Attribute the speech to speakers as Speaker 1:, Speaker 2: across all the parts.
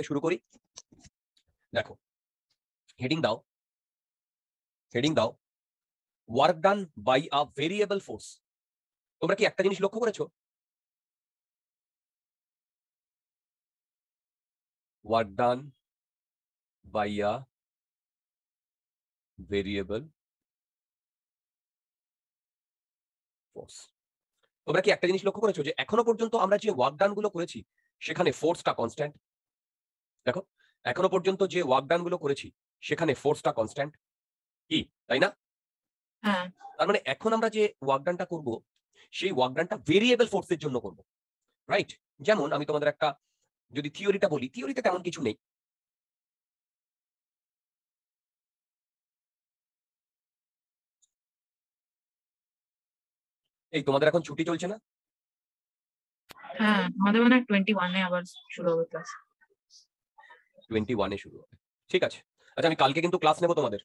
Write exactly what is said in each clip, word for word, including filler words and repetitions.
Speaker 1: আস্তে শুরু করি। দেখো হেডিং দাও হেডিং দাও work done by a variable force. তোমরা কি একটা জিনিস লক্ষ্য করেছো? Work done by a variable force. তোমরা কি একটা জিনিস লক্ষ্য করেছো যে এখনো পর্যন্ত আমরা যে ওয়ার্ক ডান গুলো করেছি সেখানে ফোর্সটা কনস্ট্যান্ট। দেখো এখনো পর্যন্ত যে ওয়ার্ক ডান গুলো করেছি সেখানে ফোর্সটা কনস্ট্যান্ট, কি তাই না?
Speaker 2: হ্যাঁ
Speaker 1: তার মানে এখন আমরা যে ওয়ার্ক ডানটা করব সেই ওয়ার্ক ডানটা ভেরিয়েবল ফোর্সের জন্য করব, রাইট? যেমন আমি তোমাদের একটা যদি থিওরিটা বলি, থিওরিতে তেমন কিছু নেই। এই তোমাদের এখন ছুটি চলছে না?
Speaker 2: হ্যাঁ আমাদের মনে হয় টোয়েন্টি ওয়ানে আবার শুরু হবে ক্লাস।
Speaker 1: টোয়েন্টি ওয়ানে শুরু হবে, ঠিক আছে। আচ্ছা আমি কালকে কিন্তু ক্লাস নেব তোমাদের।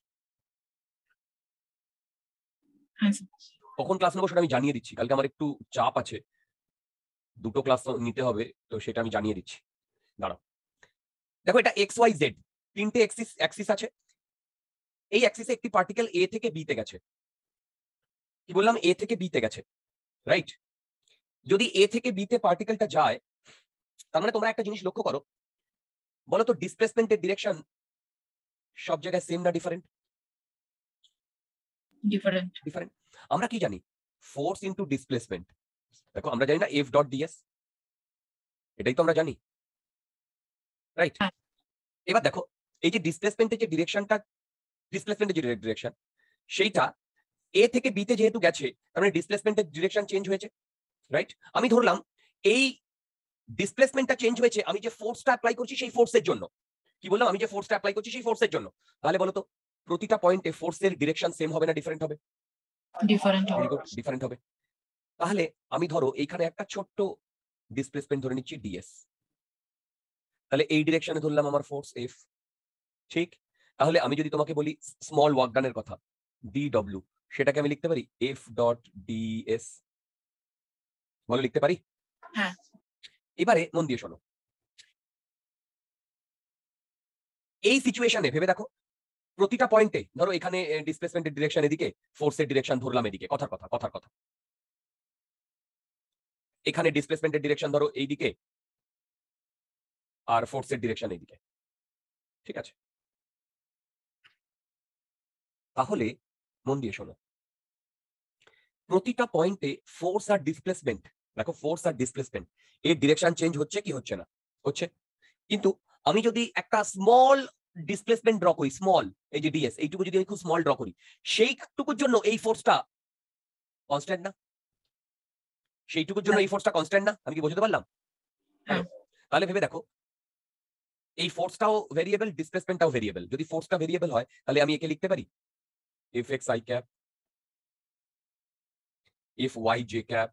Speaker 2: হ্যাঁ স্যার।
Speaker 1: কখন ক্লাস নেবো সেটা আমি জানিয়ে দিচ্ছি। কালকে আমার একটু চাপ আছে, দুটো ক্লাস নিতে হবে, তো সেটা আমি জানিয়ে দিচ্ছি। দাঁড়াও, দেখো এটা এক্স ওয়াই জেড তিনটে অ্যাক্সিস অ্যাক্সিস আছে। এই অ্যাক্সিসে একটি পার্টিকেল এ থেকে বি তে গেছে। কি বললাম? এ থেকে বি তে গেছে, রাইট? যদি এ থেকে বি তে পার্টিকেলটা যায়, তার মানে তোমরা একটা জিনিস লক্ষ্য করো, বলো তো ডিসপ্লেসমেন্টের ডিরেকশন সব জায়গায় সেম না ডিফারেন্ট?
Speaker 2: ডিফারেন্ট।
Speaker 1: ডিফারেন্ট। আমরা কি জানি? Force into displacement. দেখো আমরা জানি না এফ ডট ডিএস, এটাই তো আমরা জানি, রাইট?
Speaker 2: হ্যাঁ।
Speaker 1: এবার দেখো এই যে ডিসপ্লেসমেন্টের যে ডিরেকশনটা, ডিসপ্লেসমেন্টের যে ডিরেকশন সেইটা এ থেকে বি তে যেহেতু গেছে, তার মানে ডিসপ্লেসমেন্টের ডিরেকশন চেঞ্জ হয়েছে, রাইট? আমি ধরলাম এই ডিসপ্লেসমেন্টটা চেঞ্জ হয়েছে আমি যে ফোর্সটা অ্যাপ্লাই করছি সেই ফোর্সের জন্য। কি বললাম? আমি যে ফোর্সটা অ্যাপ্লাই করছি সেই ফোর্সের জন্য। তাহলে বলো তো প্রতিটা পয়েন্টে ফোর্সের ডিরেকশন সেম হবে না ডিফারেন্ট হবে?
Speaker 2: ডিফারেন্ট হবে।
Speaker 1: ভেরি গুড, ডিফারেন্ট হবে। তাহলে আমি ধরো এইখানে একটা ছোট্ট ডিসপ্লেসমেন্ট ধরে নিচ্ছি ডিএস, তাহলে এই ডিরেকশনে ধরলাম আমার ফোর্স এফ, ঠিক? তাহলে আমি যদি তোমাকে বলি স্মল ওয়ার্ক ডানের কথা ডি ডব্লিউ, সেটাকে আমি লিখতে পারি এফ ডট ডিএস, বলো লিখতে পারি?
Speaker 2: হ্যাঁ।
Speaker 1: এবারে মন দিয়ে শোনো, এই সিচুয়েশনে ভেবে দেখো প্রতিটা পয়েন্টে ধরো এখানে ডিসপ্লেসমেন্টের ডিরেকশন এদিকে, ফোর্সের ডিরেকশন ধরলাম এদিকে, কথার কথা কথার কথা এখানে ডিসপ্লেসমেন্টের ডিরেকশন ধরো এইদিকে আর ফোর্সের ডিরেকশন এইদিকে, ঠিক আছে? তাহলে মন দিয়ে শোনো, প্রতিটা পয়েন্টে ফোর্স আর ডিসপ্লেসমেন্ট, দেখো ফোর্স আর ডিসপ্লেসমেন্ট এর ডিরেকশন চেঞ্জ হচ্ছে কি হচ্ছে না? হচ্ছে। কিন্তু আমি যদি একটা স্মল ডিসপ্লেসমেন্ট ড্র করি, স্মল এই যে ডিএস, এইটুকু যদি আমি খুব স্মল ড্র করি, সেইটুকুর জন্য এই ফোর্সটা কনস্ট্যান্ট না? সেইটুকুর জন্য এই ফোর্সটা কনস্ট্যান্ট না? আমি কি বোঝাতে পারলাম? হ্যালো, তাহলে ভেবে দেখো এই ফোর্সটাও ভেরিয়েবল, ডিসপ্লেসমেন্টটাও ভেরিয়েবল। যদি ফোর্সটা ভেরিয়েবল হয় তাহলে আমি একে লিখতে পারি F X I cap, F Y J cap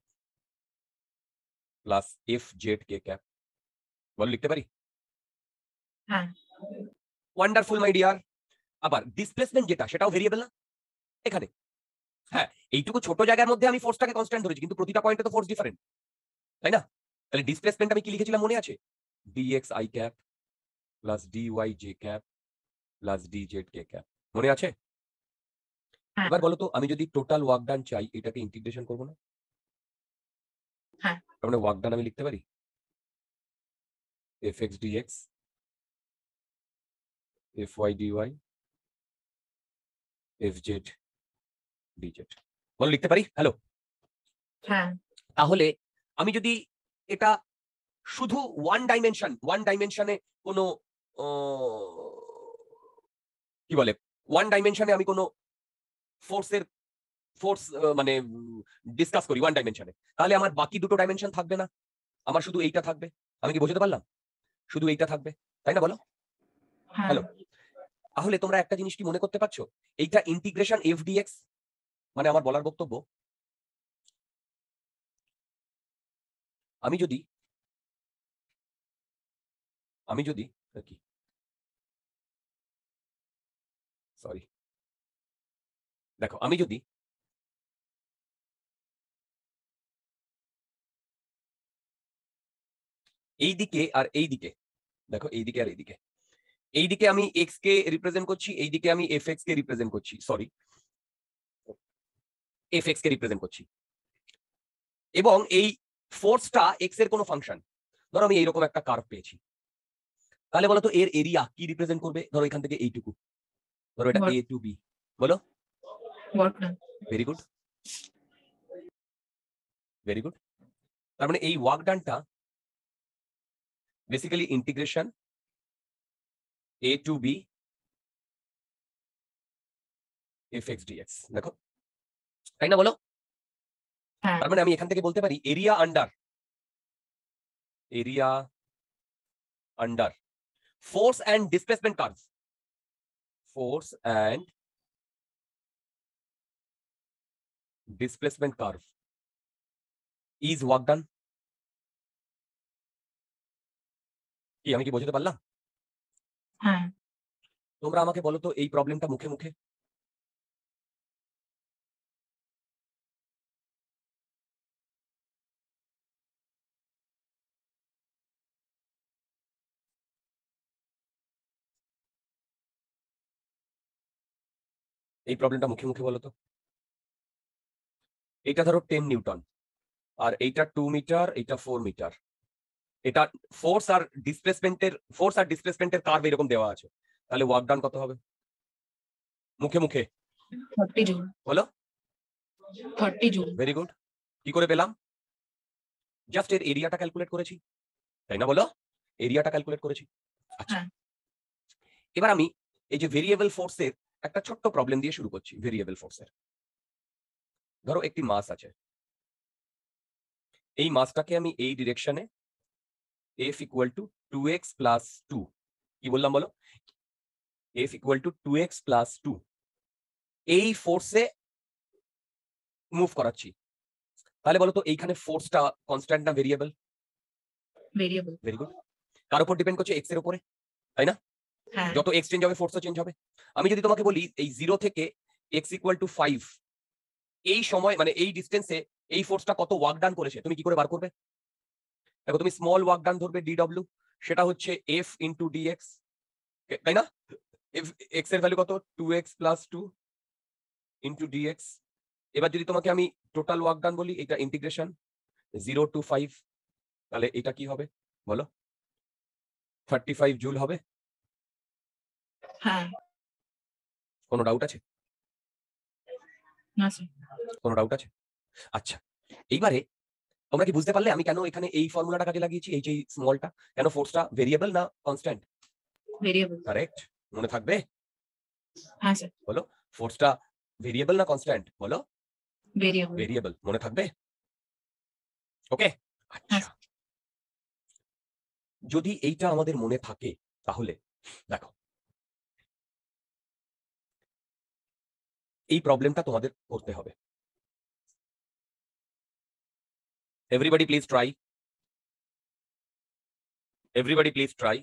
Speaker 1: plus F Z K cap, বল লিখতে পারি?
Speaker 2: হ্যাঁ।
Speaker 1: Wonderful my dear. আবার ডিসপ্লেসমেন্ট যেটা সেটাও ভেরিয়েবল না এখানে? হ্যাঁ, এইটুকু ছোট জায়গার মধ্যে আমি ফোর্সটাকে কনস্ট্যান্ট ধরেছি, কিন্তু প্রতিটা পয়েন্টে তো ফোর্স ডিফারেন্ট, তাই না? তাহলে ডিসপ্লেসমেন্ট আমি কি লিখেছিলাম মনে আছে? DX I cap plus DY J cap plus DZ K cap, মনে আছে?
Speaker 2: হ্যাঁ।
Speaker 1: এবার বলো তো আমি যদি টোটাল ওয়ার্ক ডান চাই এটাকে ইন্টিগ্রেশন করবো না?
Speaker 2: হ্যাঁ।
Speaker 1: তার মানে ওয়ার্ক ডান আমি লিখতে পারি F X DX F Y DY F Z DZ, বলো লিখতে পারি? হ্যালো,
Speaker 2: হ্যাঁ।
Speaker 1: তাহলে আমি যদি এটা শুধু ওয়ান ডাইমেনশন, ওয়ান ডাইমেনশনে কোনো কি বলে, ওয়ান ডাইমেনশনে আমি কোনো ফোর্সের ফোর্স মানে ডিসকাস করি ওয়ান ডাইমেনশনে, তাহলে আমার বাকি দুটো ডাইমেনশন থাকবে না, আমার শুধু এইটা থাকবে। আমি কি বোঝাতে পারলাম? শুধু এইটা থাকবে, তাই না? বলো।
Speaker 2: হ্যাঁ।
Speaker 1: হ্যালো, তাহলে তোমরা একটা জিনিস কি মনে করতে পারছো? এইটা ইন্টিগ্রেশন এফ ডিএক্স, মানে আমার বলার বক্তব্য আমি যদি আমি যদি কি সরি দেখো আমি যদি এই দিকে আর এই দিকে দেখো এইদিকে আর এইদিকে, এইদিকে আমি এক্স কে রিপ্রেজেন্ট করছি, এইদিকে আমি এফ এক্স কে রিপ্রেজেন্ট করছি, সরি এফ এক্স কে রিপ্রেজেন্ট করছি, এবং এই ফোর্সটা এক্স এর কোনো ফাংশন। ধরো আমি এইরকম একটা কার্ভ পেয়েছি, তাহলে বলো তো এর এরিয়া কি রিপ্রেজেন্ট করবে? ধরো এখান থেকে এইটুকু, ধরো এটা এ টু বি, বলো।
Speaker 2: Work done.
Speaker 1: Very good, very good. তার মানে এই ওয়ার্ক ডানটা basically integration A to B F X DX, দেখো তাই না? বলো।
Speaker 2: হ্যাঁ
Speaker 1: তার মানে আমি এখান থেকে বলতে পারি area under, area under force and displacement curve, force and displacement curve is work done. কি আমি কি বোঝাতে পারলাম?
Speaker 2: হ্যাঁ
Speaker 1: তোমরা আমাকে বলো তো এই প্রবলেমটা মুখে মুখে। এই প্রবলেমটা মুখে মুখে বলো তো। এটা ধরো টেন নিউটন, আর এইটা টু মিটার, এইটা ফোর মিটার, এটা ফোর্স আর ডিসপ্লেসমেন্টের ফোর্স আর ডিসপ্লেসমেন্টের কার্ভ এরকম দেওয়া আছে, তাহলে ওয়ার্ক ডান কত হবে মুখে মুখে
Speaker 2: থার্টি জুল।
Speaker 1: বলো।
Speaker 2: Thirty joule.
Speaker 1: Very good. কি করে পেলাম? জাস্ট এর এরিয়াটা ক্যালকুলেট করেছি, তাই না? বলো, এরিয়াটা ক্যালকুলেট করেছি। আচ্ছা,
Speaker 2: হ্যাঁ
Speaker 1: এবার আমি এই যে ভেরিয়েবল ফোর্সের একটা ছোট্ট প্রবলেম দিয়ে শুরু করছি। ভেরিয়েবল ফোর্সের ধরো একটি মাস আছে, এই মাসটাকে আমি এই ডিরেকশনে F equal to two X plus two, কি বললাম বলো? F equal to two X plus two এই ফোর্সে মুভ করাচ্ছি। তাহলে বলো তো এইখানে ফোর্সটা কনস্ট্যান্ট না ভেরিয়েবল?
Speaker 2: ভেরিয়েবল।
Speaker 1: Very good. কার উপর ডিপেন্ড করছে? এক্স এর উপরে, তাই না?
Speaker 2: হ্যাঁ
Speaker 1: যত এক্স চেঞ্জ হবে ফোর্সও চেঞ্জ হবে। আমি যদি তোমাকে বলি এই জিরো থেকে এক্স ইকুয়াল টু ফাইভ, এই সময় মানে এই ডিস্টেন্সে এই ফোর্সটা কত ওয়ার্ক ডান করেছে, তুমি কি করে বার করবে? দেখো তুমি স্মল ওয়ার্ক ডান ধরবে ডিডব্লিউ, সেটা হচ্ছে এফ ইন্টু ডিএক্স, তাই না? এক্স এর ভ্যালু কত? Two X plus two into DX. এবার যদি তোমাকে আমি টোটাল ওয়ার্ক ডান বলি, এটা ইন্টিগ্রেশন জিরো টু ফাইভ, তাহলে এটা কি হবে বলো? থার্টি ফাইভ জুল হবে।
Speaker 2: হ্যাঁ।
Speaker 1: কোনো ডাউট আছে?
Speaker 2: না স্যার।
Speaker 1: কোনো ডাউট আছে? আচ্ছা, এইবারে তোমরা কি বুঝতে পারলে আমি কেন এখানে এই ফর্মুলাটা কাজে লাগিয়েছি? এই যে স্মলটা, কেন ফোর্সটা ভেরিয়েবল না কনস্ট্যান্ট?
Speaker 2: ভেরিয়েবল।
Speaker 1: কারেক্ট, মনে থাকবে?
Speaker 2: হ্যাঁ স্যার।
Speaker 1: বলো, ফোর্সটা ভেরিয়েবল না কনস্ট্যান্ট? বলো।
Speaker 2: ভেরিয়েবল।
Speaker 1: ভেরিয়েবল, মনে থাকবে? ওকে। আচ্ছা, যদি এইটা আমাদের মনে থাকে তাহলে দেখো এই প্রবলেমটা তোমাদের করতে হবে। Everybody please try, everybody please try.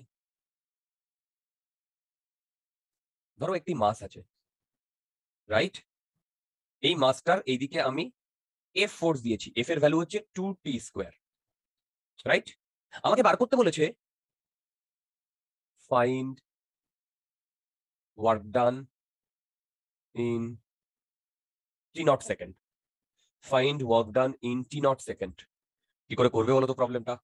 Speaker 1: ধরো একটি মাস আছে, রাইট? এই মাসটার এইদিকে আমি এফ ফোর্স দিয়েছি, এফ এর ভ্যালু হচ্ছে টু টি স্কোয়ার, রাইট? আমাকে বার করতে বলেছে find work done in T nought second, find work done in T nought second. কি করে করবে বলো তো প্রবলেমটা?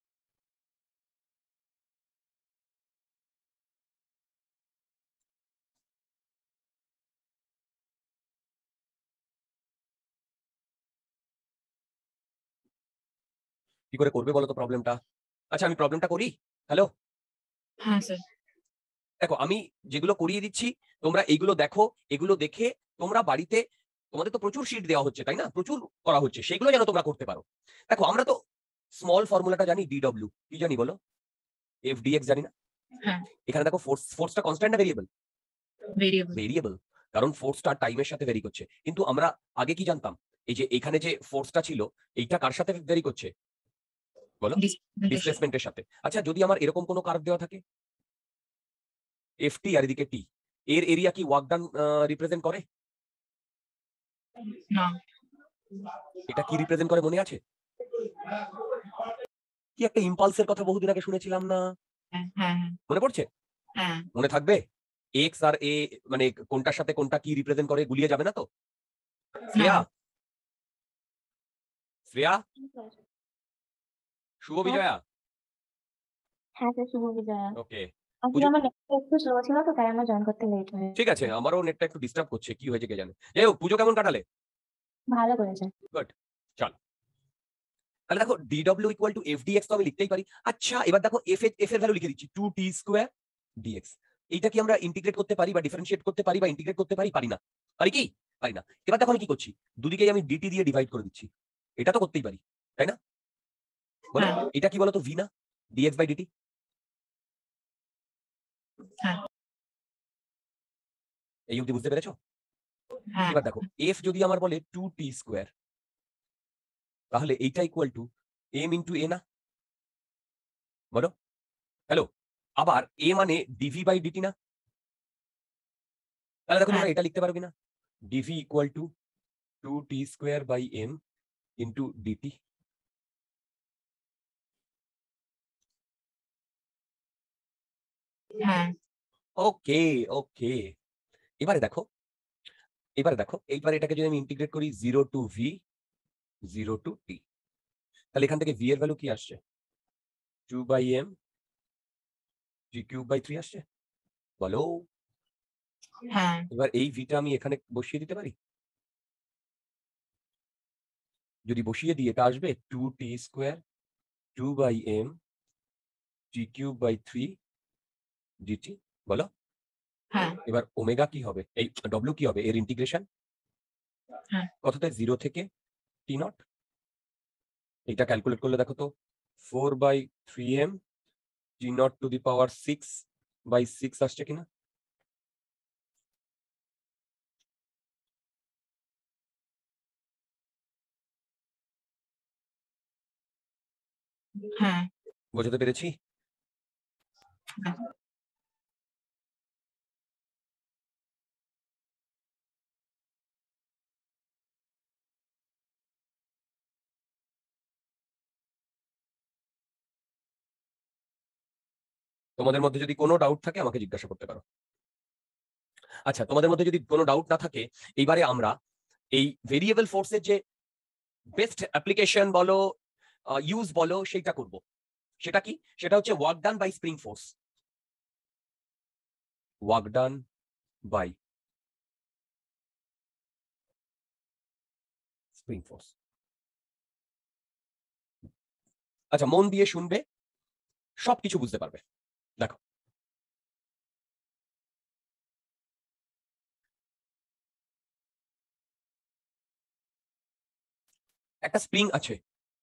Speaker 1: কি করে করবে বলো তো প্রবলেমটা? আচ্ছা, আমি প্রবলেমটা করি। হ্যালো,
Speaker 2: হ্যাঁ স্যার।
Speaker 1: দেখো আমি যেগুলো করিয়ে দিচ্ছি তোমরা এইগুলো দেখো, এগুলো দেখে তোমরা বাড়িতে, তোমাদের তো প্রচুর শিট দেওয়া হচ্ছে তাই না, প্রচুর করা হচ্ছে, সেগুলো যেন তোমরা করতে পারো। দেখো আমরা তো স্মল ফর্মুলাটা জানি, ডিডব্লিউ কি জানি বলো? এফ ডিএক্স জানি না?
Speaker 2: হ্যাঁ
Speaker 1: এখানে দেখো ফোর্স, ফোর্সটা কনস্ট্যান্ট না ভেরিয়েবল?
Speaker 2: ভেরিয়েবল।
Speaker 1: ভেরিয়েবল, কারণ ফোর্সটা টাইমের সাথে ভেরি করছে। কিন্তু আমরা আগে কি জানতাম? এই যে এখানে যে ফোর্সটা ছিল এইটা কার সাথে ভেরি করছে বলো? ডিসপ্লেসমেন্টের সাথে। আচ্ছা, যদি আমার এরকম কোনো কার্ভ দেওয়া থাকে এফ টি আর এদিকে টি, এর এরিয়া কি ওয়ার্ক ডান রিপ্রেজেন্ট করে?
Speaker 2: না।
Speaker 1: এটা কি রিপ্রেজেন্ট করে মনে আছে? কি একটা ইম্পালসের কথা বহুদিন আগে শুনেছিলাম না?
Speaker 2: হ্যাঁ হ্যাঁ
Speaker 1: মনে পড়ছে?
Speaker 2: হ্যাঁ
Speaker 1: মনে থাকবে? এক্স আর এ মানে কোনটার সাথে কোনটা কি রিপ্রেজেন্ট করে গুলিয়ে যাবে না তো? শ্রেয়া,
Speaker 2: না
Speaker 1: শ্রেয়া, শুভ বিজয়া।
Speaker 3: হ্যাঁ স্যার, শুভ বিজয়া।
Speaker 1: ওকে,
Speaker 3: আসলে
Speaker 1: পুজো
Speaker 3: আমার নেটটা একটু স্লো ছিল, তো তাই আমার জয়েন করতে লেট হয়ে
Speaker 1: ঠিক আছে, আমারও নেটটা একটু ডিস্টার্ব করছে, কি হয়েছে কে জানে। যাই হোক, পুজো কেমন কাটালে?
Speaker 3: ভালো করেছে।
Speaker 1: গুড, চল। তাহলে দেখো dw equal to F DX তো আমি লিখতেই পারি। আচ্ছা এবার দেখো এফ এর এফ এর ভ্যালু লিখে দিচ্ছি টু টি স্কোয়ার ডিএক্স। এইটা কি আমরা ইন্টিগ্রেট করতে পারি বা ডিফারেন্সিয়েট করতে পারি বা ইন্টিগ্রেট করতে পারি? পারি না। পারি কি? পারি না। এবার দেখো আমি কি করছি, দুদিকেই আমি ডিটি দিয়ে ডিভাইড করে দিচ্ছি। এটা তো করতেই পারি, তাই না? বলো
Speaker 2: হ্যাঁ।
Speaker 1: এটা কি বলতো, ভি না? DX by DT.
Speaker 2: হ্যাঁ
Speaker 1: এই অবধি বুঝতে পেরেছো?
Speaker 2: হ্যাঁ
Speaker 1: এবার দেখো এফ যদি আমার বলে টু টি স্কোয়ার, তাহলে এইটা equal to M into A না? বলো হ্যালো। আবার এ মানে ডিভি বাই ডিটি না? তাহলে দেখো
Speaker 2: হ্যাঁ।
Speaker 1: তোমরা এটা লিখতে পারো কিনা, DV equal to two T square by M into DT.
Speaker 2: হ্যাঁ
Speaker 1: ওকে ওকে, এবারে দেখো, এবারে দেখো এইবার এটাকে যদি আমি ইন্টিগ্রেট করি zero to V zero to T, তাহলে এখান থেকে ভি এর ভ্যালু কি আসছে? Two by M G cube by three আসছে। বলো
Speaker 2: হ্যাঁ
Speaker 1: এবার এই ভিটা আমি এখানে বসিয়ে দিতে পারি। যদি বসিয়ে দিই এটা আসবে two T square two by M G cube by three DT. বলো
Speaker 2: হ্যাঁ
Speaker 1: এবার ওমেগা কি হবে, এই ডব্লিউ কি হবে এর ইন্টিগ্রেশন?
Speaker 2: হ্যাঁ।
Speaker 1: কততে? জিরো থেকে টি নট। এটা ক্যালকুলেট করলে দেখো তো four by three M T nought to the power six by six আসছে কিনা?
Speaker 2: হ্যাঁ
Speaker 1: বোঝাতে পেরেছি?
Speaker 2: হ্যাঁ।
Speaker 1: তোমাদের মধ্যে যদি কোনো ডাউট থাকে আমাকে জিজ্ঞাসা করতে পারো। আচ্ছা তোমাদের মধ্যে যদি কোনো ডাউট না থাকে, এইবারে আমরা এই ভেরিয়েবল ফোর্সের যে বেস্ট অ্যাপ্লিকেশন বলো ইউজ বলো সেইটা করব। সেটা কি? সেটা হচ্ছে work done by spring force. Work done by spring force. আচ্ছা মন দিয়ে শুনবে, সবকিছু বুঝতে পারবে। দেখো একটা স্প্রিং আছে,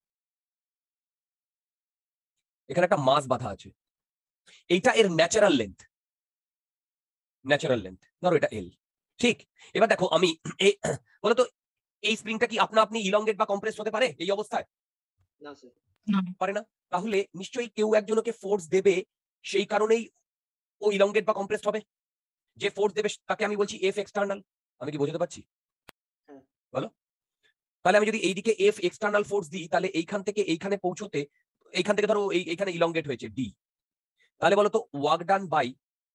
Speaker 1: এখানে একটা মাস বাঁধা আছে, এইটা এর ন্যাচারাল লেন্থ। ন্যাচারাল লেন্থ ধরো এটা এল, ঠিক? এবার দেখো আমি বলতো এই স্প্রিংটা কি আপনা আপনি ইলংগেট বা কম্প্রেস হতে পারে এই অবস্থায়?
Speaker 4: না স্যার।
Speaker 2: না
Speaker 1: পারে না। তাহলে নিশ্চয়ই কেউ একজনকে ফোর্স দেবে, সেই কারণেই ও ইলংগেট বা কম্প্রেসড হবে। যে ফোর্স দেবে তাকে আমি বলছি এফ এক্সটার্নাল। আমি কি বোঝাতে পারছি?
Speaker 4: হ্যাঁ।
Speaker 1: বলো তাহলে আমি যদি এইদিকে এফ এক্সটার্নাল ফোর্স দিই, তাহলে এইখান থেকে এইখানে পৌঁছতে, এইখান থেকে ধরো এই এইখানে ইলংগেট হয়েছে ডি, তাহলে বলো তো work done by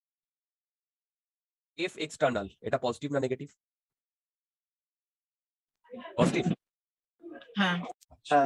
Speaker 1: F external এটা পজিটিভ না নেগেটিভ? পজিটিভ।
Speaker 2: হ্যাঁ
Speaker 4: হ্যাঁ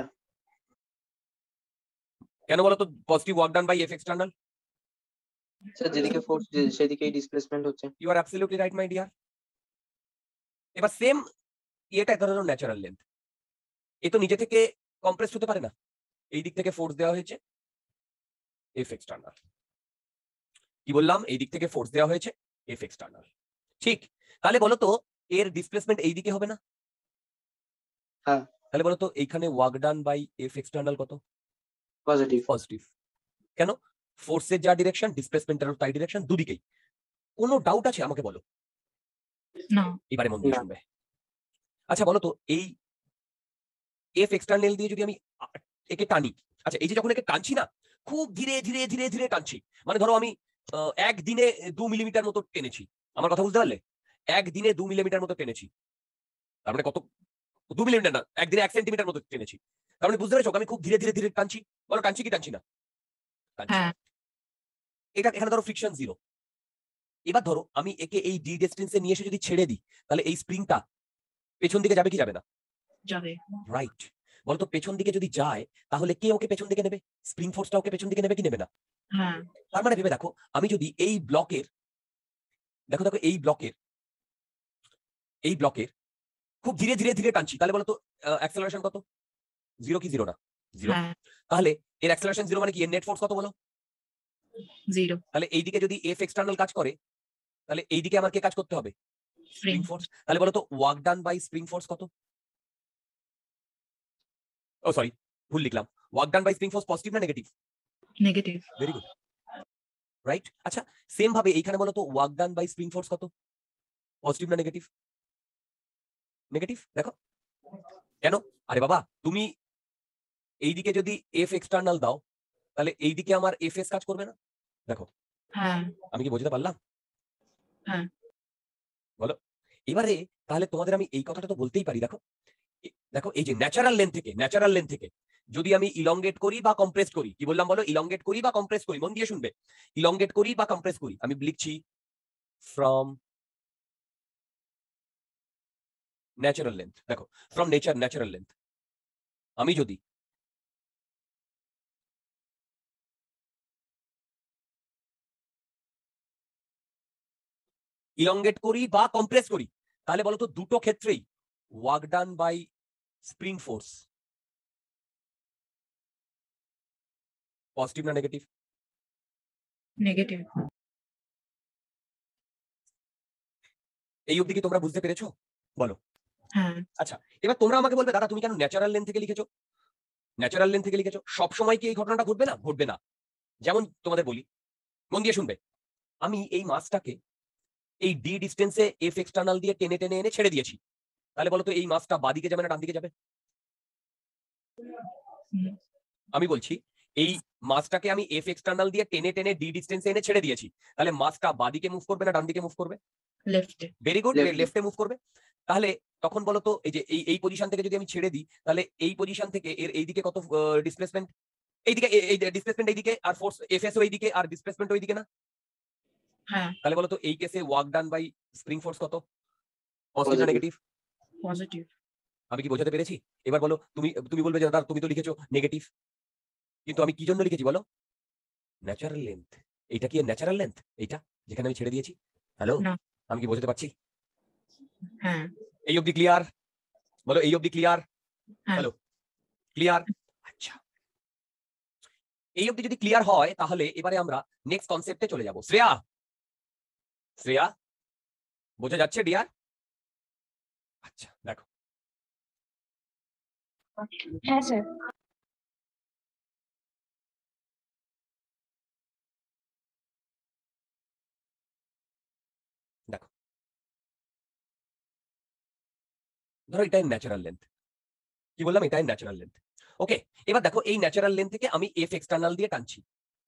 Speaker 1: কেন বলো তো positive work done by F external?
Speaker 4: Sir, যেদিকে ফোর্স সেদিকেই ডিসপ্লেসমেন্ট হচ্ছে।
Speaker 1: You are absolutely right my dear. এবার সেম এটা ধরো ন্যাচারাল লেন্থ, এ তো নিজে থেকে কম্প্রেস হতে পারে না, এই দিক থেকে ফোর্স দেওয়া হয়েছে এফ এক্সটার্নাল। কি বললাম? এই দিক থেকে ফোর্স দেওয়া হয়েছে এফ এক্সটার্নাল, ঠিক? তাহলে বলো তো এর ডিসপ্লেসমেন্ট এই দিকে হবে না?
Speaker 4: হ্যাঁ।
Speaker 1: তাহলে বলো তো এইখানে work done by F external কত?
Speaker 4: পজিটিভ।
Speaker 1: পজিটিভ। কেন? ফোর্সের যা ডিরেকশন ডিসপ্লেসমেন্টেরও তাই ডিরেকশন, দুদিকেই। কোনো ডাউট আছে আমাকে বলো।
Speaker 2: না
Speaker 1: এবারে মন দিয়ে
Speaker 4: না।
Speaker 1: শুনবে। আচ্ছা বলো তো এই এফ এক্সটার্নাল দিয়ে যদি আমি আ, একে টানি, আচ্ছা এই যে যখন একে টানছি না, খুব ধীরে ধীরে ধীরে ধীরে টানছি, মানে ধরো আমি আহ, একদিনে দু মিলিমিটার মতো টেনেছি। আমার কথা বুঝতে পারলে? একদিনে দু মিলিমিটার মতো টেনেছি, তার মানে কত? দু মিলিমিটার না, একদিনে এক সেন্টিমিটার মতো টেনেছি। তার মানে বুঝতে পেরেছো আমি খুব ধীরে ধীরে ধীরে টানছি। বলো টানছি কি টানছি না? টানছি।
Speaker 2: হ্যাঁ
Speaker 1: এটা এখানে ধরো ফ্রিকশন জিরো। এবার ধরো আমি একে এই ডি ডিস্টেন্সে নিয়ে এসে যদি ছেড়ে দিই, তাহলে এই স্প্রিংটা পেছন দিকে যাবে কি যাবে না?
Speaker 2: যাবে।
Speaker 1: রাইট। বলতো পেছন দিকে যদি যায়, তাহলে কে ওকে পেছন দিকে নেবে? স্প্রিং ফোর্সটা ওকে পেছন দিকে নেবে কি নেবে না?
Speaker 2: হ্যাঁ
Speaker 1: তার মানে ভেবে দেখো, আমি যদি এই ব্লকের, দেখো দেখো এই ব্লকের এই ব্লকের খুব ধীরে ধীরে ধীরে টানছি, তাহলে বলতো অ্যাক্সেলারেশন কত? জিরো কি জিরো না? জিরো।
Speaker 2: হ্যাঁ
Speaker 1: তাহলে এর অ্যাক্সেলারেশন জিরো মানে কি? এর নেট ফোর্স কত বলো?
Speaker 2: জিরো।
Speaker 1: তাহলে এইদিকে যদি এফ এক্সটার্নাল কাজ করে, তাহলে এইদিকে আমার কে কাজ করতে হবে?
Speaker 2: Spring
Speaker 1: spring force. তাহলে বলো তো work done by spring force কত? ও সরি, ভুল লিখলাম। Work done by spring force positive না negative?
Speaker 2: Negative.
Speaker 1: Very good, right. আচ্ছা, সেম ভাবে এইখানে বলো তো work done by spring force কত? পজিটিভ না নেগেটিভ? নেগেটিভ। দেখো কেন? আরে বাবা, তুমি এইদিকে যদি এফ এক্সটার্নাল দাও, তাহলে এইদিকে আমার এফ এস কাজ করবে না? দেখো
Speaker 2: হ্যাঁ
Speaker 1: আমি কি বোঝাতে পারলাম?
Speaker 2: হ্যাঁ।
Speaker 1: বলো এবারে, তাহলে তোমাদের আমি এই কথাটা তো বলতেই পারি। দেখো এ- দেখো এই যে ন্যাচারাল লেন্থ থেকে, ন্যাচারাল লেন্থ থেকে যদি আমি ইলংগেট করি বা কম্প্রেস করি, কি বললাম বলো? ইলংগেট করি বা কম্প্রেস করি, মন দিয়ে শুনবে। ইলংগেট করি বা কম্প্রেস করি, আমি লিখছি ফ্রম ন্যাচারাল লেন্থ। দেখো ফ্রম নেচার ন্যাচারাল লেন্থ আমি যদি ইলংগেট করি বা কম্প্রেস করি, তাহলে বলো তো দুটো ক্ষেত্রেই work done by spring force positive না নেগেটিভ?
Speaker 2: নেগেটিভ।
Speaker 1: এই অবধি কি তোমরা বুঝতে পেরেছো? বলো।
Speaker 2: হ্যাঁ
Speaker 1: আচ্ছা, এবার তোমরা আমাকে বলবে, দাদা তুমি কেন ন্যাচারাল লেন্থ থেকে লিখেছো? ন্যাচারাল লেন্থ থেকে লিখেছো, সব সময় কি এই ঘটনাটা ঘটবে না? ঘটবে না। যেমন তোমাদের বলি, মন দিয়ে শুনবে। আমি এই মাসটাকে এই ডি ডিস্টেন্সে এফ এক্সটার্নাল দিয়ে টেনে টেনে এনে ছেড়ে দিয়েছি, তাহলে বলো তো এই মাসটা বাদিকে যাবে না ডান দিকে যাবে?
Speaker 2: হুম,
Speaker 1: আমি বলছি, এই মাসটাকে আমি এফ এক্সটার্নাল দিয়ে টেনে টেনে ডি ডিস্টেন্সে এনে ছেড়ে দিয়েছি, তাহলে মাসটা বাদিকে মুভ করবে না ডান দিকে মুভ করবে?
Speaker 2: লেফটে।
Speaker 1: Very good,
Speaker 4: Left.
Speaker 1: লেফটে মুভ করবে। তাহলে তখন বলো তো, এই যে এই এই পজিশন থেকে যদি আমি ছেড়ে দিই, তাহলে এই পজিশন থেকে এর এইদিকে কত ডিসপ্লেসমেন্ট? এইদিকে এ- এই ডিসপ্লেসমেন্ট এইদিকে, আর ফোর্স এফ এস এইদিকে, আর ডিসপ্লেসমেন্ট ওইদিকে না?
Speaker 2: হ্যাঁ
Speaker 1: তাহলে বলো তো এই কেসে work done by spring force কত? পজিটিভ না
Speaker 4: Positive.
Speaker 1: নেগেটিভ?
Speaker 2: পজিটিভ।
Speaker 1: আমি কি বোঝাতে পেরেছি? এবার বলো, তুমি তুমি বলবে যে দাদা তুমি তো লিখেছো নেগেটিভ, কিন্তু আমি কি জন্য লিখেছি বলো? Natural length. এইটা কি ন্যাচারাল লেন্থ? এইটা যেখানে আমি ছেড়ে দিয়েছি। হ্যালো,
Speaker 2: না।
Speaker 1: আমি কি বোঝাতে পারছি?
Speaker 2: হ্যাঁ
Speaker 1: এই অবধি ক্লিয়ার? বলো এই অবধি ক্লিয়ার?
Speaker 2: হ্যাঁ।
Speaker 1: Hello, clear? আচ্ছা, এই অবধি যদি ক্লিয়ার হয়, তাহলে এবারে আমরা নেক্সট কনসেপ্টে চলে যাব। শ্রেয়া, শ্রেয়া বোঝা যাচ্ছে ডিয়ার? আচ্ছা দেখো,
Speaker 3: হ্যাঁ স্যার।
Speaker 1: দেখো ধরো এটাই ন্যাচারাল লেন্থ। কি বললাম? এটাই ন্যাচারাল লেন্থ। ওকে, এবার দেখো এই ন্যাচারাল লেন্থ থেকে আমি এফ এক্সটার্নাল দিয়ে টানছি,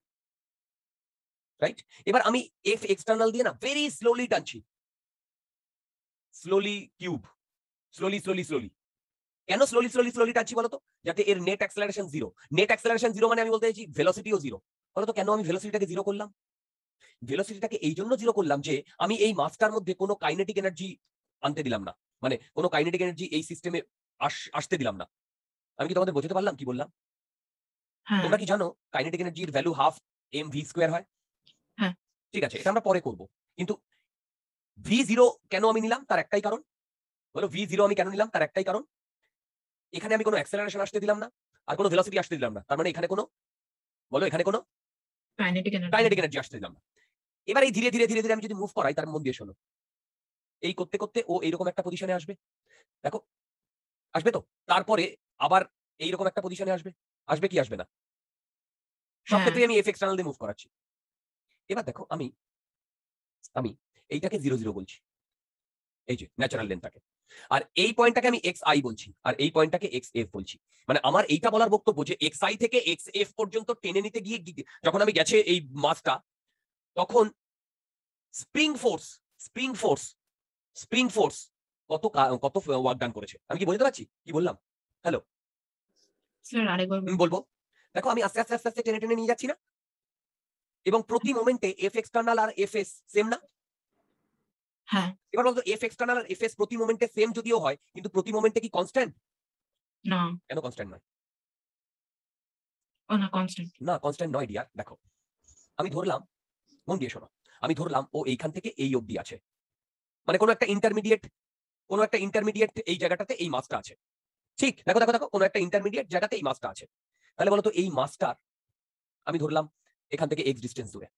Speaker 1: রাইট? এবার আমি এফ এক্সটার্নাল দিয়ে না ভেরি স্লোলি টানছি, স্লোলি কিউব, স্লোলি স্লোলি স্লোলি। কেন স্লোলি স্লোলি স্লোলি টানছি বলতো? যাতে এর net acceleration zero. Net acceleration zero মানে আমি বলতে চাইছি ভেলোসিটিও জিরো। বলতো কেন আমি ভেলোসিটিটাকে জিরো করলাম? ভেলোসিটিটাকে এই জন্য জিরো করলাম যে আমি এই মাসটার মধ্যে কোনো কাইনেটিক এনার্জি আনতে দিলাম না, মানে কোনো কাইনেটিক এনার্জি এই সিস্টেমে আসতে দিলাম না। আমি কি তোমাদের বোঝাতে পারলাম কি বললাম?
Speaker 2: হ্যাঁ
Speaker 1: তোমরা কি জানো কাইনেটিক এনার্জির value half M V square হয়?
Speaker 2: হ্যাঁ।
Speaker 1: ঠিক আছে, এটা আমরা পরে করব, কিন্তু ভি জিরো কেন আমি নিলাম তার একটাই কারণ। বলো ভি জিরো আমি কেন নিলাম তার একটাই কারণ, এখানে আমি কোনো অ্যাক্সেলারেশন আসতে দিলাম না, আর কোনো ভেলোসিটি আসতে দিলাম না। তার মানে এখানে কোনো, বলো এখানে কোনো
Speaker 2: কাইনেটিক এনার্জি।
Speaker 1: কাইনেটিক এনার্জি আসতে দিলাম না। এবার এই ধীরে ধীরে ধীরে ধীরে আমি যদি মুভ করাই, তার মন দিয়ে শোনো, এই করতে করতে ও এইরকম একটা পজিশনে আসবে। দেখো আসবে তো, তারপরে আবার এইরকম একটা পজিশনে আসবে, আসবে কি আসবে না? সব
Speaker 2: হ্যাঁ।
Speaker 1: ক্ষেত্রে আমি এফ এক্সটার্নাল দিয়ে মুভ করাচ্ছি। এবার দেখো আমি আমি এইটাকে জিরো জিরো বলছি, এই যে ন্যাচারাল লেন্থটাকে, আর এই পয়েন্টটাকে আমি এক্স আই বলছি, আর এই পয়েন্টটাকে এক্স এফ বলছি। মানে আমার এইটা বলার বক্তব্য যে এক্স আই থেকে এক্স এফ পর্যন্ত টেনে নিতে গিয়ে গি- যখন আমি গেছে এই মাসটা, তখন spring force spring force spring force কত কা- কত ওয়ার্ক ডান করেছে। আমি কি বুঝতে পারছি কি বললাম? হ্যালো,
Speaker 2: স্যার আরেকবার বলুন।
Speaker 1: বলবো। দেখো আমি আস্তে আস্তে আস্তে আস্তে টেনে টেনে নিয়ে যাচ্ছি না, এবং প্রতি মোমেন্টে এফ এক্সটার্নাল আর এফ এস সেম না?
Speaker 2: হ্যাঁ।
Speaker 1: এবার বলতো এফ এক্সটার্নাল আর এফ এস প্রতি মোমেন্টে সেম যদিও হয়, কিন্তু প্রতি মোমেন্টে কি কনস্ট্যান্ট?
Speaker 2: না।
Speaker 1: কেন কনস্ট্যান্ট নয়?
Speaker 2: ও না, কনস্ট্যান্ট।
Speaker 1: না, কনস্ট্যান্ট নয় ডিয়ার। দেখো, আমি ধরলাম, মন দিয়ে শোনো, আমি ধরলাম ও এইখান থেকে এই অবধি আছে, মানে কোনো একটা ইন্টারমিডিয়েট, কোনো একটা ইন্টারমিডিয়েট এই জায়গাটাতে এই মাসটা আছে। ঠিক, দেখো দেখো দেখো, কোনো একটা ইন্টারমিডিয়েট জায়গাতে এই মাসটা আছে। তাহলে বলতো এই মাসটার আমি ধরলাম এখান থেকে এক্স ডিস্টেন্স দূরে,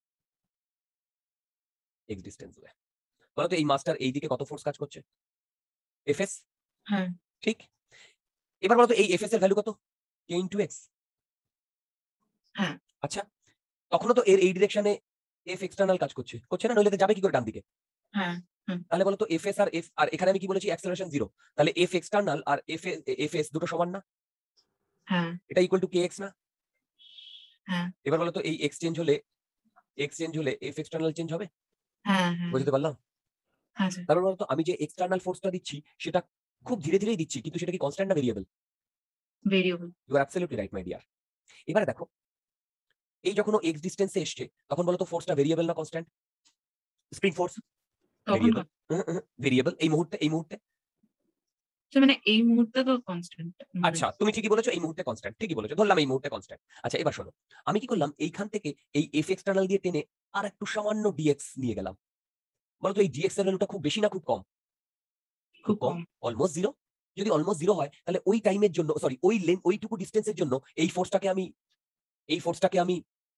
Speaker 1: এক্স ডিস্টেন্স দূরে, বলতো এই মাসটার এই দিকে কত ফোর্স কাজ করছে? এফএস।
Speaker 2: হ্যাঁ।
Speaker 1: ঠিক, এবার বলতো এই এফএস এর ভ্যালু কত? K into X.
Speaker 2: হ্যাঁ।
Speaker 1: আচ্ছা, তখনও তো এর এই ডিরেকশনে এফ এক্সটার্নাল কাজ করছে, করছে না? নইলে তো যাবে কি করে ডান দিকে?
Speaker 2: হ্যাঁ।
Speaker 1: তাহলে বলতো এফএস আর এফ, আর এখানে আমি কি বলেছি? Acceleration zero. তাহলে এফ এক্সটার্নাল আর এফ এফএস দুটো সমান না?
Speaker 2: হ্যাঁ।
Speaker 1: এটা ইকুয়াল টু কে এক্স না?
Speaker 2: হ্যাঁ।
Speaker 1: এবার বলতো এই এক্স চেঞ্জ হলে, এক্স চেঞ্জ হলে এফ এক্সটার্নাল চেঞ্জ হবে?
Speaker 2: হ্যাঁ। হ্যাঁ।
Speaker 1: বুঝতে পারলাম?
Speaker 2: হ্যাঁ স্যার।
Speaker 1: তারপর বলতো আমি যে এক্সটার্নাল ফোর্সটা দিচ্ছি সেটা খুব ধীরে ধীরেই দিচ্ছি, কিন্তু সেটা কি কনস্ট্যান্ট না variable?
Speaker 2: Variable.
Speaker 1: You are absolutely right my dear. এবারে দেখো, এই যখন ও এক্স ডিস্টেন্সে এসছে তখন বলতো ফোর্সটা ভেরিয়েবল না কনস্ট্যান্ট? স্প্রিং ফোর্স
Speaker 2: তখন
Speaker 1: ভেরিয়েবল, ভেরিয়েবল এই মুহূর্তে, এই মুহূর্তে।
Speaker 2: স্যার মানে এই মুহূর্তে তো কনস্ট্যান্ট।
Speaker 1: আচ্ছা, তুমি ঠিকই বলেছো, এই মুহূর্তে কনস্ট্যান্ট, ঠিকই বলেছো, ধরলাম এই মুহূর্তে কনস্ট্যান্ট। আচ্ছা, এবার শোনো, আমি কি করলাম? এইখান থেকে এই এফ এক্সটার্নাল দিয়ে টেনে আর একটু সামান্য ডিএক্স নিয়ে গেলাম। বলতো এই ডিএক্স এর ভ্যালুটা খুব বেশি না খুব কম? খুব কম, অলমোস্ট জিরো। যদি অলমোস্ট জিরো হয় তাহলে ওই টাইমের জন্য, সরি ওই লেন, ওইটুকু ডিস্টেন্সের জন্য এই ফোর্সটাকে আমি, এই ফোর্সটাকে আমি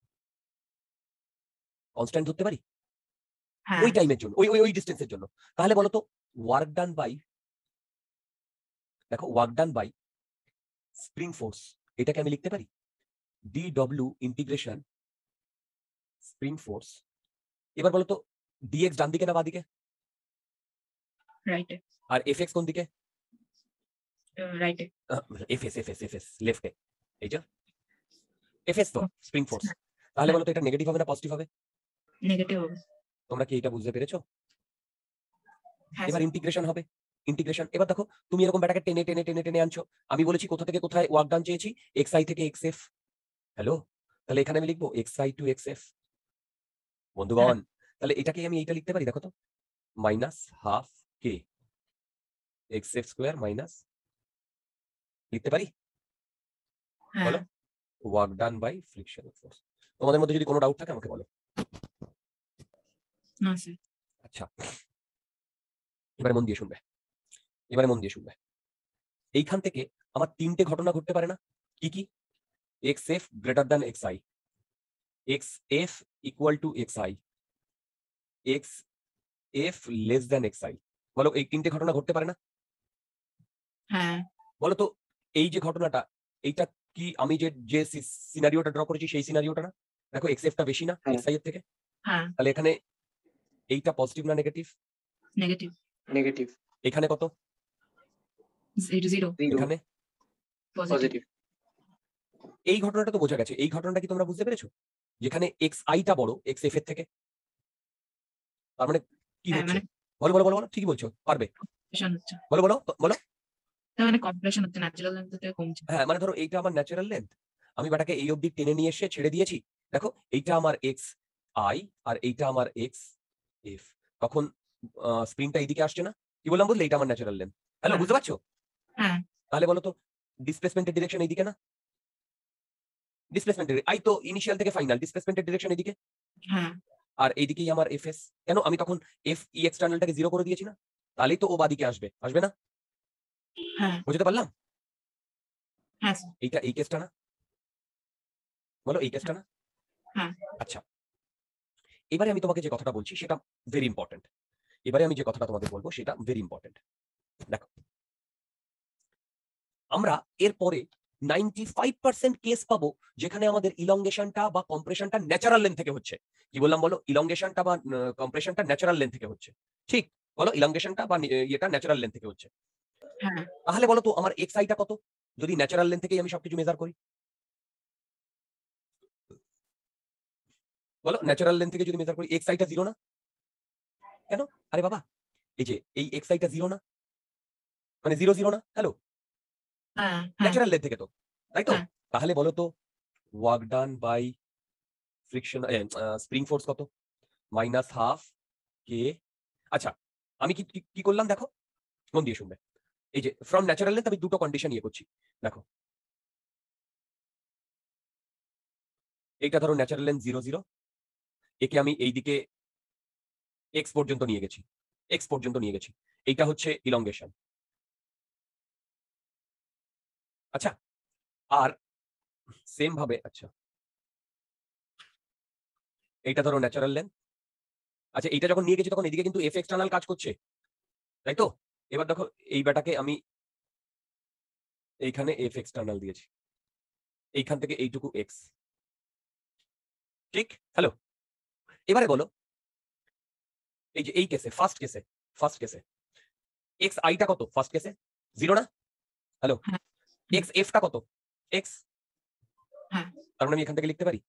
Speaker 1: কনস্ট্যান্ট ধরতে পারি
Speaker 2: হ্যাঁ।
Speaker 1: ওই টাইমের জন্য, ওই ওই ওই ডিস্টেন্সের জন্য। তাহলে বলতো ওয়ার্ক ডান বাই, দেখো work done by spring force, এটাকে আমি লিখতে পারি D W integration spring force. এবার বলতো ডিএক্স ডান দিকে না বাঁ দিকে?
Speaker 2: রাইটে।
Speaker 1: আর এফএক্স কোন দিকে?
Speaker 2: রাইটে।
Speaker 1: এফএস এফএস এফএস লেফটে, এইটা এফএস তো স্প্রিং ফোর্স। তাহলে বলতো এটা নেগেটিভ হবে না পজিটিভ হবে?
Speaker 2: নেগেটিভ হবে।
Speaker 1: তোমরা কি এটা বুঝতে পেরেছো?
Speaker 2: হ্যাঁ
Speaker 1: এবার
Speaker 2: স্যার।
Speaker 1: ইন্টিগ্রেশন হবে, ইন্টিগ্রেশন। এবার দেখো, তুমি এরকম ব্যাটাকে টেনে টেনে টেনে টেনে আনছো। আমি বলেছি কোথা থেকে কোথায় ওয়ার্ক ডান চেয়েছি? এক্স আই থেকে এক্স এফ। হ্যালো, তাহলে এখানে আমি লিখবো X I to X F. বন্ধুগণ, তাহলে এটাকে আমি এইটা লিখতে পারি, দেখো তো, minus half K X F square minus, লিখতে পারি?
Speaker 2: হ্যাঁ।
Speaker 1: বলো, work done by friction force. তোমাদের মধ্যে যদি কোনো ডাউট থাকে আমাকে বলো।
Speaker 2: না স্যার।
Speaker 1: আচ্ছা, এবারে মন দিয়ে শুনবে, এবারে মন দিয়ে শুনবে। এইখান থেকে আমার তিনটে ঘটনা ঘটতে পারে না? কি কি? X F greater than X I, X F equal to X I, X F less than X I. বলো, এই তিনটে ঘটনা ঘটতে পারে না?
Speaker 2: হ্যাঁ।
Speaker 1: বলো তো, এই যে ঘটনাটা, এইটা কি আমি যে যে সিনারিওটা ড্র করেছি সেই সিনারিওটা না? দেখো এক্স এফটা বেশি না
Speaker 4: হ্যাঁ।
Speaker 1: এক্স আই এর থেকে?
Speaker 2: হ্যাঁ।
Speaker 1: তাহলে এখানে এইটা পজিটিভ না নেগেটিভ?
Speaker 2: নেগেটিভ।
Speaker 4: নেগেটিভ।
Speaker 1: এখানে কত?
Speaker 2: Zero zero.
Speaker 4: জিরো।
Speaker 1: এখানে
Speaker 2: পজিটিভ।
Speaker 4: পজিটিভ।
Speaker 1: এই ঘটনাটা তো বোঝা গেছে। এই ঘটনাটা কি তোমরা বুঝতে পেরেছো? যেখানে এক্স আইটা বড় এক্স এফ এর থেকে। তার মানে কি
Speaker 2: হ্যাঁ,
Speaker 1: হচ্ছে?
Speaker 2: মানে
Speaker 1: বলো বলো বলো বলো, ঠিকই বলছো, পারবে,
Speaker 2: কম্প্রেশন হচ্ছে।
Speaker 1: বলো বলো বলো।
Speaker 2: তার মানে কম্প্রেশন হচ্ছে, ন্যাচারাল লেন্থ থেকে কমছে।
Speaker 1: হ্যাঁ, মানে ধরো এইটা আমার ন্যাচারাল লেন্থ, আমি বাটাকে এই অবধি টেনে নিয়ে এসে ছেড়ে দিয়েছি। দেখো এইটা আমার এক্স আই আর এইটা আমার এক্স এফ। তখন স্প্রিংটা এইদিকে আসছে না? কি বললাম বুঝলে? এইটা আমার ন্যাচারাল লেন্থ। হ্যালো, বুঝতে পারছো?
Speaker 2: হ্যাঁ।
Speaker 1: তাহলে বলো তো ডিসপ্লেসমেন্টের ডিরেকশন এইদিকে না? ডিসপ্লেসমেন্টের আই তো ইনিশিয়াল থেকে ফাইনাল, ডিসপ্লেসমেন্টের ডিরেকশন এইদিকে।
Speaker 2: হ্যাঁ।
Speaker 1: আর এইদিকেই আমার এফএস। কেন? আমি তখন এফ ই এক্সটার্নালটাকে জিরো করে দিয়েছি না? তাহলেই তো ও বাদিকে আসবে, আসবে না?
Speaker 2: হ্যাঁ।
Speaker 1: বুঝতে পারলাম?
Speaker 2: হ্যাঁ স্যার।
Speaker 1: এইটা এই কেসটা না? বলো, এই কেসটা না?
Speaker 2: হ্যাঁ।
Speaker 1: আচ্ছা, এবারে আমি তোমাকে যে কথাটা বলছি সেটা ভেরি ইম্পর্টেন্ট। এবারে আমি যে কথাটা তোমাদের বলবো সেটা ভেরি ইম্পর্টেন্ট। দেখো, আমরা এরপরে নাইনটি ফাইভ পার্সেন্ট কেস পাবো যেখানে আমাদের ইলংগেশনটা বা কম্প্রেশনটা ন্যাচারাল লেন্থ থেকে হচ্ছে। কি বললাম বলো? ইলংগেশনটা বা কম্প্রেশনটা ন্যাচারাল লেন্থ থেকে হচ্ছে। ঠিক বলো, ইলংগেশনটা বা ইয়েটা ন্যাচারাল লেন্থ থেকে হচ্ছে।
Speaker 2: হ্যাঁ।
Speaker 1: তাহলে বলো তো আমার এক্স আইটা কত যদি ন্যাচারাল লেন্থ থেকেই আমি সবকিছু মেজার করি? বলো, ন্যাচারাল লেন্থ থেকে যদি মেজার করি এক্স আইটা জিরো না? কেন? আরে বাবা, এই যে এই এক্স আইটা জিরো না, মানে জিরো জিরো না? হ্যালো,
Speaker 2: হ্যাঁ। হ্যাঁ।
Speaker 1: ন্যাচারাল লেন্থ থেকে তো, তাই তো?
Speaker 2: হ্যাঁ।
Speaker 1: তাহলে বলো তো work done by friction spring force কত মাইনাস হাফ কে। আচ্ছা আমি কি কি- কি করলাম দেখো, মন দিয়ে শুনবে। এই যে ফ্রম ন্যাচারাল লেন্থ আমি দুটো কন্ডিশন ইয়ে করছি দেখো। এইটা ধরো ন্যাচারাল লেন্থ জিরো জিরো, একে আমি এইদিকে এক্স পর্যন্ত নিয়ে গেছি, এক্স পর্যন্ত নিয়ে গেছি, এইটা হচ্ছে ইলংগেশন। আচ্ছা আর সেম ভাবে আচ্ছা এইটা ধরো ন্যাচারাল লেন্থ। আচ্ছা এইটা যখন নিয়ে গেছি তখন এদিকে কিন্তু এফ এক্সটার্নাল কাজ করছে, তাই তো? এবার দেখো এই ব্যাটাকে আমি এইখানে এফ এক্সটার্নাল দিয়েছি, এইখান থেকে এইটুকু এক্স, ঠিক? হ্যালো, এবারে বলো এই যে এই কেসে ফার্স্ট কেসে ফার্স্ট কেসে এক্স আইটা কত ফার্স্ট কেসে জিরো না? হ্যালো,
Speaker 2: হ্যাঁ।
Speaker 1: এক্স এফটা কত এক্স,
Speaker 2: হ্যাঁ।
Speaker 1: তার মানে আমি এখান থেকে লিখতে পারি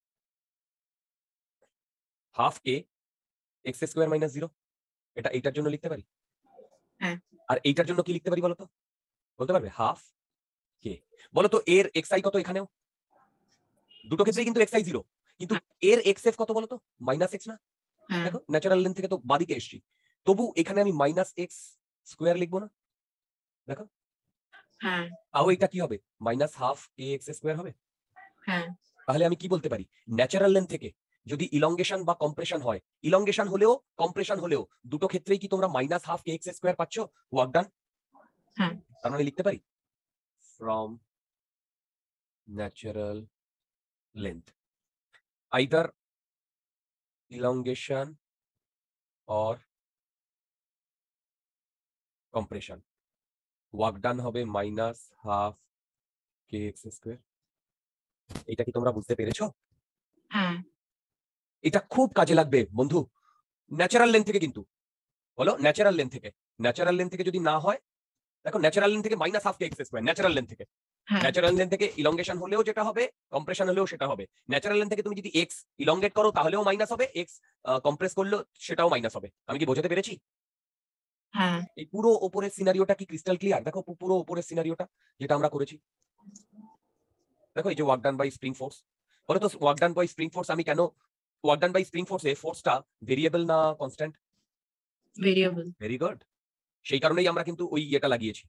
Speaker 1: half K X square minus zero, এটা এইটার জন্য লিখতে পারি।
Speaker 2: হ্যাঁ।
Speaker 1: আর এইটার জন্য কি লিখতে পারি বলতো, বলতে পারবে? Half K. বলো তো এর এক্স আই কত এখানেও, দুটো ক্ষেত্রেই কিন্তু এক্স আই জিরো, কিন্তু এর এক্স এফ কত বলতো মাইনাস এক্স না?
Speaker 2: হ্যাঁ।
Speaker 1: দেখো ন্যাচারাল লেন্থ থেকে তো বাদিকে এসছি, তবু এখানে আমি মাইনাস এক্স স্কোয়ার লিখবো না? দেখো
Speaker 2: হ্যাঁ।
Speaker 1: তাও এটা কি হবে minus half A X square হবে।
Speaker 2: হ্যাঁ।
Speaker 1: তাহলে আমি কি বলতে পারি, ন্যাচারাল লেন্থ থেকে যদি ইলংগেশন বা কম্প্রেশন হয়, ইলংগেশন হলেও কম্প্রেশন হলেও দুটো ক্ষেত্রেই কি তোমরা minus half K X square পাচ্ছ ওয়ার্ক ডান?
Speaker 2: হ্যাঁ।
Speaker 1: তার মানে লিখতে পারি from natural length either elongation or compression, work done হবে minus half K X square. এটা কি তোমরা বুঝতে পেরেছো?
Speaker 2: হ্যাঁ।
Speaker 1: এটা খুব কাজে লাগবে বন্ধু ন্যাচারাল লেন্থ থেকে, কিন্তু বলো ন্যাচারাল লেন্থ থেকে, ন্যাচারাল লেন্থ থেকে যদি না হয়, দেখো ন্যাচারাল লেন্থ থেকে minus half K X square natural length থেকে,
Speaker 2: হ্যাঁ।
Speaker 1: ন্যাচারাল লেন্থ থেকে ইলংগেশন হলেও যেটা হবে, কম্প্রেশন হলেও সেটা হবে। ন্যাচারাল লেন্থ থেকে তুমি যদি এক্স ইলংগেট করো তাহলেও মাইনাস হবে, এক্স কম্প্রেস করলেও সেটাও মাইনাস হবে। আমি কি বোঝাতে পেরেছি?
Speaker 2: হ্যাঁ।
Speaker 1: এই পুরো ওপরের সিনারিওটা কি ক্রিস্টাল ক্লিয়ার? দেখো পু- পুরো ওপরের সিনারিওটা যেটা আমরা করেছি, দেখো এই যে work done by spring force, বলো তো work done by spring force আমি কেন, ওয়ার্ক ডান বাই স্প্রিং ফোর্সে ফোর্সটা ভেরিয়েবল না কনস্ট্যান্ট?
Speaker 2: ভেরিয়েবল।
Speaker 1: ভেরি গুড, সেই কারণেই আমরা কিন্তু ওই ইয়েটা লাগিয়েছি।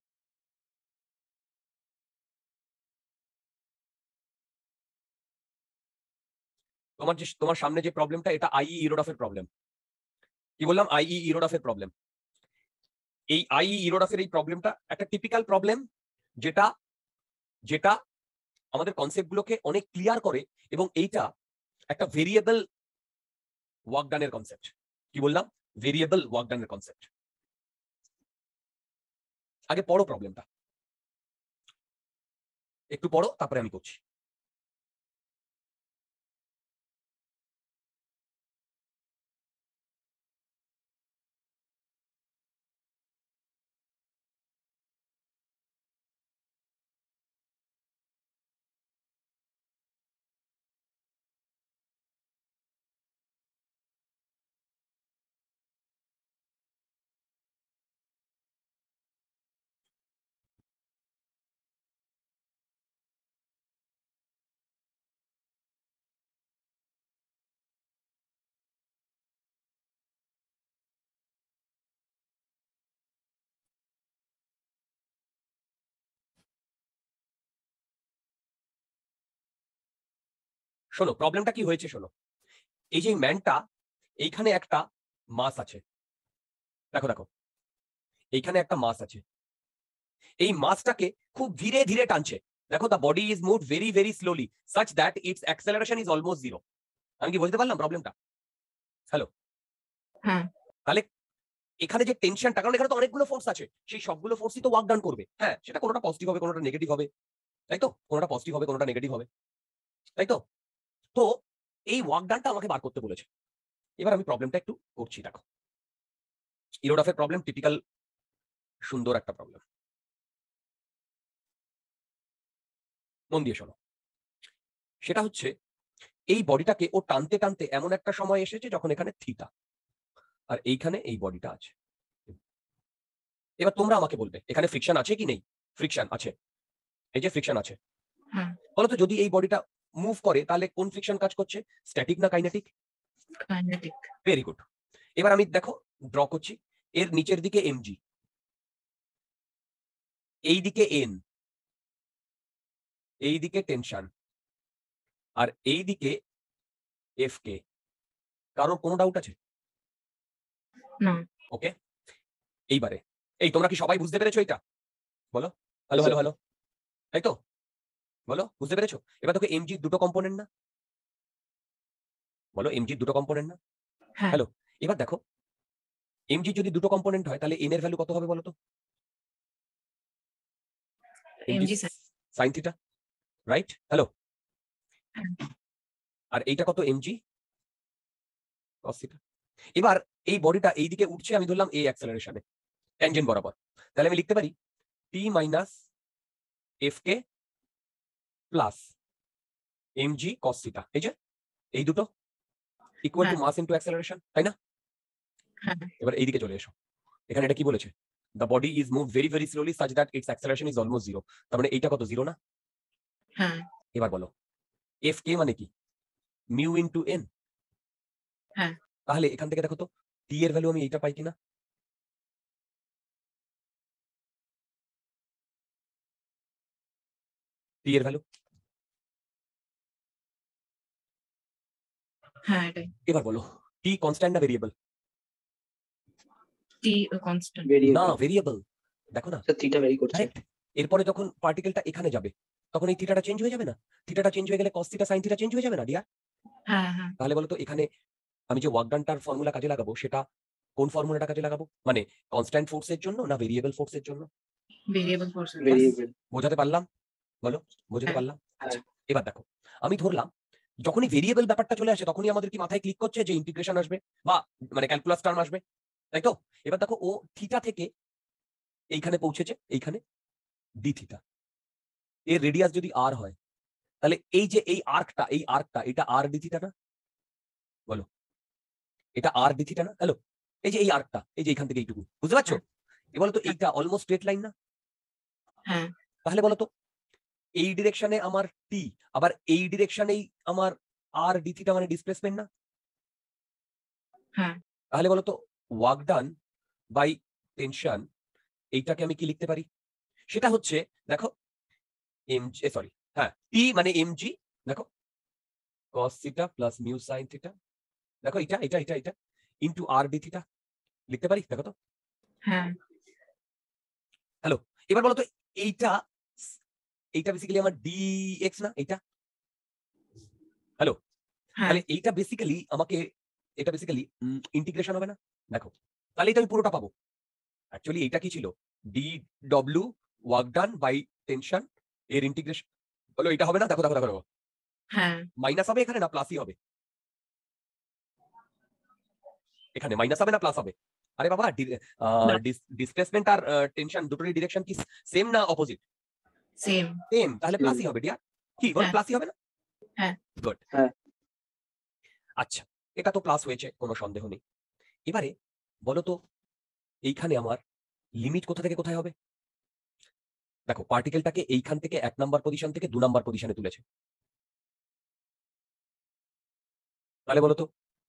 Speaker 1: তোমার যে তোমার সামনে যে প্রবলেমটা, এটা আইই ইরোডফের প্রবলেম। কি বললাম? আইই ইরোডফের প্রবলেম। এই আইই ইরোডফের এই প্রবলেমটা একটা টিপিক্যাল প্রবলেম, যেটা যেটা আমাদের কনসেপ্ট গুলোকে অনেক ক্লিয়ার করে, এবং এইটা একটা ভেরিয়েবল ওয়ার্ক ডানের কনসেপ্ট। কি বললাম? ভেরিয়েবল ওয়ার্ক ডানের কনসেপ্ট। আগে পড়ো প্রবলেমটা, একটু পড়ো তারপরে আমি করছি। শোনো প্রবলেমটা কি হয়েছে, শোনো। এই যে ম্যানটা, এইখানে একটা মাস আছে, দেখো দেখো এইখানে একটা মাস আছে, এই মাসটাকে খুব ধীরে ধীরে টানছে। দেখো the body is move very very slowly such that its acceleration is almost zero. আমি কি বলতে পারলাম প্রবলেমটা? হ্যালো,
Speaker 2: হ্যাঁ।
Speaker 1: তাহলে এখানে যে টেনশনটা, কারণ এখানে তো অনেকগুলো ফোর্স আছে, সেই সবগুলো ফোর্সই তো ওয়ার্ক ডান করবে। হ্যাঁ, সেটা কোনোটা পজিটিভ হবে কোনোটা নেগেটিভ হবে, তাই তো? কোনোটা পজিটিভ হবে কোনোটা নেগেটিভ হবে, তাই তো? তো এই ওয়ার্ক ডানটা আমাকে বার করতে বলেছে। এবার আমি প্রবলেমটা একটু করছি, দেখো ইরোডফের প্রবলেম টিপিক্যাল সুন্দর একটা প্রবলেম, মন দিয়ে শোনো। সেটা হচ্ছে এই বডিটাকে ও টানতে টানতে এমন একটা সময় এসেছে যখন এখানে থিটা, আর এইখানে এই বডিটা আছে। এবার তোমরা আমাকে বলবে এখানে ফ্রিকশন আছে কি নেই? ফ্রিকশন আছে, এই যে ফ্রিকশন আছে।
Speaker 2: হ্যাঁ।
Speaker 1: বলতো যদি এই বডিটা মুভ করে তাহলে কোন ফ্রিকশন কাজ করছে, স্ট্যাটিক না কাইনেটিক?
Speaker 2: কাইনেটিক।
Speaker 1: Very good. এবার আমি দেখো ড্র করছি, এর নিচের দিকে এমজি, এই দিকে এন, এই দিকে টেনশন, আর এই দিকে এফ কে। কারোর কোনো ডাউট আছে?
Speaker 2: না।
Speaker 1: ওকে, এইবারে এই তোমরা কি সবাই বুঝতে পেরেছো এটা? বলো হ্যালো হ্যালো হ্যালো, তাই তো? বলো বুঝতে পেরেছো? এবার দেখো এমজি দুটো কম্পোনেন্ট না? বলো এমজি দুটো কম্পোনেন্ট না?
Speaker 2: হ্যাঁ।
Speaker 1: হ্যালো, এবার দেখো এমজি যদি দুটো কম্পোনেন্ট হয় তাহলে এন এর ভ্যালু কত হবে বলো তো?
Speaker 2: MG
Speaker 1: sine theta, right? Hello,
Speaker 2: হ্যাঁ।
Speaker 1: আর এইটা কত? MG cos theta. এবার এই বডিটা এইদিকে উঠছে, আমি ধরলাম এই অ্যাক্সেলারেশনে ট্যানজেন্ট বরাবর, তাহলে আমি লিখতে পারি T minus F K plus MG cos theta. এই যে এই দুটো ইকুয়াল টু
Speaker 2: হ্যাঁ।
Speaker 1: মাস ইনটু অ্যাক্সেলারেশন, তাই না?
Speaker 2: হ্যাঁ।
Speaker 1: এবার এইদিকে চলে এসো, এখানে এটা কি বলেছে? The body is move very very slowly such that its acceleration is almost zero. তার মানে এইটা কত? জিরো না?
Speaker 2: হ্যাঁ।
Speaker 1: এবার বলো এফ কে মানে কি? Mu into N.
Speaker 2: হ্যাঁ।
Speaker 1: তাহলে এখান থেকে দেখো তো টি এর ভ্যালু আমি এইটা পাই কিনা? টি এর ভ্যালু,
Speaker 2: হ্যাঁ এটাই।
Speaker 1: এবার বলো টি কনস্ট্যান্ট না ভেরিয়েবল?
Speaker 2: T constant.
Speaker 1: না,
Speaker 4: ভেরিয়েবল।
Speaker 1: ভেরিয়েবল। দেখো না,
Speaker 4: স্যার থিটা ভ্যারি করছে।
Speaker 1: কারেক্ট। এরপরে যখন পার্টিকেলটা এখানে যাবে তখন এই থিটাটা চেঞ্জ হয়ে যাবে না? থিটাটা চেঞ্জ হয়ে গেলে cos theta sine theta change হয়ে যাবে না ডিয়ার?
Speaker 2: হ্যাঁ হ্যাঁ।
Speaker 1: তাহলে বলো তো এখানে আমি যে ওয়ার্ক ডানটার ফর্মুলা কাজে লাগাবো সেটা কোন ফর্মুলাটা কাজে লাগাবো? মানে কনস্ট্যান্ট ফোর্সের জন্য না ভেরিয়েবল ফোর্সের জন্য?
Speaker 2: Variable force.
Speaker 4: ভেরিয়েবল।
Speaker 1: বোঝাতে পারলাম? বলো বোঝাতে
Speaker 2: হ্যাঁ।
Speaker 1: পারলাম? আচ্ছা, এবার দেখো আমি ধরলাম যখনই ভেরিয়েবল ব্যাপারটা চলে আসে তখনই আমাদের কি মাথায় ক্লিক করছে যে ইন্টিগ্রেশন আসবে বা মানে ক্যালকুলাস টার্ম আসবে, তাই তো? এবার দেখো ও থিটা থেকে এইখানে পৌঁছেছে, এইখানে ডি থিটা, এর রেডিয়াস যদি আর হয় তাহলে এই যে এই আর্কটা, এই আর্কটা এটা আর ডি থিটা না? বলো এটা আর ডি থিটা না? হ্যালো, এই যে এই আর্কটা, এই যে এখান থেকে এইটুকু, বুঝতে পারছো? এ বলো তো এইটা অলমোস্ট স্ট্রেট লাইন না?
Speaker 2: হ্যাঁ।
Speaker 1: তাহলে বলো তো এই ডিরেকশনে আমার টি, আবার এই ডিরেকশনেই আমার আর ডি থিটা মানে ডিসপ্লেসমেন্ট না?
Speaker 2: হ্যাঁ।
Speaker 1: তাহলে বলো তো ওয়ার্ক ডান বাই টেনশন এইটাকে আমি কি লিখতে পারি? সেটা হচ্ছে দেখো এমজি, সরি হ্যাঁ টি মানে এমজি, দেখো cos theta plus mu sine theta, দেখো এটা এটা এটা এটা ইনটু আর ডি থিটা লিখতে পারি, দেখো তো।
Speaker 2: হ্যাঁ।
Speaker 1: হ্যালো, এবার বলো তো এইটা এইটা বেসিক্যালি আমার ডিএক্স না? এইটা হ্যালো,
Speaker 2: হ্যাঁ।
Speaker 1: তাহলে এইটা বেসিক্যালি আমাকে এটা বেসিক্যালি ইন্টিগ্রেশন হবে না? দেখো তাহলে এটা আমি পুরোটা পাবো। অ্যাকচুয়ালি এইটা কি ছিল? D W work done by tension এর ইন্টিগ্রেশন বলো, এটা হবে না? দেখো দেখো দেখো দেখো,
Speaker 2: হ্যাঁ।
Speaker 1: মাইনাস হবে এখানে না প্লাসই হবে? এখানে মাইনাস হবে না প্লাস হবে? আরে বাবা, ডিসপ্লেসমেন্ট আর টেনশন দুটোরই ডিরেকশন কি সেম না অপোজিট?
Speaker 2: সেম।
Speaker 1: সেম, তাহলে প্লাসই হবে ডিয়ার। কি বল,
Speaker 2: হ্যাঁ।
Speaker 1: প্লাসই হবে না?
Speaker 2: হ্যাঁ।
Speaker 1: গুড।
Speaker 4: হ্যাঁ।
Speaker 1: আচ্ছা, এটা তো প্লাস হয়েছে, কোনো সন্দেহ নেই। এবারে বলো তো এইখানে আমার লিমিট কোথা থেকে কোথায় হবে? দেখো পার্টিকেলটাকে এইখান থেকে এক নাম্বার পজিশন থেকে দু নাম্বার পজিশনে তুলেছে, তাহলে বলো তো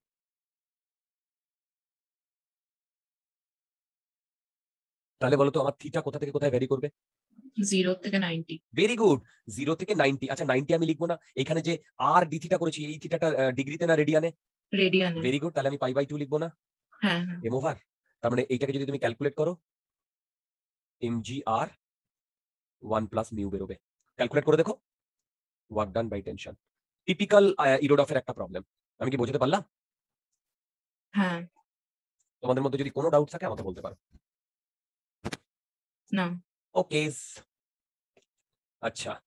Speaker 1: তাহলে বলো তো আমার থিটা কোথা থেকে কোথায় ভ্যারি করবে?
Speaker 2: জিরো থেকে নাইনটি।
Speaker 1: ভেরি গুড, জিরো থেকে নাইনটি। আচ্ছা নাইনটি আমি লিখবো না, এখানে যে আর ডি থিটা করেছি এই থিটাটা ডিগ্রিতে না রেডিয়ানে?
Speaker 2: রেডিয়ানে।
Speaker 1: ভেরি গুড, তাহলে আমি পাই বাই টু লিখবো না?
Speaker 2: হ্যাঁ হ্যাঁ।
Speaker 1: M over. তার মানে এইটাকে যদি তুমি ক্যালকুলেট করো M G R one plus mu বেরোবে। ক্যালকুলেট করে দেখো, work done by tension. Typical ইরোডফের একটা প্রবলেম। আমি কি বোঝাতে পারলাম?
Speaker 2: হ্যাঁ।
Speaker 1: তোমাদের মধ্যে যদি কোনো ডাউট থাকে আমাকে বলতে পারো।
Speaker 2: না।
Speaker 1: ওকে, আচ্ছা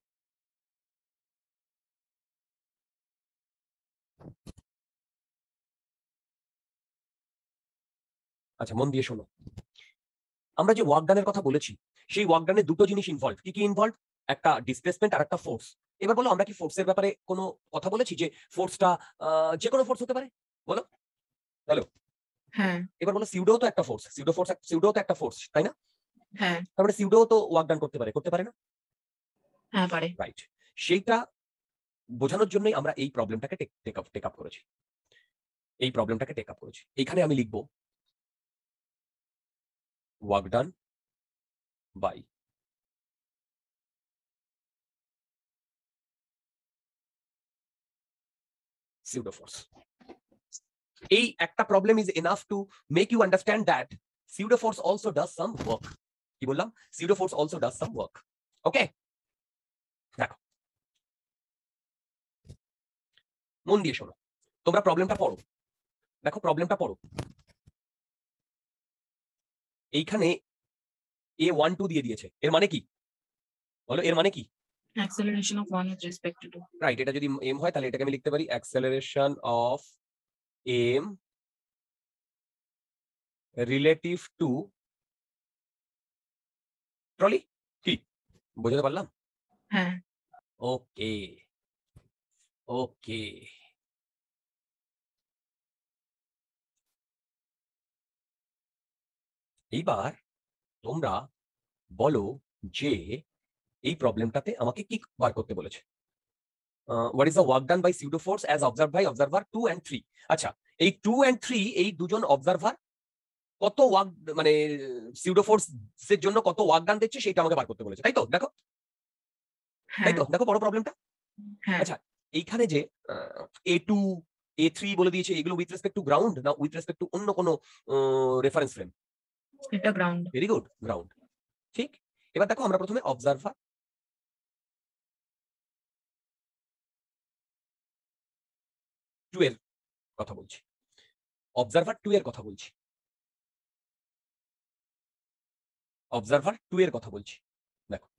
Speaker 1: আচ্ছা মন দিয়ে শোনো, আমরা যে ওয়ার্ক ডানের কথা বলেছি সেই ওয়ার্ক ডানে দুটো জিনিস ইনভলভ। কি কি ইনভলভ? একটা ডিসপ্লেসমেন্ট আর একটা ফোর্স। এবার বলো আমরা কি ফোর্সের ব্যাপারে কোনো কথা বলেছি যে ফোর্সটা যে কোনো ফোর্স হতে পারে? বলো বলো।
Speaker 2: হ্যাঁ।
Speaker 1: এবার বলো সিউডো তো একটা ফোর্স, সিউডো ফোর্স সিউডো তো একটা ফোর্স, তাই না?
Speaker 2: হ্যাঁ।
Speaker 1: তারপরে সিউডো তো ওয়ার্ক ডান করতে পারে, করতে পারে না?
Speaker 2: হ্যাঁ পারে।
Speaker 1: রাইট, সেইটা বোঝানোর জন্যই আমরা এই প্রবলেমটাকে টেক আপ টেক আপ করেছি এই প্রবলেমটাকে টেক আপ করেছি এইখানে আমি লিখবো work done by pseudo force. এই একটা problem is enough to make you understand that pseudo force also does some work. কি বললাম? pseudo force also does some work. ওকে, দেখো মন দিয়ে শোনো, তোমরা প্রবলেমটা পড়ো। দেখো প্রবলেমটা পড়ো, এইখানে এ ওয়ান টু দিয়ে দিয়েছে, এর মানে কি বলো? এর মানে কি?
Speaker 2: acceleration of one with respect to two.
Speaker 1: Right, এটা যদি এম হয় তাহলে এটাকে আমি লিখতে পারি acceleration of M relative to trolley. কি বোঝাতে পারলাম?
Speaker 2: হ্যাঁ,
Speaker 1: ওকে ওকে এইবার তোমরা বলো যে এই প্রবলেমটাতে আমাকে কি বার করতে বলেছে। What is the work done by pseudo force as observed by observer two and three. আচ্ছা, এই টু and থ্রি এই দুজন অবজারভার কত ওয়ার্ক মানে pseudo force এর জন্য কত ওয়ার্ক ডান দিচ্ছে সেটা আমাকে বার করতে বলেছে, তাই তো? দেখো তাই
Speaker 2: হ্যাঁ,
Speaker 1: তো, দেখো বড় প্রবলেমটা।
Speaker 2: হ্যাঁ,
Speaker 1: আচ্ছা, এইখানে যে এ টু এ থ্রি বলে দিয়েছে, এগুলো উইথ রেসপেক্ট টু গ্রাউন্ড না উইথ রেসপেক্ট টু অন্য কোনো রেফারেন্স ফ্রেম?
Speaker 2: এটা গ্রাউন্ড।
Speaker 1: Very good, ground. ঠিক, এবার দেখো আমরা প্রথমে অবজারভার টু এর কথা বলছি, অবজারভার টু এর কথা বলছি, অবজারভার টু এর কথা বলছি। দেখো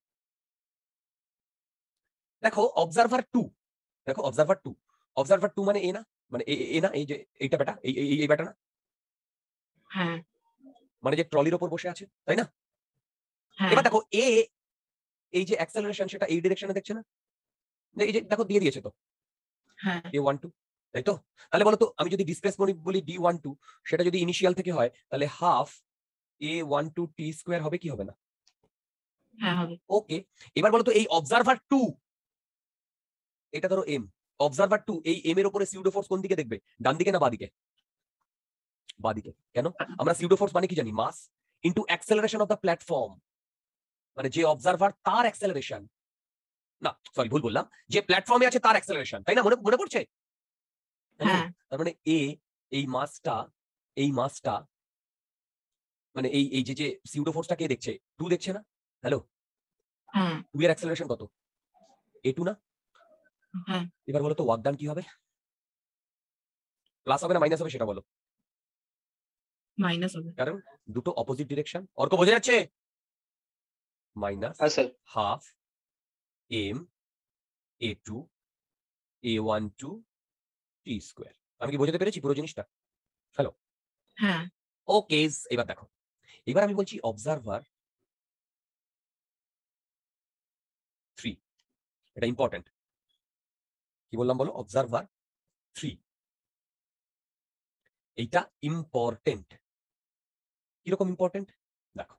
Speaker 1: দেখো অবজারভার টু, দেখো অবজারভার টু, অবজারভার টু মানে এ না, মানে এ না, এই যে এইটা বেটা, এই এই বেটা না,
Speaker 2: হ্যাঁ,
Speaker 1: মানে যে ট্রলির ওপর বসে আছে, তাই না?
Speaker 2: হ্যাঁ,
Speaker 1: এবার দেখো এ এই যে অ্যাক্সেলারেশন সেটা এই ডিরেকশনে দেখছে না, এই যে দেখো দিয়ে দিয়েছে তো
Speaker 2: হ্যাঁ,
Speaker 1: এ ওয়ান টু, তাই তো? তাহলে বলো তো আমি যদি ডিসপ্লেসমেন্ট বলি ডি ওয়ান টু, সেটা যদি ইনিশিয়াল থেকে হয় তাহলে half A one two T square হবে কি হবে না?
Speaker 2: হ্যাঁ হবে।
Speaker 1: ওকে, এবার বলো তো এই অবজারভার টু, এটা ধরো এম, অবজারভার টু এই এম এর উপরে pseudo force কোন দিকে দেখবে? ডান দিকে না বাদিকে? বাদিকে। কেন? আমরা pseudo force মানে কি জানি? Mass into acceleration of the platform, মানে যে অবজারভার তার অ্যাক্সেলারেশন, না সরি ভুল বললাম, যে প্ল্যাটফর্মে আছে তার অ্যাক্সেলারেশন, তাই না? মনে মনে পড়ছে?
Speaker 2: হ্যাঁ,
Speaker 1: তার মানে এ এই মাসটা, এই মাসটা মানে এই এই যে যে pseudo force টা কে দেখছে? টু দেখছে না? হ্যালো,
Speaker 2: হ্যাঁ,
Speaker 1: টু এর অ্যাক্সেলারেশন কত? এ টু না?
Speaker 2: হ্যাঁ,
Speaker 1: এবার বলো তো ওয়ার্ক ডান কি হবে? প্লাস হবে না মাইনাস হবে সেটা বলো?
Speaker 2: মাইনাস হবে।
Speaker 1: কারণ দুটো অপোজিট ডিরেকশন। অর্ক বোঝা যাচ্ছে? মাইনাস
Speaker 4: হ্যাঁ sir.
Speaker 1: Half M A two A one two T square. আমি কি বোঝাতে পেরেছি পুরো জিনিসটা? হ্যালো,
Speaker 2: হ্যাঁ,
Speaker 1: ওকে। এবার দেখো, এবার আমি বলছি অবজারভার থ্রি, এটা ইম্পর্টেন্ট। কি বললাম বলো? অবজারভার থ্রি, এইটা ইম্পর্টেন্ট। কিরকম ইম্পর্টেন্ট দেখো,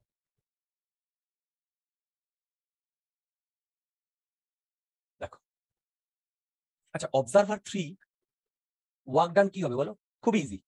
Speaker 1: দেখো আচ্ছা, অবজারভার থ্রি ওয়ার্ক ডান কি হবে বলো? খুব ইজি,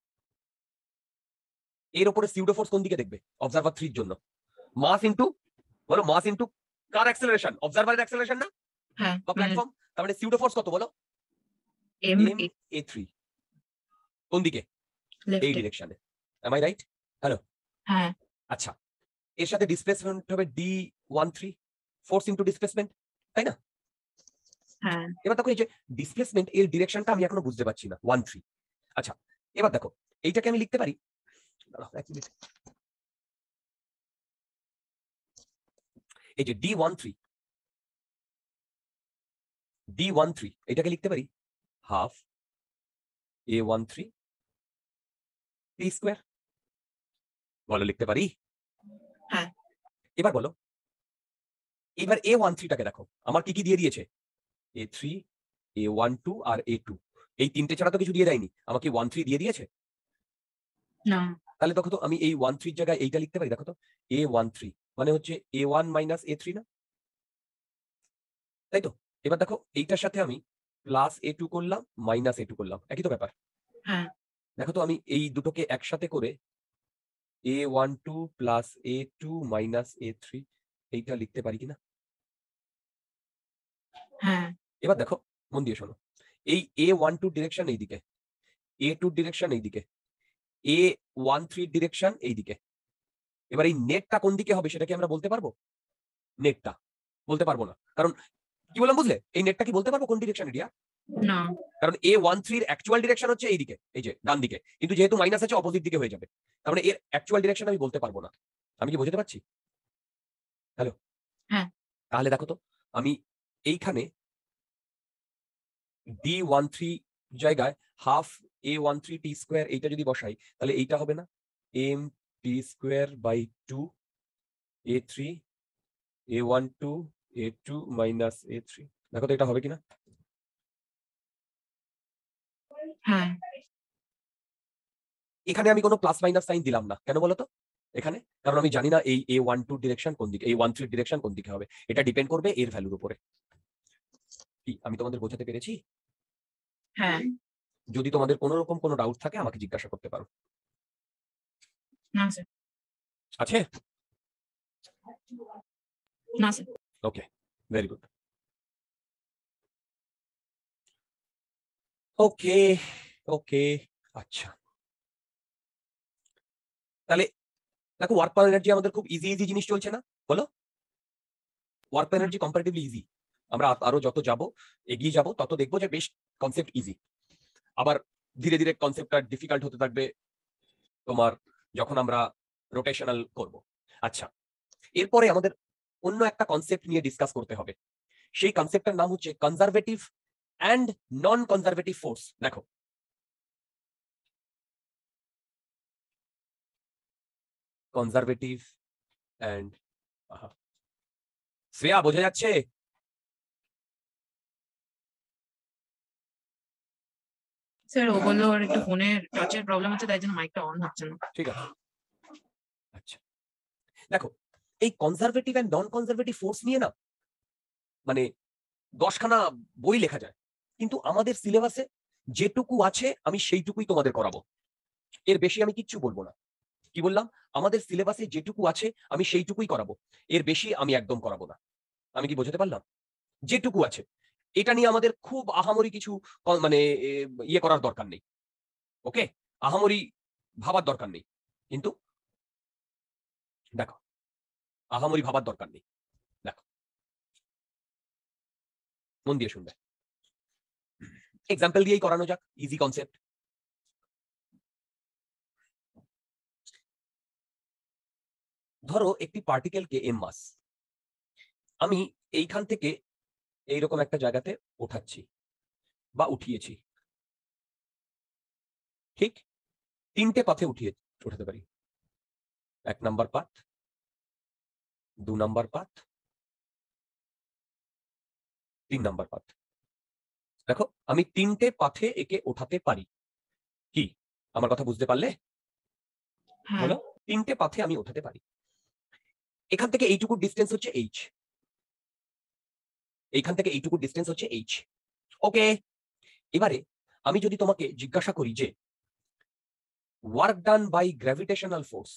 Speaker 1: এর উপরে pseudo force কোন দিকে দেখবে? অবজারভার থ্রির জন্য মাস ইনটু, বলো মাস ইনটু কার অ্যাক্সেলারেশন? অবজারভারের অ্যাক্সেলারেশন না
Speaker 2: হ্যাঁ,
Speaker 1: বা প্ল্যাটফর্ম? তার মানে pseudo force কত বলো?
Speaker 2: এম
Speaker 1: এম এ থ্রি, কোন দিকে? এই
Speaker 2: লেফট।
Speaker 1: ডিরেকশনে। Am I right? হ্যালো,
Speaker 2: হ্যাঁ,
Speaker 1: আচ্ছা, এর সাথে ডিসপ্লেসমেন্ট হবে D one three, force into displacement, তাই না?
Speaker 2: হ্যাঁ,
Speaker 1: এবার দেখো এই যে ডিসপ্লেসমেন্ট এর ডিরেকশনটা আমি এখনো বুঝতে পারছি না, ওয়ান থ্রি। আচ্ছা, এবার দেখো এইটাকে আমি লিখতে পারি, দাঁড়াও এক মিনিট, এই যে D one three, D one three এটাকে লিখতে পারি half A one three T square. বলো লিখতে পারি?
Speaker 2: হ্যাঁ,
Speaker 1: এবার বলো, এবার এ ওয়ান থ্রিটাকে দেখো আমার কি কি দিয়ে দিয়েছে? A three, A one two আর এ টু, এই তিনটে ছাড়া তো কিছু দিয়ে দেয়নি। আমাকে ওয়ান থ্রি দিয়ে দিয়েছে,
Speaker 2: না,
Speaker 1: তাহলে দেখো তো আমি এই ওয়ান থ্রির জায়গায় এইটা লিখতে পারি। দেখো তো এ ওয়ান থ্রি মানে হচ্ছে A one minus A three না, তাই তো? এবার দেখো এইটার সাথে আমি প্লাস এ টু করলাম মাইনাস এ টু করলাম, একই তো ব্যাপার।
Speaker 2: হ্যাঁ
Speaker 1: দেখো তো আমি এই দুটোকে একসাথে করে A one two plus A two minus A three এইটা লিখতে পারি কিনা।
Speaker 2: হ্যাঁ
Speaker 1: এবার দেখো মন দিয়ে শোনো, এই এ ওয়ান টু ডিরেকশন এইদিকে, এ টু ডিরেকশন এইদিকে, এ ওয়ান থ্রি ডিরেকশন এইদিকে। এবার এই নেটটা কোন দিকে হবে সেটা কি আমরা বলতে পারবো? নেটটা বলতে পারবো না, কারণ কি বললাম বুঝলে, এই নেটটা কি বলতে পারবো কোন ডিরেকশন এরিয়া?
Speaker 2: না
Speaker 1: কারণ এ ওয়ান থ্রির অ্যাকচুয়াল ডিরেকশন হচ্ছে এইদিকে, এই যে ডান দিকে, কিন্তু যেহেতু মাইনাস আছে অপোজিট দিকে হয়ে যাবে, তার মানে এর অ্যাকচুয়াল ডিরেকশন আমি বলতে পারবো না। আমি কি বোঝাতে পারছি? হ্যালো,
Speaker 2: হ্যাঁ।
Speaker 1: তাহলে দেখো তো আমি এইখানে ডি ওয়ান থ্রি জায়গায় half A one three T square এইটা যদি বসাই তাহলে এইটা হবে না, M T square by two A three A one two A two minus A three. দেখো তো এটা হবে কিনা।
Speaker 2: হ্যাঁ
Speaker 1: এখানে আমি কোনো প্লাস মাইনাস সাইন দিলাম না, কেন বলতো? এখানে কারণ আমি জানি না এই এ ওয়ান টু ডিরেকশন কোন দিকে, এই ওয়ান থ্রি ডিরেকশন কোন দিকে হবে, এটা ডিপেন্ড করবে এর ভ্যালুর উপরে। কি আমি তোমাদের বোঝাতে পেরেছি?
Speaker 2: হ্যাঁ
Speaker 1: যদি তোমাদের কোনো রকম কোনো ডাউট থাকে আমাকে জিজ্ঞাসা করতে পারো।
Speaker 2: না স্যার
Speaker 1: আছে?
Speaker 2: না sir
Speaker 1: okay, very good. Okay okay আচ্ছা, তাহলে দেখো ওয়ার্ক পার এনার্জি আমাদের খুব ইজি ইজি জিনিস চলছে না, বলো? Work per energy comparatively easy. আমরা আরো যত যাব এগিয়ে যাব তত দেখবো যে বেশ কনসেপ্ট ইজি, আবার ধীরে ধীরে কনসেপ্টটা ডিফিকাল্ট হতে থাকবে তোমার যখন আমরা রোটেশনাল করব। আচ্ছা, এরপরে আমাদের অন্য একটা কনসেপ্ট নিয়ে ডিসকাস করতে হবে, সেই কনসেপ্টটার নাম হচ্ছে conservative and non conservative force. দেখো কনজারভেটিভ অ্যান্ড, শ্রেয়া বোঝা যাচ্ছে?
Speaker 2: স্যার ও বললো ওর একটু ফোনের টাচের প্রবলেম আছে, তাই জন্য মাইকটা অন হচ্ছে না।
Speaker 1: ঠিক আছে, আচ্ছা দেখো এই conservative and non conservative force নিয়ে না মানে দশখানা বই লেখা যায়, কিন্তু আমাদের সিলেবাসে যেটুকু আছে আমি সেইটুকুই তোমাদের করাবো, এর বেশি আমি কিচ্ছু বলবো না। কি বললাম? আমাদের সিলেবাসে যেটুকু আছে আমি সেইটুকুই করাবো, এর বেশি আমি একদম করাবো না। আমি কি বোঝাতে পারলাম? যেটুকু আছে এটা নিয়ে আমাদের খুব আহামরি কিছু ক- মানে এ, ইয়ে করার দরকার নেই, ওকে, আহামরি ভাবার দরকার নেই, কিন্তু দেখো আহামরি ভাবার দরকার নেই। দেখো মন দিয়ে শুনবে, এক্সাম্পল দিয়েই করানো যাক, ইজি কনসেপ্ট। ধরো একটি পার্টিকেলকে এম মাস আমি এইখান থেকে এইরকম একটা জায়গাতে ওঠাচ্ছি বা উঠিয়েছি, ঠিক তিনটে পথে উঠিয়ে উঠাতে পারি। এক নাম্বার পাথ, দু নাম্বার পাথ, তিন নাম্বার পাথ। দেখো আমি তিনটে পাথে একে ওঠাতে পারি, কি আমার কথা বুঝতে পারলে?
Speaker 2: হ্যাঁ
Speaker 1: বলো, তিনটে পাথে আমি ওঠাতে পারি। এখান থেকে এইটুকু ডিস্টেন্স হচ্ছে এইচ, এইখান থেকে এইটুকু ডিস্টেন্স হচ্ছে এইচ, ওকে। এবারে আমি যদি তোমাকে জিজ্ঞাসা করি যে work done by gravitational force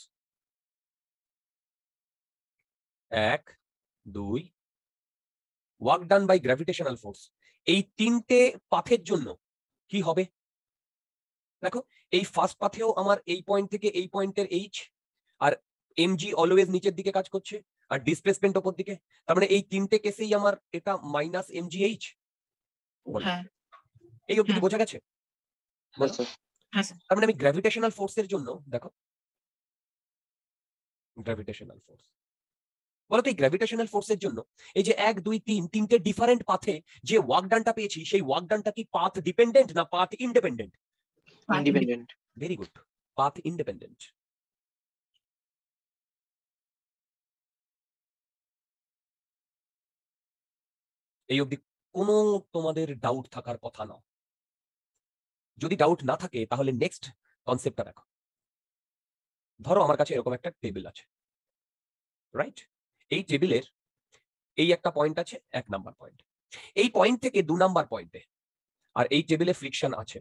Speaker 1: এক দুই, work done by gravitational force এই তিনটে পাথের জন্য কি হবে? দেখো এই ফার্স্ট পাথেও আমার এই পয়েন্ট থেকে এই পয়েন্টের এইচ, আর এমজি অলওয়েজ নিচের দিকে কাজ করছে আর ডিসপ্লেসমেন্ট ওপর দিকে, তার মানে এই তিনটে কেসেই আমার এটা মাইনাস এমজি এইচ।
Speaker 2: হ্যাঁ
Speaker 1: এই অবধি কি বোঝা গেছে?
Speaker 4: হ্যাঁ স্যার।
Speaker 2: হ্যাঁ স্যার
Speaker 1: তার মানে আমি গ্র্যাভিটেশনাল ফোর্সের জন্য, দেখো গ্র্যাভিটেশনাল ফোর্স, বলতো এই গ্র্যাভিটেশনাল ফোর্সের জন্য এই যে এক দুই তিন তিনটে ডিফারেন্ট পাথে যে ওয়ার্ক ডানটা পেয়েছি সেই ওয়ার্ক ডানটা কি পাথ ডিপেন্ডেন্ট না path independent?
Speaker 4: Independent.
Speaker 1: Very good, path independent. এই অবধি কোনো তোমাদের ডাউট থাকার কথা না। যদি ডাউট না থাকে তাহলে নেক্সট কনসেপ্টটা দেখো। ধরো আমার কাছে এরকম একটা টেবিল আছে, রাইট? এই টেবিলের এই একটা পয়েন্ট আছে, এক নাম্বার পয়েন্ট। এই পয়েন্ট থেকে দু নাম্বার পয়েন্টে আর এই টেবিলে ফ্রিকশন আছে।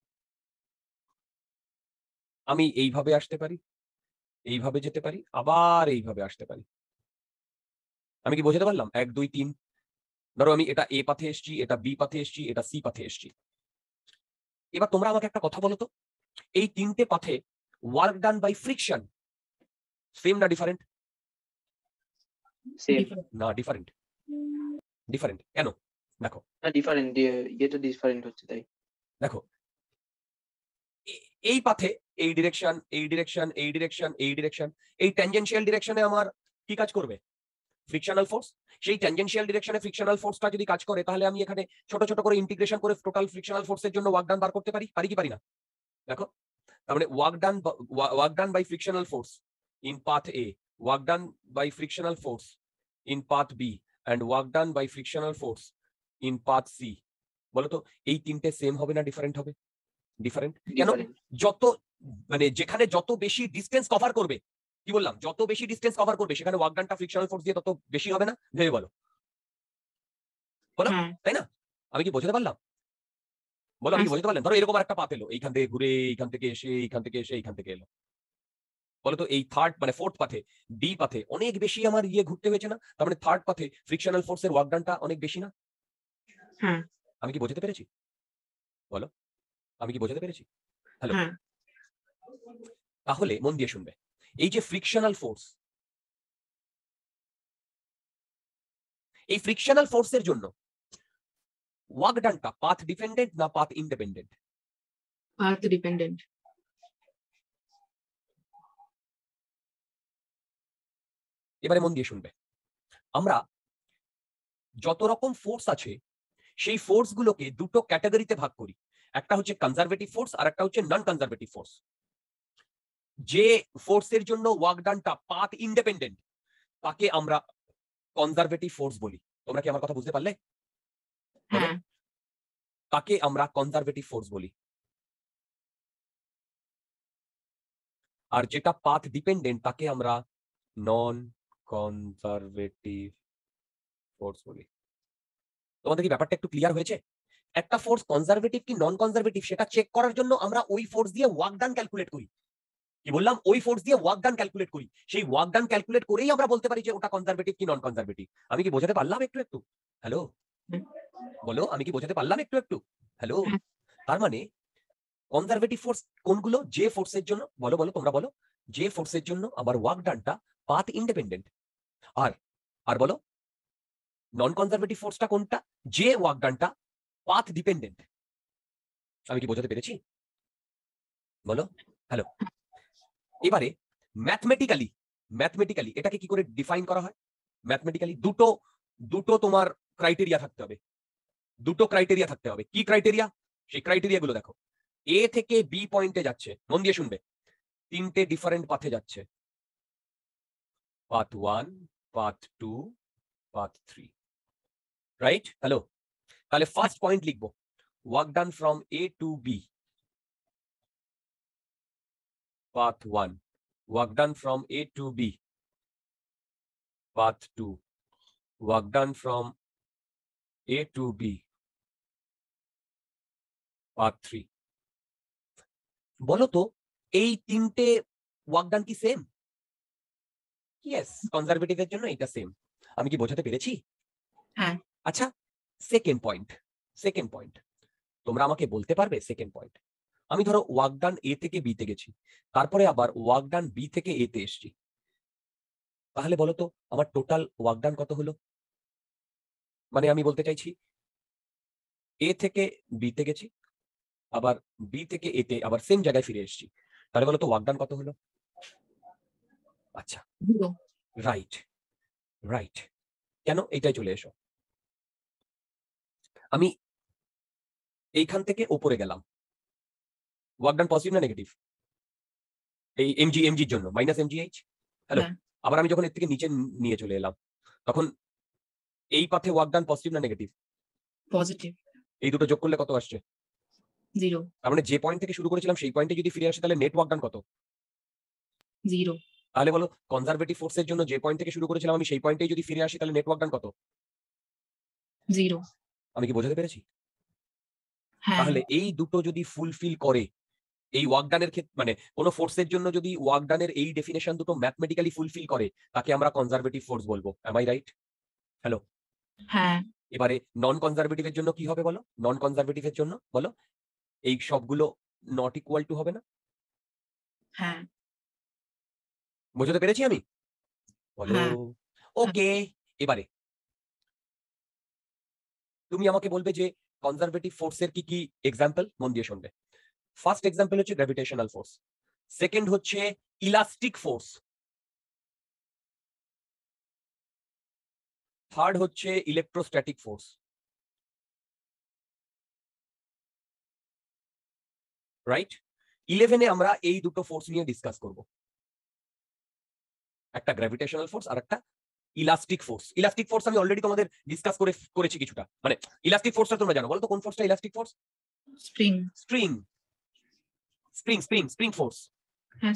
Speaker 1: আমি এইভাবে আসতে পারি, এইভাবে যেতে পারি, আবার এইভাবে আসতে পারি। আমি কি বোঝাতে পারলাম? এক দুই তিন। ধরো আমি এটা এ পাথে এসছি, এটা বি পাথে এসছি, এটা সি পাথে এসছি। এবার তোমরা আমাকে একটা কথা বলো তো, এই তিনটে পাথে work done by friction same না ডিফারেন্ট?
Speaker 4: সেম
Speaker 1: না, ডিফারেন্ট। ডিফারেন্ট কেন? দেখো
Speaker 4: না ডিফারেন্ট, ইয়েটা ডিফারেন্ট হচ্ছে তাই।
Speaker 1: দেখো এ- এই পাথে এই ডিরেকশন, এই ডিরেকশন, এই ডিরেকশন, এই ডিরেকশন, এই ট্যানজেনশিয়াল ডিরেকশনে আমার কি কাজ করবে? Frictional force. সেই ট্যানজেনশিয়াল ডিরেকশনে ফ্রিকশনাল ফোর্সটা যদি কাজ করে, তাহলে আমি এখানে ছোট ছোট করে ইন্টিগ্রেশন করে টোটাল ফ্রিকশনাল ফোর্সের জন্য ওয়ার্ক ডান বার করতে পারি, পারি কি পারি না? দেখো তার মানে work done work done by frictional force in path A, work done by frictional force in path B, and work done by frictional force in path C. বলো তো এই তিনটে সেম হবে না ডিফারেন্ট হবে? ডিফারেন্ট কেন?
Speaker 4: ডিফারেন্ট
Speaker 1: যত মানে যেখানে যত বেশি ডিস্টেন্স কভার করবে, কি বললাম, যত বেশি ডিস্টেন্স কভার করবে সেখানে ওয়ার্ক ডানটা ফ্রিকশনাল ফোর্স দিয়ে তত বেশি হবে না? ভেবে বলো, বলো,
Speaker 2: হ্যাঁ
Speaker 1: তাই না? আমি কি বোঝাতে পারলাম? বলো, আমি কি বোঝাতে পারলাম? ধরো এরকম একটা পাত এলো, এইখান থেকে ঘুরে এইখান থেকে এসে এইখান থেকে এসে এইখান থেকে এলো। বলো তো এই থার্ড মানে ফোর্থ পাথে, ডি পাথে অনেক বেশি আমার ইয়ে ঘুরতে হয়েছে না? তার মানে থার্ড পাথে ফ্রিকশনাল ফোর্সের ওয়ার্ক ডানটা অনেক বেশি না?
Speaker 2: হ্যাঁ
Speaker 1: আমি কি বোঝাতে পেরেছি? বলো, আমি কি বোঝাতে পেরেছি? হ্যালো,
Speaker 2: হ্যাঁ
Speaker 1: তাহলে মন দিয়ে শুনবে, এই যে ফ্রিকশনাল ফোর্স, এই ফ্রিকশনাল ফোর্সের জন্য ওয়ার্ক ডানটা পাথ ডিপেন্ডেন্ট না পাথ ইন্ডিপেন্ডেন্ট?
Speaker 2: Path dependent.
Speaker 1: এবারে মন দিয়ে শুনবে, আমরা যত রকম ফোর্স আছে সেই ফোর্স গুলোকে দুটো ক্যাটাগরিতে ভাগ করি। একটা হচ্ছে কনজারভেটিভ ফোর্স আর একটা হচ্ছে নন কনজারভেটিভ ফোর্স। যে ফোর্সের জন্য ওয়ার্ক ডানটা পাথ ইন্ডিপেন্ডেন্ট তাকে আমরা কনজারভেটিভ ফোর্স বলি। তোমরা কি আমার কথা বুঝতে পারলে? বলো,
Speaker 2: হ্যাঁ
Speaker 1: তাকে আমরা কনজারভেটিভ ফোর্স বলি। আর যেটা পাথ ডিপেন্ডেন্ট তাকে আমরা নন কনজারভেটিভ ফোর্স বলি। তোমাদের কি ব্যাপারটা একটু ক্লিয়ার হয়েছে? একটা ফোর্স কনজারভেটিভ কি নন কনজারভেটিভ সেটা চেক করার জন্য আমরা ওই ফোর্স দিয়ে ওয়ার্ক ডান ক্যালকুলেট করি। কি বললাম? ওই ফোর্স দিয়ে ওয়ার্ক ডান ক্যালকুলেট করি। সেই ওয়ার্ক ডান ক্যালকুলেট করেই আমরা বলতে পারি যে ওটা কনজারভেটিভ কি নন কনজারভেটিভ। আমি কি বোঝাতে পারলাম একটু একটু? হ্যালো, বলো, আমি কি বোঝাতে পারলাম একটু একটু? হ্যালো,
Speaker 2: হ্যাঁ।
Speaker 1: তার মানে কনজারভেটিভ ফোর্স কোনগুলো? যে ফোর্সের জন্য, বলো বলো তোমরা বলো, যে ফোর্সের জন্য আমার ওয়ার্ক ডানটা পাথ ইন্ডিপেন্ডেন্ট। আর আর বলো নন কনজারভেটিভ ফোর্সটা কোনটা? যে ওয়ার্ক ডানটা পাথ ডিপেন্ডেন্ট। আমি কি বোঝাতে পেরেছি? বলো, হ্যালো। এবারে ম্যাথমেটিক্যালি ম্যাথমেটিক্যালি এটাকে কি করে ডিফাইন করা হয়? ম্যাথমেটিক্যালি দুটো দুটো তোমার ক্রাইটেরিয়া থাকতে হবে। দুটো ক্রাইটেরিয়া থাকতে হবে। কি ক্রাইটেরিয়া? সেই ক্রাইটেরিয়া গুলো দেখো। এ থেকে বি পয়েন্টে যাচ্ছে, মন দিয়ে শুনবে, তিনটে ডিফারেন্ট পাথে যাচ্ছে। Path one, path two, path three, right? Hello, তাহলে ফার্স্ট পয়েন্ট লিখবো work done from A to B, path one, work done from A to B. Path two, work done from A to B. Path three. বলো তো এই তিনটে work done কি same? Yes, কনজারভেটিভের জন্য এটা same. আমি কি বোঝাতে পেরেছি?
Speaker 2: হ্যাঁ।
Speaker 1: আচ্ছা, সেকেন্ড পয়েন্ট, সেকেন্ড পয়েন্ট তোমরা আমাকে বলতে পারবে? সেকেন্ড পয়েন্ট, আমি ধরো ওয়ার্ক ডান এ থেকে বি তে গেছি, তারপরে আবার ওয়ার্ক ডান বি থেকে এ তে এসেছি, তাহলে বলো তো আমার টোটাল ওয়ার্ক ডান কত হলো? মানে আমি বলতে চাইছি এ থেকে বি তে গেছি, আবার বি থেকে এ তে আবার সেম জায়গায় ফিরে এসেছি, তাহলে বলো তো ওয়ার্ক ডান কত হলো? আচ্ছা,
Speaker 2: জিরো।
Speaker 1: Right right. কেন? এইটাই চলে এসো। আমি এইখান থেকে ওপরে গেলাম, ওয়ার্ক ডান পজিটিভ না নেগেটিভ? এই এমজি এমজির জন্য মাইনাস এমজিএইচ। হ্যালো,
Speaker 2: হ্যাঁ।
Speaker 1: আবার আমি যখন এর থেকে নিচে নিয়ে চলে এলাম, তখন এই পাথে ওয়ার্ক ডান পজিটিভ না নেগেটিভ?
Speaker 2: পজিটিভ।
Speaker 1: এই দুটো যোগ করলে কত আসছে?
Speaker 2: জিরো।
Speaker 1: তার মানে যে পয়েন্ট থেকে শুরু করেছিলাম সেই পয়েন্টে যদি ফিরে আসে তাহলে নেট ওয়ার্ক ডান কত?
Speaker 2: জিরো।
Speaker 1: তাহলে বলো কনজারভেটিভ ফোর্সের জন্য যে পয়েন্ট থেকে শুরু করেছিলাম আমি সেই পয়েন্টেই যদি ফিরে আসি তাহলে নেট ওয়ার্ক ডান কত?
Speaker 2: জিরো।
Speaker 1: আমি কি বোঝাতে পেরেছি?
Speaker 2: হ্যাঁ
Speaker 1: তাহলে এই দুটো যদি ফুলফিল করে, এই ওয়ার্ক ডানের ক্ষেত্রে মানে কোনো ফোর্সের জন্য যদি ওয়ার্ক ডানের এই ডেফিনেশন দুটো ম্যাথমেটিক্যালি ফুলফিল করে, তাকে আমরা কনজারভেটিভ ফোর্স বলবো। Am I right? হ্যালো,
Speaker 2: হ্যাঁ
Speaker 1: এবারে নন কনজারভেটিভের জন্য কি হবে বলো? নন কনজারভেটিভের জন্য বলো, এই সবগুলো নট ইকুয়াল টু হবে না?
Speaker 2: হ্যাঁ
Speaker 1: বোঝাতে পেরেছি আমি? বলো।
Speaker 2: হ্যাঁ।
Speaker 1: ওকে, এবারে তুমি আমাকে বলবে যে কনজারভেটিভ ফোর্সের কি কি এক্সাম্পল। মন দিয়ে শুনবে। ফার্স্ট এক্সাম্পল হচ্ছে গ্র্যাভিটেশনাল ফোর্স, সেকেন্ড হচ্ছে ইলাস্টিক ফোর্স, থার্ড হচ্ছে ইলেকট্রোস্ট্যাটিক ফোর্স, রাইট? ইলেভেনে আমরা এই দুটো ফোর্স নিয়ে ডিসকাস করব, একটা গ্র্যাভিটেশনাল ফোর্স আর একটা ইলাস্টিক ফোর্স। ইলাস্টিক ফোর্স আমি অলরেডি তোমাদের ডিসকাস করে করেছি কিছুটা, মানে ইলাস্টিক ফোর্সটা তোমরা জানো, বলো তো কোন ফোর্সটা elastic force?
Speaker 2: Spring.
Speaker 1: Spring, spring spring spring force.
Speaker 2: হ্যাঁ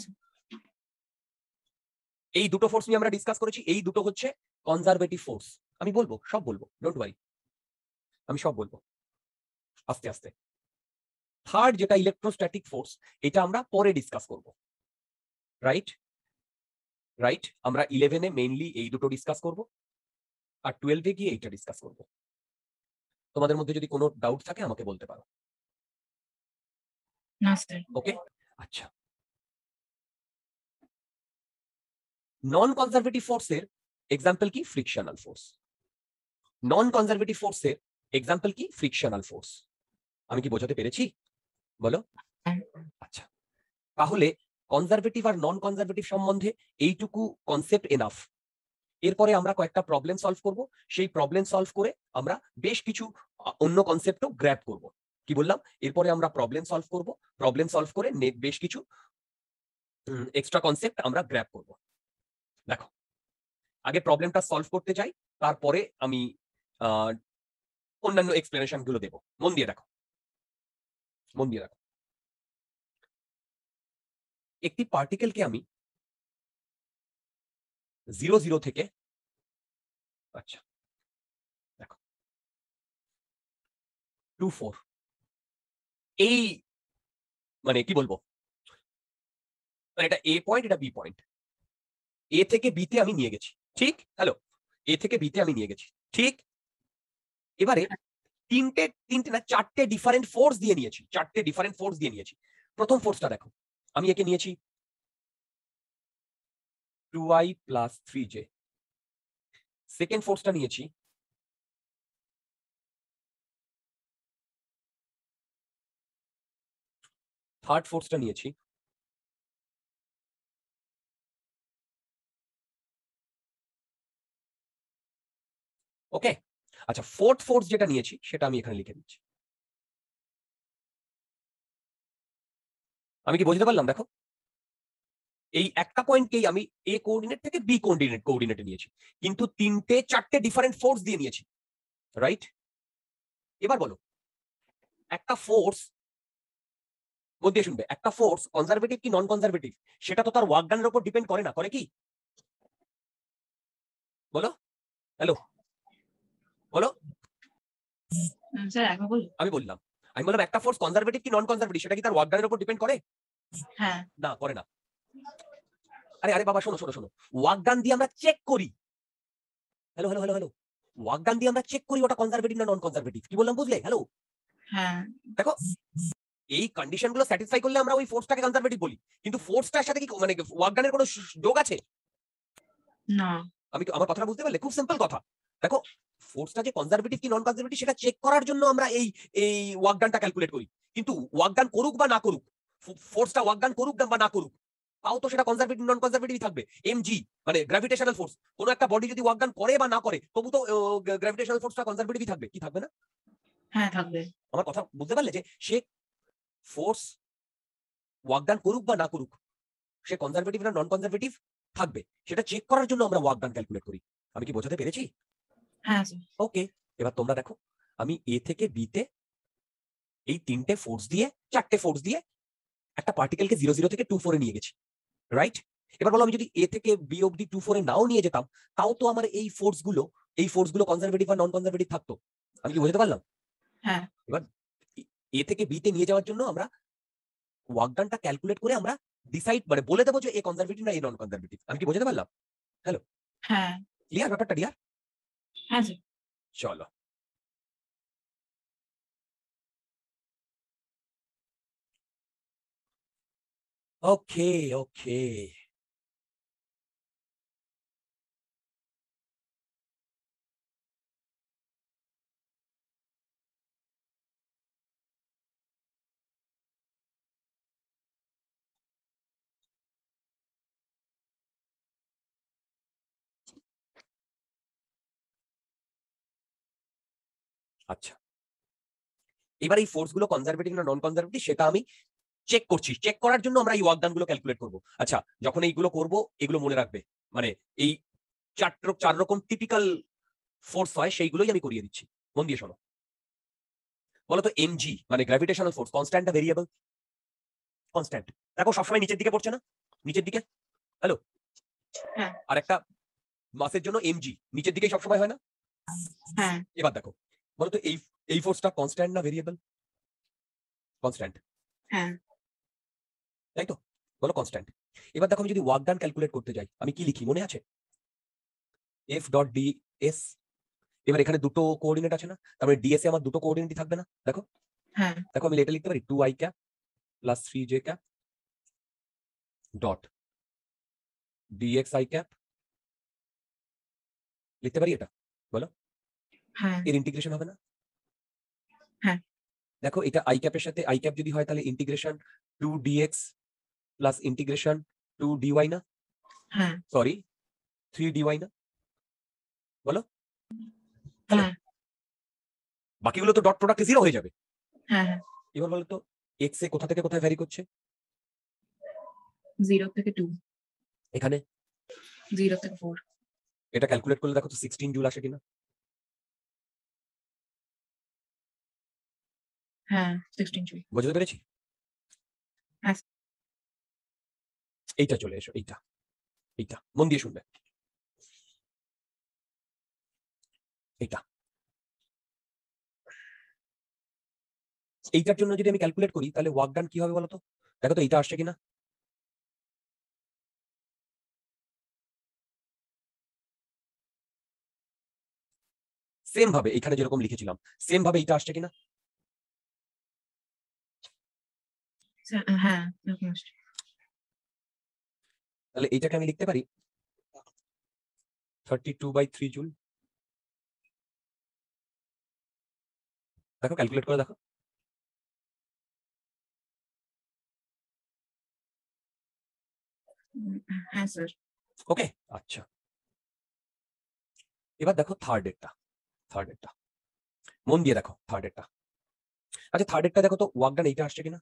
Speaker 1: এই দুটো ফোর্স নিয়ে আমরা ডিসকাস করেছি। এই দুটো হচ্ছে কনজারভেটিভ ফোর্স। আমি বলবো, সব বলবো, ডোন্ট ওয়ারি, আমি সব বলবো আস্তে আস্তে। থার্ড যেটা ইলেকট্রোস্ট্যাটিক ফোর্স, এটা আমরা পরে ডিসকাস করব, রাইট? রাইট, আমরা ইলেভেনে মেইনলি এই দুটো ডিসকাস করব, আর টুয়েলভে গিয়ে এইটা ডিসকাস করব। তোমাদের মধ্যে যদি কোনো ডাউট থাকে আমাকে বলতে পারো।
Speaker 2: না স্যার।
Speaker 1: ওকে, আচ্ছা। নন কনজারভেটিভ ফোর্সের এক্সাম্পল কি? Frictional force. নন কনজারভেটিভ ফোর্সের এক্সাম্পল কি? Frictional force. আমি কি বোঝাতে পেরেছি বলো? আচ্ছা, তাহলে কনজারভেটিভ আর নন কনজারভেটিভ সম্বন্ধে এইটুকু কনসেপ্ট এনাফ। এরপরে আমরা কয়েকটা প্রবলেম সলভ করব, সেই প্রবলেম সলভ করে আমরা বেশ কিছু অন্য কনসেপ্টও গ্র্যাব করব। কি বললাম? এরপরে আমরা প্রবলেম সলভ করব, প্রবলেম সলভ করে বেশ কিছু এক্সট্রা কনসেপ্ট আমরা গ্র্যাব করব। দেখো, আগে প্রবলেমটা সলভ করতে চাই, তারপরে আমি অন্যান্য এক্সপ্লেনেশন গুলো দেবো। মন দিয়ে দেখো, মন দিয়ে দেখো। একটি পার্টিকেলকে আমি জিরো জিরো থেকে, আচ্ছা দেখো, টু ফোর, এই মানে কি বলবো, মানে এটা এ পয়েন্ট, এটা বি পয়েন্ট, এ থেকে বিতে আমি নিয়ে গেছি, ঠিক? হ্যালো, এ থেকে বিতে আমি নিয়ে গেছি, ঠিক? এবারে তিনটে তিনটে না চারটে ডিফারেন্ট ফোর্স দিয়ে নিয়েছি, চারটে ডিফারেন্ট ফোর্স দিয়ে নিয়েছি। প্রথম ফোর্সটা দেখো, আমি একে নিয়েছি two I plus three J. Second ফোর্সটা নিয়েছি থার্ড ফোর্সটা নিয়েছি ওকে। আচ্ছা, ফোর্থ ফোর্স যেটা নিয়েছি সেটা আমি এখানে লিখে দিচ্ছি। আমি কি বুঝতে পারলাম? দেখো, এই একটা পয়েন্টকেই আমি এ কোঅর্ডিনেট থেকে বি কোঅর্ডিনেট কোঅর্ডিনেটে নিয়েছি, কিন্তু তিনটে চারটে ডিফারেন্ট ফোর্স দিয়ে নিয়েছি, রাইট? এবার বলো, একটা ফোর্স, মধ্যে শুনবে, একটা ফোর্স কনজারভেটিভ কি নন কনজারভেটিভ সেটা তো তার ওয়ার্ক ডানের উপর ডিপেন্ড করে না, করে কি? বলো, হ্যালো, বলো।
Speaker 2: স্যার একবার বলুন।
Speaker 1: আমি বললাম, আমি বললাম একটা ফোর্স কনজারভেটিভ কি নন কনজারভেটিভ সেটা কি তার ওয়ার্ক ডানের উপর ডিপেন্ড করে?
Speaker 2: হ্যাঁ
Speaker 1: না, করে না। আরে আরে বাবা, শোনো শোনো শোনো, ওয়ার্ক ডান দিয়ে আমরা চেক করি। Hello hello hello hello, work done দিয়ে আমরা চেক করি ওটা কনজারভেটিভ না নন কনজারভেটিভ। কি বললাম বুঝলে? হ্যালো,
Speaker 2: হ্যাঁ
Speaker 1: দেখো, এই কন্ডিশনগুলো স্যাটিসফাই করলে আমরা ওই ফোর্সটাকে কনজারভেটিভ বলি, কিন্তু ফোর্সটার সাথে কি মানে ওয়ার্ক ডানের কোনো যোগ আছে?
Speaker 2: না।
Speaker 1: আমি আমার কথাটা বুঝতে পারলে? খুব সিম্পল কথা। দেখো, ফোর্সটা যে কনজারভেটিভ কি নন কনজারভেটিভ সেটা চেক করার জন্য আমরা এই এই ওয়ার্ক ডানটা ক্যালকুলেট করি, কিন্তু ওয়ার্ক ডান করুক বা না করুক, ফোর্সটা ওয়ার্ক ডান করুক বা না করুক, তাও তো সেটা কনজারভেটিভ নন কনজারভেটিভ থাকবে। এমজি মানে গ্র্যাভিটেশনাল ফোর্স, কোন একটা বডি যদি ওয়ার্ক ডান করে বা না করে, তবু তো গ্র্যাভিটেশনাল ফোর্সটা কনজারভেটিভই থাকবে, কি থাকবে না?
Speaker 2: হ্যাঁ থাকবে।
Speaker 1: আমার কথা বুঝতে পারলে? যে সে ফোর্স ওয়ার্ক ডান করুক বা না করুক, সে কনজারভেটিভ না নন কনজারভেটিভ থাকবে, সেটা চেক করার জন্য আমরা ওয়ার্ক ডান ক্যালকুলেট করি। আমি কি বোঝাতে পেরেছি?
Speaker 2: হ্যাঁ স্যার।
Speaker 1: ওকে, এবার তোমরা দেখো, আমি এ থেকে বিতে এই তিনটে ফোর্স দিয়ে, চারটে ফোর্স দিয়ে একটা পার্টিকেলকে জিরো জিরো থেকে টু ফোরে নিয়ে গেছি, রাইট? এবার বলো, আমি যদি এ থেকে বি অব্দি টু ফোরে নাও নিয়ে যেতাম, তাও তো আমার এই ফোর্স গুলো এই ফোর্স গুলো কনজারভেটিভ বা নন কনজারভেটিভ থাকতো। আমি কি বুঝতে পারলাম?
Speaker 2: হ্যাঁ।
Speaker 1: এবার এ থেকে বি তে নিয়ে যাওয়ার জন্য আমরা ওয়ার্ক ডানটা ক্যালকুলেট করে আমরা ডিসাইড মানে বলে দেবো যে এ কনজারভেটিভ না এ নন কনজারভেটিভ। আমি কি বোঝাতে পারলাম?
Speaker 2: হ্যাঁ
Speaker 1: ক্লিয়ার ব্যাপারটা ডিয়ার?
Speaker 2: হ্যাঁ স্যার
Speaker 1: চলো ওকে ওকে আচ্ছা, এবার এই ফোর্স গুলো কনজারভেটিভ না নন কনজারভেটিভ সেটা আমি চেক করছি। চেক করার জন্য আমরা এই ওয়ার্ক ডান গুলো ক্যালকুলেট করবো। আচ্ছা, যখন এইগুলো করব এগুলো মনে রাখবে, মানে এই চার চার রকম টিপিক্যাল ফোর্স হয় সেইগুলোই আমি করিয়ে দিচ্ছি। মন দিয়ে শোনো। বলতো এমজি মানে গ্র্যাভিটেশনাল ফোর্স কনস্ট্যান্ট না ভেরিয়েবল? কনস্ট্যান্ট। দেখো সবসময় নিচের দিকে পড়ছে না? নিচের দিকে। হ্যালো,
Speaker 2: হ্যাঁ।
Speaker 1: আর একটা মাসের জন্য এমজি নিচের দিকেই সবসময় হয় না?
Speaker 2: হ্যাঁ
Speaker 1: এবার দেখো বলতো এই এই ফোর্সটা কনস্ট্যান্ট না ভেরিয়েবল? কনস্ট্যান্ট,
Speaker 2: হ্যাঁ
Speaker 1: তাই তো? বলো কনস্ট্যান্ট। এবার দেখো আমি যদি ওয়ার্ক ডান ক্যালকুলেট করতে যাই আমি কি লিখি মনে আছে? F dot D S. এবার এখানে দুটো কোঅর্ডিনেট আছে না, তার মানে ডিএস এ আমার দুটো কোঅর্ডিনেটই থাকবে না? দেখো
Speaker 2: হ্যাঁ
Speaker 1: দেখো আমি এটা লিখতে পারি two I cap plus three J cap dot DX I cap. লিখতে পারি এটা? বলো,
Speaker 2: হ্যাঁ
Speaker 1: এর ইন্টিগ্রেশন হবে না?
Speaker 2: হ্যাঁ।
Speaker 1: দেখো এটা আই ক্যাপের সাথে আই ক্যাপ যদি হয় তাহলে integration two DX plus integration two DY না?
Speaker 2: হ্যাঁ
Speaker 1: সরি থ্রি ডিওয়াই না? বলো।
Speaker 2: হ্যাঁ
Speaker 1: বাকিগুলো তো ডট প্রোডাক্টে জিরো হয়ে যাবে।
Speaker 2: হ্যাঁ হ্যাঁ
Speaker 1: এবার বলো তো এক্স এ কোথা থেকে কোথায় ভ্যারি করছে?
Speaker 2: জিরো থেকে টু,
Speaker 1: এখানে
Speaker 2: জিরো থেকে ফোর।
Speaker 1: এটা ক্যালকুলেট করলে দেখো তো সিক্সটিন জুল আসে কিনা?
Speaker 2: হ্যাঁ সিক্সটিন জুল।
Speaker 1: বুঝতে পেরেছি?
Speaker 2: হ্যাঁ।
Speaker 1: এইটা চলে এসো, এইটা এইটা মন দিয়ে শুনবে। এইটা এইটার জন্য যদি আমি ক্যালকুলেট করি তাহলে ওয়ার্ক ডান কি হবে বলতো? দেখো তো এইটা আসছে কিনা? সেম ভাবে এখানে যেরকম লিখেছিলাম সেম ভাবে এইটা আসছে কিনা?
Speaker 2: হ্যাঁ এরকম আসছে।
Speaker 1: তাহলে এইটাকে আমি লিখতে পারি thirty two by three joule. দেখো ক্যালকুলেট করে দেখো।
Speaker 2: উম, হ্যাঁ স্যার।
Speaker 1: ওকে আচ্ছা, এবার দেখো থার্ড এরটা। থার্ড এরটা মন দিয়ে দেখো, থার্ড এরটা। আচ্ছা থার্ড এরটা দেখো তো ওয়ার্ক ডান এইটা আসছে কিনা?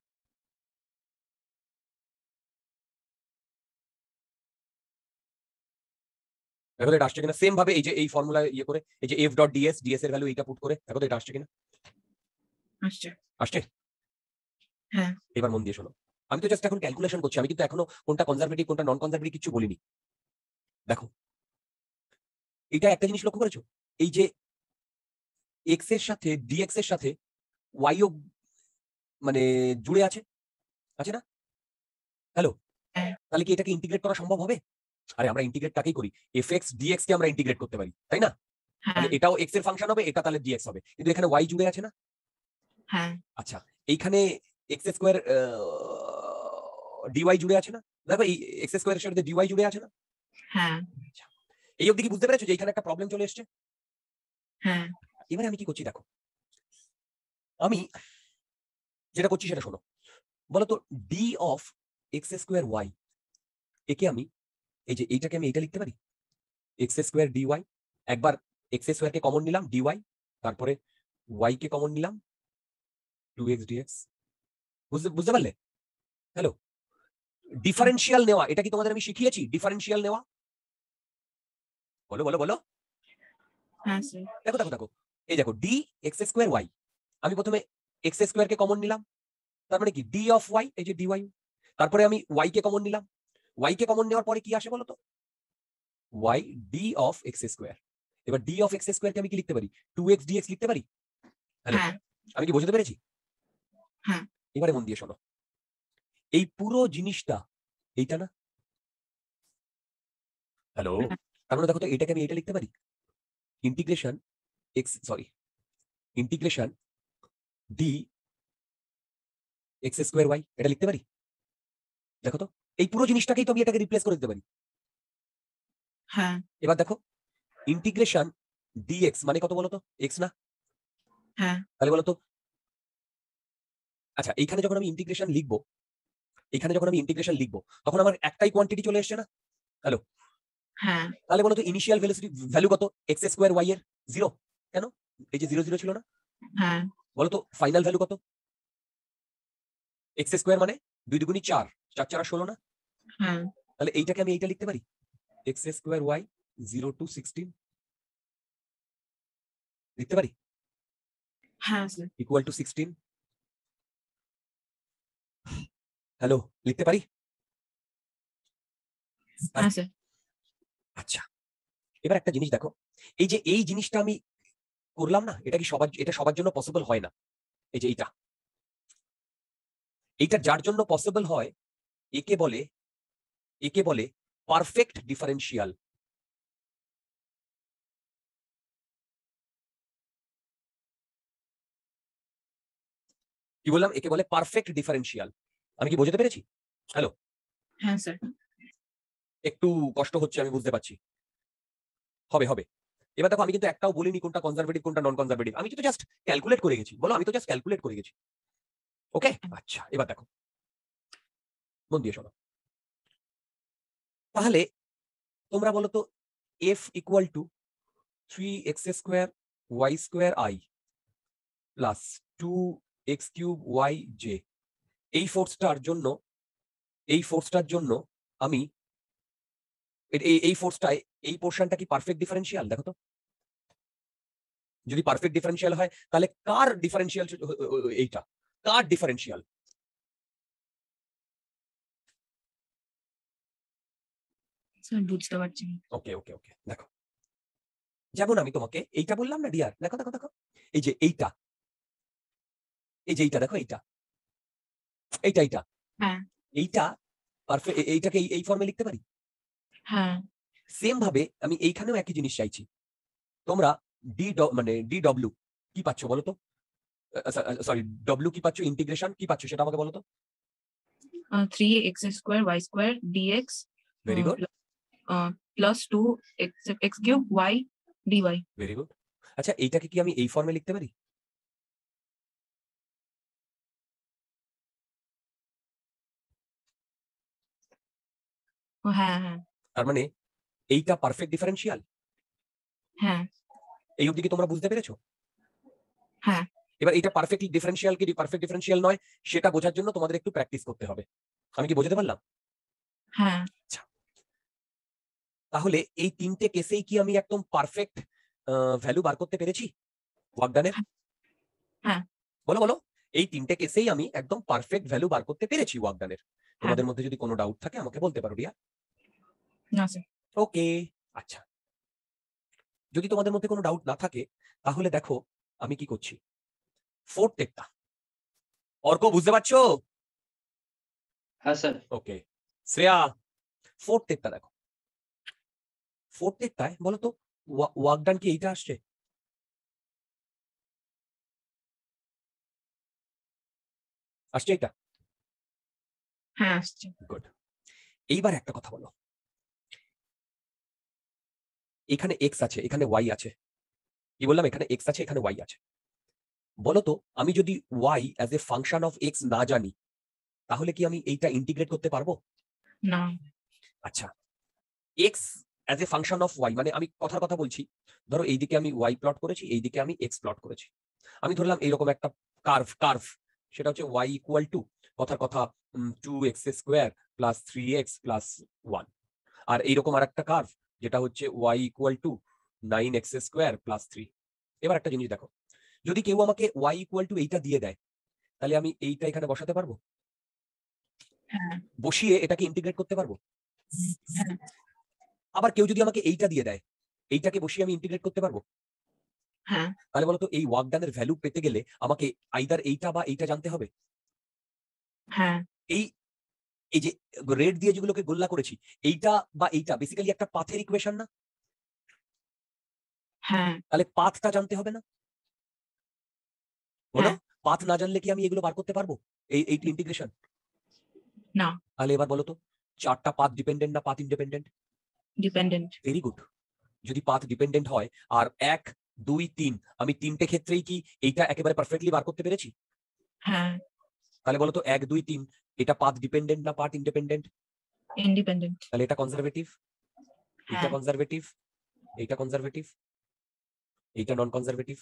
Speaker 1: দেখো তো এটা আসছে কিনা? সেম ভাবে এই যে এই ফর্মুলা ইয়ে করে এই যে এফ ডট ডিএস ডিএস এর ভ্যালু এইটা পুট করে দেখো তো এটা আসছে কিনা?
Speaker 2: আসছে।
Speaker 1: আসছে।
Speaker 2: হ্যাঁ
Speaker 1: এবার মন দিয়ে শোনো, আমি তো জাস্ট এখন ক্যালকুলেশন করছি, আমি কিন্তু এখনো কোনটা কনজারভেটিভ কোনটা নন কনজারভেটিভ কিছু বলিনি। দেখো এটা একটা জিনিস লক্ষ্য করেছো, এই যে এক্স এর সাথে ডিএক্স এর সাথে ওয়াইও মানে জুড়ে আছে, আছে না? হ্যালো,
Speaker 2: হ্যাঁ।
Speaker 1: তাহলে কি এটাকে ইন্টিগ্রেট করা সম্ভব হবে? আরে আমরা ইন্টিগ্রেট তাকেই করি, এফ এক্স ডিএক্স কে আমরা ইন্টিগ্রেট করতে পারি, তাই না?
Speaker 2: হ্যাঁ
Speaker 1: তাহলে এটাও এক্স এর ফাংশন হবে, এটা তাহলে ডিএক্স হবে, কিন্তু এখানে ওয়াই জুড়ে আছে না?
Speaker 2: হ্যাঁ
Speaker 1: আচ্ছা এইখানে এক্স স্কোয়ার ডিওয়াই জুড়ে আছে না? দেখো এই এক্স স্কোয়ারের সাথে ডিওয়াই জুড়ে আছে না?
Speaker 2: হ্যাঁ
Speaker 1: এই অবধি কি বুঝতে পেরেছো যে এখানে একটা প্রবলেম চলে এসেছে?
Speaker 2: হ্যাঁ
Speaker 1: এবারে আমি কি করছি দেখো, আমি যেটা করছি সেটা শোনো। বলতো D of X square Y একে আমি এই যে এইটাকে আমি এইটা লিখতে পারি এক্স স্কোয়ার ডিওয়াই। একবার এক্স স্কোয়ার কে কমন নিলাম ডিওয়াই, তারপরে ওয়াই কে কমন নিলাম টু এক্স ডিএক্স। বুঝতে বুঝতে পারলে? হ্যালো, ডিফারেন্সিয়াল নেওয়া এটা কি তোমাদের আমি শিখিয়েছি? ডিফারেন্সিয়াল নেওয়া, বলো বলো বলো।
Speaker 2: হ্যাঁ স্যার।
Speaker 1: দেখো দেখো দেখো এই দেখো ডি এক্স স্কোয়ার ওয়াই, আমি প্রথমে এক্স স্কোয়ার কে কমন নিলাম, তার মানে কি ডি অফ ওয়াই, এই যে ডিওয়াই। তারপরে আমি ওয়াই কে কমন নিলাম, ওয়াই কে কমন নেওয়ার পরে কি আসে বলো তো? Y D of X square. এবার ডি অফ এক্স স্কোয়ার কে আমি কি লিখতে পারি? টু এক্স ডিএক্স লিখতে পারি। হ্যালো,
Speaker 2: হ্যাঁ
Speaker 1: আমি কি বোঝাতে পেরেছি?
Speaker 2: হ্যাঁ।
Speaker 1: এবারে মন দিয়ে শোনো, এই পুরো জিনিসটা এইটা না, হ্যালো,
Speaker 2: হ্যাঁ।
Speaker 1: তার মানে দেখো তো এটাকে আমি এটা লিখতে পারি, integration X sorry integration D X square Y, এটা লিখতে পারি। দেখো তো এই পুরো জিনিসটাকেই তো আমি এটাকে রিপ্লেস করে দিতে পারি।
Speaker 2: হ্যাঁ।
Speaker 1: এবার দেখো ইন্টিগ্রেশন ডিএক্স মানে কত বলো তো, এক্স না?
Speaker 2: হ্যাঁ।
Speaker 1: তাহলে বলো তো, আচ্ছা এইখানে যখন আমি ইন্টিগ্রেশন লিখবো, এখানে যখন আমি ইন্টিগ্রেশন লিখবো তখন আমার একটাই কোয়ান্টিটি চলে আসছে না? হ্যালো,
Speaker 2: হ্যাঁ।
Speaker 1: তাহলে বলো তো ইনিশিয়াল ভেলোসিটি ভ্যালু কত এক্স স্কোয়ার ওয়াই এর? জিরো। কেন? এই যে জিরো জিরো ছিল না,
Speaker 2: হ্যাঁ।
Speaker 1: বলো তো ফাইনাল ভ্যালু কত? এক্স স্কোয়ার মানে দুই দুগুণী চার, চার চার ষোলো না?
Speaker 2: হ্যাঁ।
Speaker 1: তাহলে এইটাকে আমি এইটা লিখতে পারি, X square Y zero to sixteen লিখতে পারি,
Speaker 2: হ্যাঁ sir.
Speaker 1: Equal to sixteen. Hello, লিখতে পারি?
Speaker 2: হ্যাঁ স্যার।
Speaker 1: আচ্ছা, এবার একটা জিনিস দেখো, এই যে এই জিনিসটা আমি করলাম না, এটা কি সবার, এটা সবার জন্য পসিবল হয় না। এই যে এইটা, এইটা যার জন্য পসিবল হয় একে বলে, একে বলে পারফেক্ট ডিফারেন্সিয়াল। কি বললাম? একে বলে পারফেক্ট ডিফারেন্সিয়াল। আমি কি বোঝাতে পেরেছি? হ্যালো,
Speaker 2: হ্যাঁ স্যার।
Speaker 1: একটু কষ্ট হচ্ছে আমি বুঝতে পারছি, হবে হবে। এবার দেখো আমি কিন্তু একটাও বলিনি কোনটা কনজারভেটিভ কোনটা নন কনজারভেটিভ, আমি তো জাস্ট ক্যালকুলেট করে গেছি। বলো, আমি তো জাস্ট ক্যালকুলেট করে গেছি। ওকে, আচ্ছা এবার দেখো মন দিয়ে শোনো, তাহলে তোমরা বলো তো F equal to three X square Y square I plus two X cube Y J, এই ফোর্সটার জন্য, এই ফোর্সটার জন্য আমি এ- এই এই ফোর্সটায় এই পোর্শনটা কি পারফেক্ট ডিফারেন্সিয়াল? দেখো তো, যদি পারফেক্ট ডিফারেন্সিয়াল হয় তাহলে কার ডিফারেন্সিয়াল এইটা, কার ডিফারেন্সিয়াল?
Speaker 2: স্যার বুঝতে পারছি না।
Speaker 1: ওকে ওকে ওকে, দেখো যেমন আমি তোমাকে এইটা বললাম না ডিয়ার, দেখো দেখো দেখো, এই যে এইটা, এই যে এইটা দেখো, এইটা এইটা এইটা
Speaker 2: হ্যাঁ।
Speaker 1: এইটা পারফেক্ট, এইটাকে এই- এই ফর্মে লিখতে পারি।
Speaker 2: হ্যাঁ।
Speaker 1: সেম ভাবে আমি এইখানেও একই জিনিস চাইছি। তোমরা ডি মানে ডি ডব্লিউ কি পাচ্ছ বলো তো, সরি ডব্লিউ কি পাচ্ছ, ইন্টিগ্রেশন কি পাচ্ছ সেটা আমাকে বলো তো।
Speaker 2: Three X square Y square DX
Speaker 1: very good,
Speaker 2: plus two X X cube Y DY.
Speaker 1: Very good. আচ্ছা এইটাকে কি আমি এই ফর্মে লিখতে পারি?
Speaker 2: হ্যাঁ। হ্যাঁ।
Speaker 1: তার মানে এইটা পারফেক্ট ডিফারেন্সিয়াল।
Speaker 2: হ্যাঁ।
Speaker 1: এই অবধি কি তোমরা বুঝতে পেরেছো?
Speaker 2: হ্যাঁ।
Speaker 1: এবার এটা পারফেক্ট ডিফারেন্সিয়াল কি পারফেক্ট ডিফারেন্সিয়াল নয় সেটা বোঝার জন্য তোমাদের একটু প্র্যাকটিস করতে হবে। আমি কি বোঝাতে পারলাম?
Speaker 2: হ্যাঁ।
Speaker 1: আচ্ছা, তাহলে এই তিনটে কেসেই কি আমি একদম পারফেক্ট ভ্যালু বার করতে পেরেছি ওয়ার্কডানের?
Speaker 2: হ্যাঁ।
Speaker 1: বলো বলো, এই তিনটে কেসেই আমি একদম পারফেক্ট ভ্যালু বার করতে পেরেছি ওয়ার্কডানের। তোমাদের মধ্যে যদি কোনো ডাউট থাকে আমাকে বলতে পারো রিয়া।
Speaker 2: না স্যার।
Speaker 1: ওকে, আচ্ছা যদি তোমাদের মধ্যে কোনো ডাউট না থাকে তাহলে দেখো আমি কি করছি, ফোর্থ টেকটা, অর্ক বুঝতে পারছো?
Speaker 4: হ্যাঁ স্যার।
Speaker 1: ওকে শ্রেয়া, ফোর্থ টেকটা দেখো, ফোর্থ টেকটায় বলো তো ওয়ার্কডান কি এইটা আসছে? আসছে এটা?
Speaker 2: হ্যাঁ আসছে।
Speaker 1: গুড। এইবার একটা কথা বলো, এখানে এক্স আছে এখানে ওয়াই আছে, কি বললাম এখানে এক্স আছে এখানে ওয়াই আছে। বলো তো আমি যদি Y as a function of X না জানি তাহলে কি আমি এইটা ইন্টিগ্রেট করতে পারবো?
Speaker 2: না।
Speaker 1: আচ্ছা, X as a function of Y মানে আমি কথার কথা বলছি, ধরো এইদিকে আমি ওয়াই প্লট করেছি এইদিকে আমি এক্স প্লট করেছি, আমি ধরলাম এইরকম একটা কার্ভ কার্ভ সেটা হচ্ছে ওয়াই ইকুয়াল টু কথার কথা two X square plus three X plus one, আর এইরকম আর একটা কার্ভ যেটা হচ্ছে Y equal to nine X square plus three. এবার একটা জিনিস দেখো, যদি কেউ আমাকে ওয়াই ইকুয়াল টু এইটা দিয়ে দেয় তাহলে আমি এইটা এখানে বসাতে পারবো,
Speaker 2: হ্যাঁ।
Speaker 1: বসিয়ে এটাকে ইন্টিগ্রেট করতে পারবো।
Speaker 2: হ্যাঁ।
Speaker 1: আবার কেউ যদি আমাকে এইটা দিয়ে দেয় এইটাকে বসিয়ে আমি ইন্টিগ্রেট করতে পারবো।
Speaker 2: হ্যাঁ।
Speaker 1: তাহলে বলতো এই ওয়ার্কডানের ভ্যালু পেতে গেলে আমাকে আইদার এইটা বা এইটা জানতে হবে।
Speaker 2: হ্যাঁ
Speaker 1: এই এই যে রেড দিয়ে যেগুলোকে গোল্লা করেছি, এইটা বা এইটা বেসিক্যালি একটা পাথের ইকুয়েশন না?
Speaker 2: হ্যাঁ
Speaker 1: তাহলে পাথটা জানতে হবে না? বলো,
Speaker 2: হ্যাঁ।
Speaker 1: পাথ না জানলে কি আমি এগুলো বার করতে পারবো, এই এই ইন্টিগ্রেশন?
Speaker 2: না।
Speaker 1: তাহলে এবার বলো তো, চারটা পাথ ডিপেন্ডেন্ট না path independent?
Speaker 2: Dependent.
Speaker 1: Very good. যদি পাথ ডিপেন্ডেন্ট হয় আর এক দুই তিন, আমি তিনটে ক্ষেত্রেই কি এইটা একেবারে পারফেক্টলি বার করতে পেরেছি?
Speaker 2: হ্যাঁ
Speaker 1: তাহলে বলো তো, এক দুই তিন এটা পাথ ডিপেন্ডেন্ট না পাথ ইন্ডিপেন্ডেন্ট?
Speaker 2: ইন্ডিপেন্ডেন্ট।
Speaker 1: তাহলে এটা কনজারভেটিভ, এইটা
Speaker 2: হ্যাঁ
Speaker 1: কনজারভেটিভ, এইটা কনজারভেটিভ, এইটা নন কনজারভেটিভ।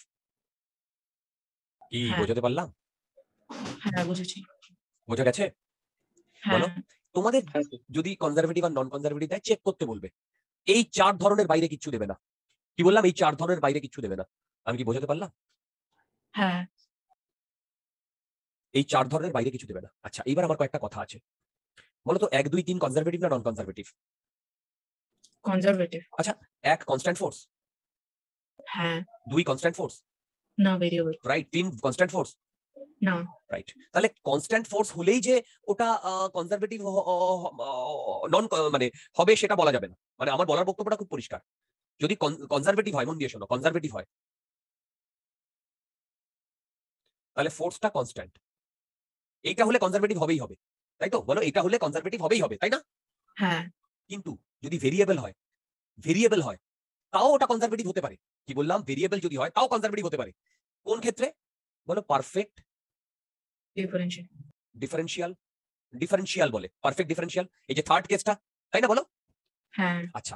Speaker 1: কি
Speaker 2: হ্যাঁ
Speaker 1: বোঝাতে পারলাম?
Speaker 2: হ্যাঁ বুঝেছি।
Speaker 1: বোঝা গেছে?
Speaker 2: হ্যাঁ
Speaker 1: বলো, তোমাদের
Speaker 4: হ্যাঁ স্যার।
Speaker 1: যদি কনজারভেটিভ আর নন কনজারভেটিভ দেয়, চেক করতে বলবে। এই চার ধরনের বাইরে কিচ্ছু দেবে না। কি বললাম? এই চার ধরনের বাইরে কিচ্ছু দেবে না। আমি কি বোঝাতে পারলাম?
Speaker 2: হ্যাঁ
Speaker 1: এই চার ধরনের বাইরে কিছু দেবে না। আচ্ছা, এইবার আমার কয়েকটা কথা আছে। বলো তো, এক দুই তিন কনজারভেটিভ না নন কনজারভেটিভ?
Speaker 2: কনজারভেটিভ।
Speaker 1: আচ্ছা, এক কনস্ট্যান্ট ফোর্স,
Speaker 2: হ্যাঁ।
Speaker 1: দুই কনস্ট্যান্ট ফোর্স,
Speaker 2: না ভেরিয়েবল।
Speaker 1: রাইট? তিন কনস্ট্যান্ট ফোর্স,
Speaker 2: না।
Speaker 1: রাইট? তাহলে কনস্ট্যান্ট ফোর্স হলেই যে ওটা কনজারভেটিভ নন মানে হবে সেটা বলা যাবে না। মানে আমার বলার বক্তব্যটা খুব পরিষ্কার। যদি কনজারভেটিভ হয়, মন দিয়ে শোনো, কনজারভেটিভ হয়, তাহলে ফোর্সটা কনস্ট্যান্ট। এইটা হলে কনজারভেটিভ হবেই হবে, তাই তো? বলো, এটা হলে কনজারভেটিভ হবেই হবে, তাই না?
Speaker 2: হ্যাঁ
Speaker 1: কিন্তু যদি ভেরিয়েবল হয়, ভেরিয়েবল হয়, তাও ওটা কনজারভেটিভ হতে পারে। কি বললাম? ভেরিয়েবল যদি হয় তাও কনজারভেটিভ হতে পারে। কোন ক্ষেত্রে? বলো, পারফেক্ট
Speaker 2: ডিফারেন্সিয়াল।
Speaker 1: ডিফারেন্সিয়াল, ডিফারেন্সিয়াল বলে, পারফেক্ট ডিফারেন্সিয়াল, এই যে থার্ড কেসটা, তাই না? বলো।
Speaker 2: হ্যাঁ
Speaker 1: আচ্ছা,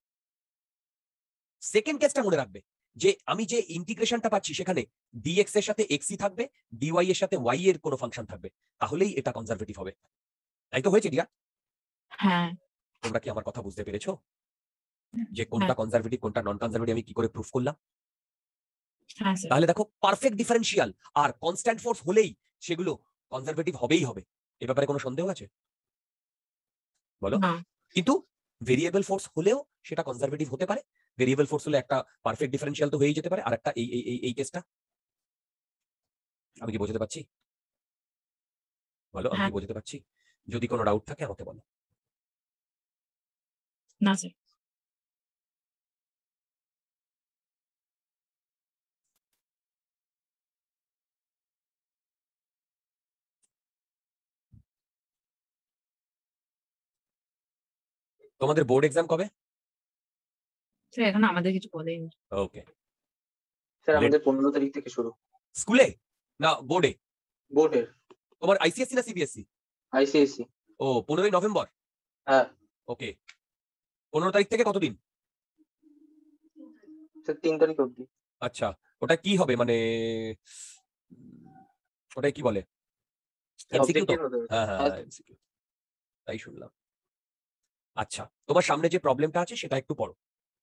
Speaker 1: সেকেন্ড কেসটা মনে রাখবে, যে আমি যে ইন্টিগ্রেশনটা পাচ্ছি সেখানে ডিএক্স এর সাথে এক্সই থাকবে, ডিওয়াই এর সাথে ওয়াই এর কোনো ফাংশন থাকবে, তাহলেই এটা কনজারভেটিভ হবে। তাই তো হয়েছে ডিয়ার?
Speaker 2: হ্যাঁ
Speaker 1: তোমরা কি আমার কথা বুঝতে পেরেছো? যে
Speaker 2: হ্যাঁ
Speaker 1: কোনটা কনজারভেটিভ কোনটা নন কনজারভেটিভ আমি কি করে প্রুফ করলাম?
Speaker 2: হ্যাঁ স্যার।
Speaker 1: তাহলে দেখো, পারফেক্ট ডিফারেন্সিয়াল আর কনস্ট্যান্ট ফোর্স হলেই সেগুলো কনজারভেটিভ হবেই হবে। এ ব্যাপারে কোনো সন্দেহ আছে? বলো।
Speaker 2: না।
Speaker 1: কিন্তু ভেরিয়েবল ফোর্স হলেও সেটা কনজারভেটিভ হতে পারে। ভেরিয়েবল ফোর্স হলে একটা পারফেক্ট ডিফারেন্সিয়াল তো হয়েই যেতে পারে, আর একটা এই এই এই এই কেসটা। আমি কি বোঝাতে পারছি? বলো, আমি
Speaker 2: হ্যাঁ।
Speaker 1: কি বোঝাতে পারছি? যদি কোনো ডাউট থাকে আমাকে বলো।
Speaker 2: না স্যার।
Speaker 1: তোমাদের বোর্ড এক্সাম কবে?
Speaker 2: স্যার এখন আমাদের কিছু বলেনি।
Speaker 1: ওকে।
Speaker 4: স্যার আমাদের পনেরো তারিখ থেকে শুরু।
Speaker 1: স্কুলে না বোর্ডে?
Speaker 4: বোর্ডের।
Speaker 1: তোমার আইসিএসসি না সিবিএসসি?
Speaker 4: আইসিএসসি।
Speaker 1: ও, পনেরোই নভেম্বর।
Speaker 4: হ্যাঁ
Speaker 1: ওকে। পনেরো তারিখ থেকে কতদিন?
Speaker 4: স্যার তিন তারিখ অবধি।
Speaker 1: আচ্ছা, ওটা কি হবে মানে, ওটাই কি বলে, এমসিকিউ তো?
Speaker 4: Objective হতে হবে।
Speaker 1: হ্যাঁ হ্যাঁ
Speaker 4: হ্যাঁ,
Speaker 1: এমসিকিউ, তাই শুনলাম। আচ্ছা, তোমার সামনে যে প্রবলেমটা আছে সেটা একটু পড়ো।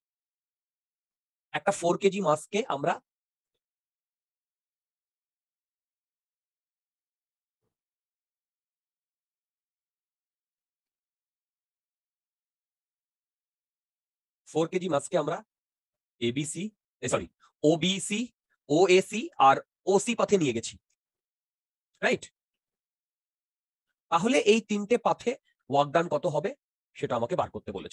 Speaker 1: একটা ফোর কেজি মাসকে আমরা ফোর কেজি মাসকে আমরা এবিসি সরি ওবিসি ওএসি আর ওসি পথে নিয়ে গেছি, রাইট? তাহলে এই তিনটে পাথে ওয়ার্ক ডান কত হবে সেটা আমাকে বার করতে বলেছে।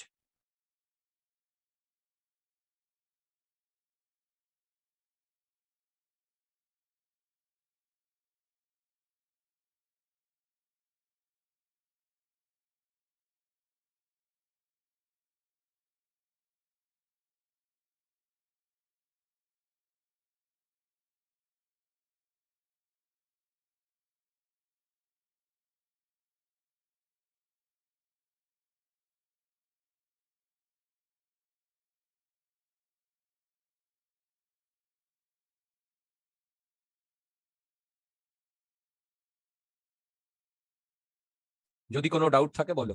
Speaker 1: যদি কোনো ডাউট থাকে বলো।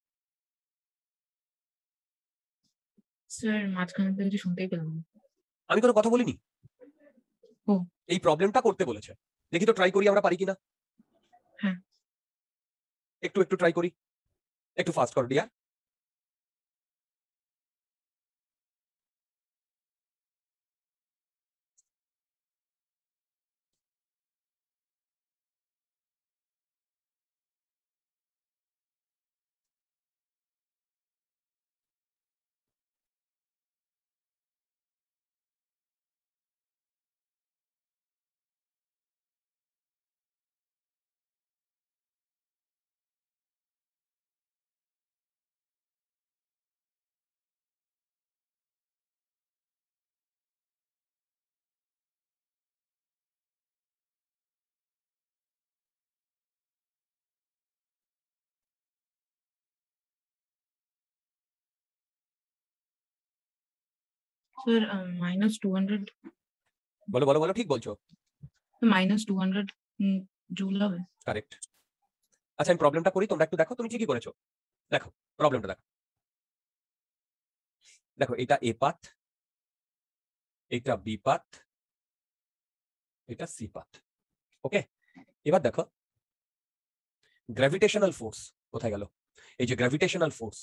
Speaker 2: স্যার মাঝখানে তো কিছু শুনতেই পেলাম না।
Speaker 1: আমি কোনো কথা বলিনি।
Speaker 2: ও।
Speaker 1: এই প্রবলেমটা করতে বলেছে, দেখি তো ট্রাই করি আমরা পারি কিনা।
Speaker 2: হ্যাঁ।
Speaker 1: একটু একটু ট্রাই করি, একটু ফাস্ট কর dear.
Speaker 2: Sir minus two hundred
Speaker 1: বলো বলো বলো ঠিক বলছো,
Speaker 2: মাইনাস টু হান্ড্রেড জুল হবে।
Speaker 1: কারেক্ট। আচ্ছা আমি প্রবলেমটা করি, তোমরা একটু দেখো, তুমি ঠিকই করেছো। দেখো প্রবলেমটা দেখো, দেখো এটা এ পাথ, এটা বি পাথ, এটা সি পাথ। ওকে, এবার দেখো গ্র্যাভিটেশনাল ফোর্স কোথায় গেল? এই যে গ্র্যাভিটেশনাল ফোর্স,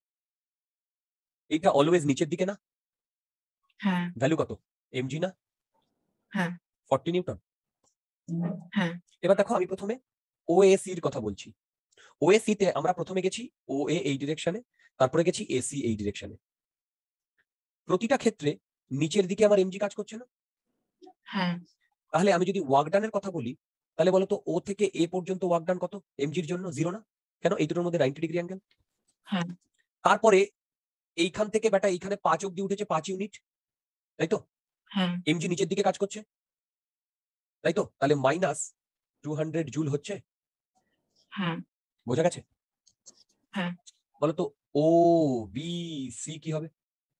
Speaker 1: এইটা অলওয়েজ নিচের দিকে না?
Speaker 2: হ্যাঁ
Speaker 1: ভ্যালু কত? এমজি না?
Speaker 2: হ্যাঁ
Speaker 1: ফর্টি নিউটন।
Speaker 2: হ্যাঁ
Speaker 1: এবার দেখো আমি প্রথমে ওএসি এর কথা বলছি। ওএসি তে আমরা প্রথমে গেছি ও এ এই ডিরেকশনে, তারপরে গেছি এসি এই ডিরেকশনে। প্রতিটা ক্ষেত্রে নিচের দিকে আমার এমজি কাজ করছে না?
Speaker 2: হ্যাঁ
Speaker 1: তাহলে আমি যদি ওয়ার্ক ডানের কথা বলি, তাহলে বলো তো ও থেকে এ পর্যন্ত ওয়ার্ক ডান কত এমজির জন্য? জিরো না? কেন? এই দুটোর মধ্যে নাইনটি ডিগ্রি অ্যাঙ্গেল।
Speaker 2: হ্যাঁ
Speaker 1: তারপরে এইখান থেকে বেটা এইখানে পাঁচ অব্দি উঠেছে, পাঁচ ইউনিট, তাই তো?
Speaker 2: হ্যাঁ
Speaker 1: এমজি নিচের দিকে কাজ করছে, তাই তো? তাহলে মাইনাস টু হান্ড্রেড জুল হচ্ছে।
Speaker 2: হ্যাঁ
Speaker 1: বোঝা গেছে?
Speaker 2: হ্যাঁ
Speaker 1: বলতো ও বি সি কি হবে?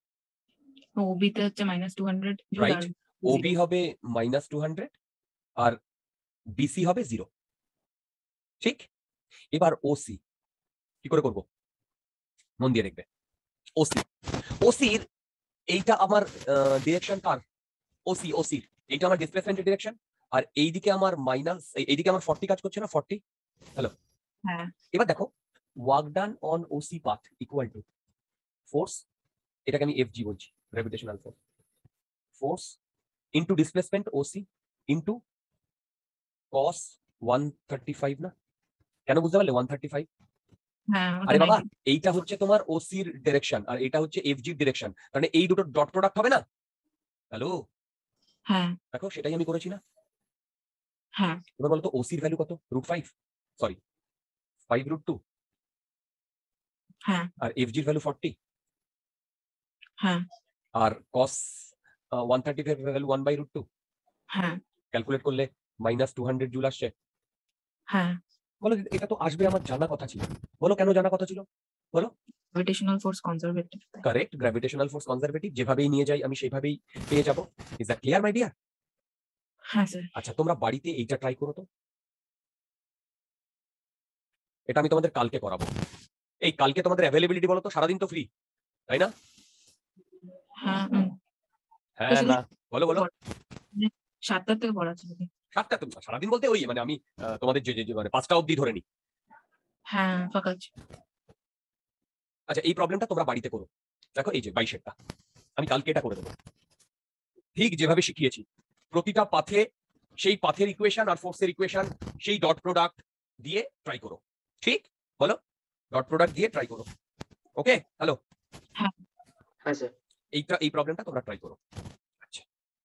Speaker 2: ওবিতে হচ্ছে minus two hundred joule
Speaker 1: right,
Speaker 2: আর
Speaker 1: ওবি হবে মাইনাস টু হান্ড্রেড আর বিসি হবে জিরো। ঠিক, এবার ওসি কি করে করব? মন দিয়ে দেখবে। ওসি, ওসির এইটা আমার ডিরেকশন কার? ওসি, ওসির এইটা আমার ডিসপ্লেসমেন্টের ডিরেকশন, আর এইদিকে আমার মাইনাস, এইদিকে আমার ফর্টি কাজ করছে না? ফর্টি। হ্যালো,
Speaker 2: হ্যাঁ
Speaker 1: এবার দেখো work done on OC path equal to force, এটাকে আমি এফজি বলছি, gravitational force, force into displacement OC into cos one thirty five না? কেন বুঝতে পারলে? One thirty five.
Speaker 2: হ্যাঁ ওটা
Speaker 1: আরে বাবা,
Speaker 2: ninety
Speaker 1: এইটা হচ্ছে তোমার ওসির ডিরেকশন আর এটা হচ্ছে এফজির ডিরেকশন, মানে এই দুটো ডট প্রোডাক্ট হবে না? হ্যালো,
Speaker 2: হ্যাঁ
Speaker 1: দেখো সেটাই আমি করেছি না?
Speaker 2: হ্যাঁ
Speaker 1: এবার বলতো ওসির ভ্যালু কত? Root five, sorry five root two,
Speaker 2: হ্যাঁ
Speaker 1: আর এফজির ভ্যালু ফর্টি,
Speaker 2: হ্যাঁ
Speaker 1: আর cos one thirty five value one by root two.
Speaker 2: হ্যাঁ
Speaker 1: ক্যালকুলেট করলে মাইনাস টু হান্ড্রেড জুল আসছে।
Speaker 2: হ্যাঁ
Speaker 1: বলো এটা তো আসবে, আমার জানা কথা ছিল। বলো কেন জানা কথা ছিল? বলো।
Speaker 2: Gravitational force conservative.
Speaker 1: Correct, gravitational force conservative, যেভাবেই নিয়ে যাই আমি সেইভাবেই পেয়ে যাব। Is that clear my dear?
Speaker 2: হ্যাঁ স্যার।
Speaker 1: আচ্ছা তোমরা বাড়িতে এইটা ট্রাই করো তো। এটা আমি তোমাদের কালকে করাবো। এই কালকে তোমাদের অ্যাভেলেবিলিটি বলো তো? সারাদিন তো ফ্রি, তাই না?
Speaker 2: হ্যাঁ উম,
Speaker 1: হ্যাঁ
Speaker 2: শুধু
Speaker 1: না, বলো বলো।
Speaker 2: সাতটার থেকে পড়াচ্ছে নাকি?
Speaker 1: সাতটা তো সারাদিন বলতে ওই মানে আমি আহ, তোমাদের যে যে- যে মানে পাঁচটা অবধি ধরে নিই।
Speaker 2: হ্যাঁ ফাঁকা আছে।
Speaker 1: আচ্ছা এই প্রবলেমটা তোমরা বাড়িতে করো। দেখো এই যে বাইশেরটা আমি কালকে এটা করে দেবো, ঠিক যেভাবে শিখিয়েছি। প্রতিটা পাথে সেই পাথের ইকুয়েশন আর ফোর্সের ইকুয়েশন, সেই ডট প্রোডাক্ট দিয়ে ট্রাই করো। ঠিক, বলো ডট প্রোডাক্ট দিয়ে ট্রাই করো। ওকে, হ্যালো,
Speaker 2: হ্যাঁ
Speaker 4: হ্যাঁ স্যার।
Speaker 1: এইটা এই প্রবলেমটা তোমরা ট্রাই করো। আচ্ছা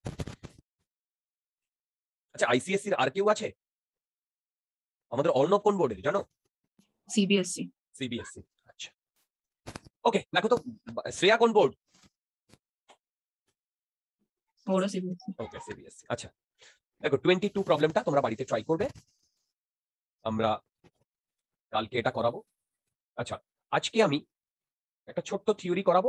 Speaker 1: আচ্ছা আইসিএসসি এর আর কেউ আছে? আমাদের অর্ণব কোন বোর্ডের জানো?
Speaker 2: সিবিএসসি।
Speaker 1: সিবিএসসি। আচ্ছা ওকে, দেখো তো শ্রেয়া কোন বোর্ড?
Speaker 2: ওরা সিবিএসসি।
Speaker 1: ওকে সিবিএসসি। আচ্ছা দেখো টোয়েন্টি টু প্রবলেমটা তোমরা বাড়িতে ট্রাই করবে, আমরা কালকে এটা করাবো। আচ্ছা আজকে আমি একটা ছোট্ট থিওরি করাবো।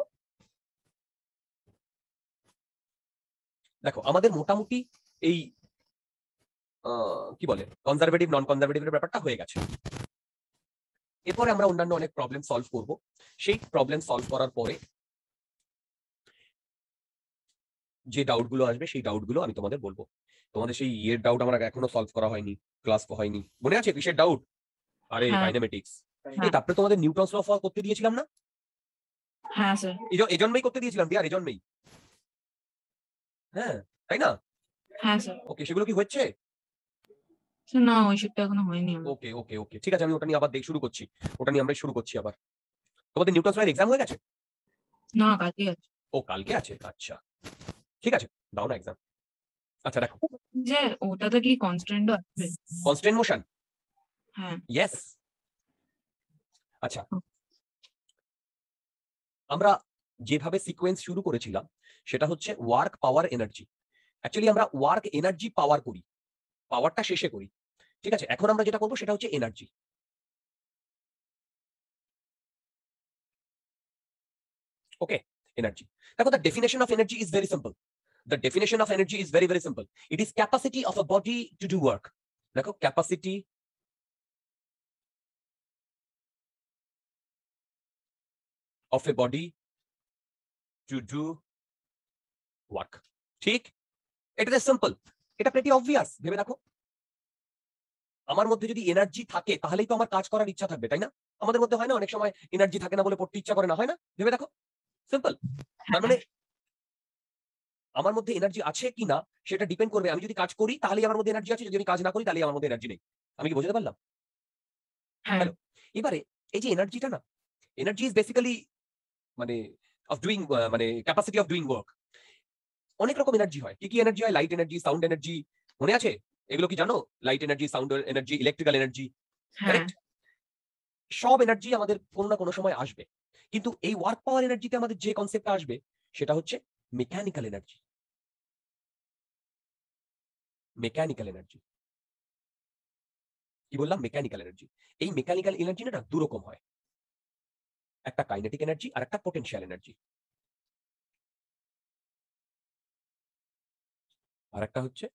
Speaker 1: দেখো আমাদের মোটামুটি এই আহ, কি বলে কনজারভেটিভ নন কনজারভেটিভের ব্যাপারটা হয়ে গেছে। এরপরে আমরা অন্যান্য অনেক প্রবলেম সলভ করব। সেই প্রবলেম সলভ করার পরে যে ডাউট গুলো আসবে সেই ডাউট গুলো আমি তোমাদের বলবো। তোমাদের সেই ইয়ের ডাউট আমার এখনো সলভ করা হয়নি, ক্লাস হয়নি, মনে আছে কিসের ডাউট? আরে
Speaker 2: হ্যাঁ।
Speaker 1: কাইনেমেটিক্স।
Speaker 2: হ্যাঁ।
Speaker 1: এই তারপরে তোমাদের নিউটনস ল করতে দিয়েছিলাম না?
Speaker 2: হ্যাঁ স্যার।
Speaker 1: এই- এই জন্যই করতে দিয়েছিলাম ডিয়ার, এই জন্যই। হ্যাঁ তাই না?
Speaker 2: হ্যাঁ স্যার।
Speaker 1: ওকে, সেগুলো কি হচ্ছে?
Speaker 2: স্যার না ওইসবটা এখনো হয়নি আমার।
Speaker 1: ওকে ওকে ওকে ঠিক আছে, আমি ওটা নিয়ে আবার দেখ শুরু করছি, ওটা নিয়ে আমরা শুরু করছি আবার। তোমাদের নিউটনস লয়ের এক্সাম হয়ে গেছে?
Speaker 2: না কালকে আছে।
Speaker 1: ও কালকে আছে, আচ্ছা ঠিক আছে, দাও না এক্সাম। আচ্ছা দেখো
Speaker 2: যে ওটাতে কি কনস্ট্যান্ট আছে?
Speaker 1: কনস্ট্যান্ট মোশন,
Speaker 2: হ্যাঁ
Speaker 1: ইয়েস। আচ্ছা আমরা যেভাবে সিকোয়েন্স শুরু করেছিলাম সেটা হচ্ছে ওয়ার্ক পাওয়ার এনার্জি। অ্যাকচুয়ালি আমরা ওয়ার্ক এনার্জি পাওয়ার করি, পাওয়ারটা শেষে করি। ঠিক আছে, এখন আমরা যেটা করবো সেটা হচ্ছে এনার্জি। Okay, energy. দেখো, the definition of energy is very simple. The definition of energy is very very simple. It is capacity of a body to do work. দেখো, capacity of a body to do work. ঠিক, এটা simple, এটা pretty obvious. ভেবে দেখো, আমার মধ্যে যদি energy থাকে তাহলেই তো আমার কাজ করার ইচ্ছা থাকবে, তাই না? আমাদের মধ্যে হয় না অনেক সময় এনার্জি থাকে না বলে পড়তে ইচ্ছা করে না, হয় না? ভেবে দেখো, সিম্পল। তার মানে আমার মধ্যে এনার্জি আছে কি না সেটা ডিপেন্ড করবে আমি যদি কাজ করি তাহলেই আমার মধ্যে এনার্জি আছে, যদি আমি কাজ না করি তাহলে আমার মধ্যে এনার্জি নেই। আমি কি বোঝাতে পারলাম?
Speaker 2: হ্যাঁ
Speaker 1: হ্যালো, এবারে এই যে এনার্জিটা না, এনার্জি ইজ বেসিক্যালি মানে অফ ডুইং, মানে ক্যাপাসিটি অফ ডুইং ওয়ার্ক। অনেক রকম এনার্জি হয়। কি কি এনার্জি হয়? লাইট এনার্জি, সাউন্ড এনার্জি, মনে আছে? এগুলো কি জানো? Light energy, sound energy, electrical energy,
Speaker 2: হ্যাঁ
Speaker 1: কারেক্ট? সব এনার্জি আমাদের কোনো না কোনো সময় আসবে, কিন্তু এই ওয়ার্ক পাওয়ার এনার্জিতে আমাদের যে কনসেপ্টটা আসবে সেটা হচ্ছে মেকানিক্যাল এনার্জি। মেকানিক্যাল এনার্জি কি বললাম? Mechanical energy. এই মেকানিক্যাল এনার্জি না দু রকম হয়, একটা কাইনেটিক এনার্জি আর একটা পোটেনশিয়াল এনার্জি। আর একটা হচ্ছে,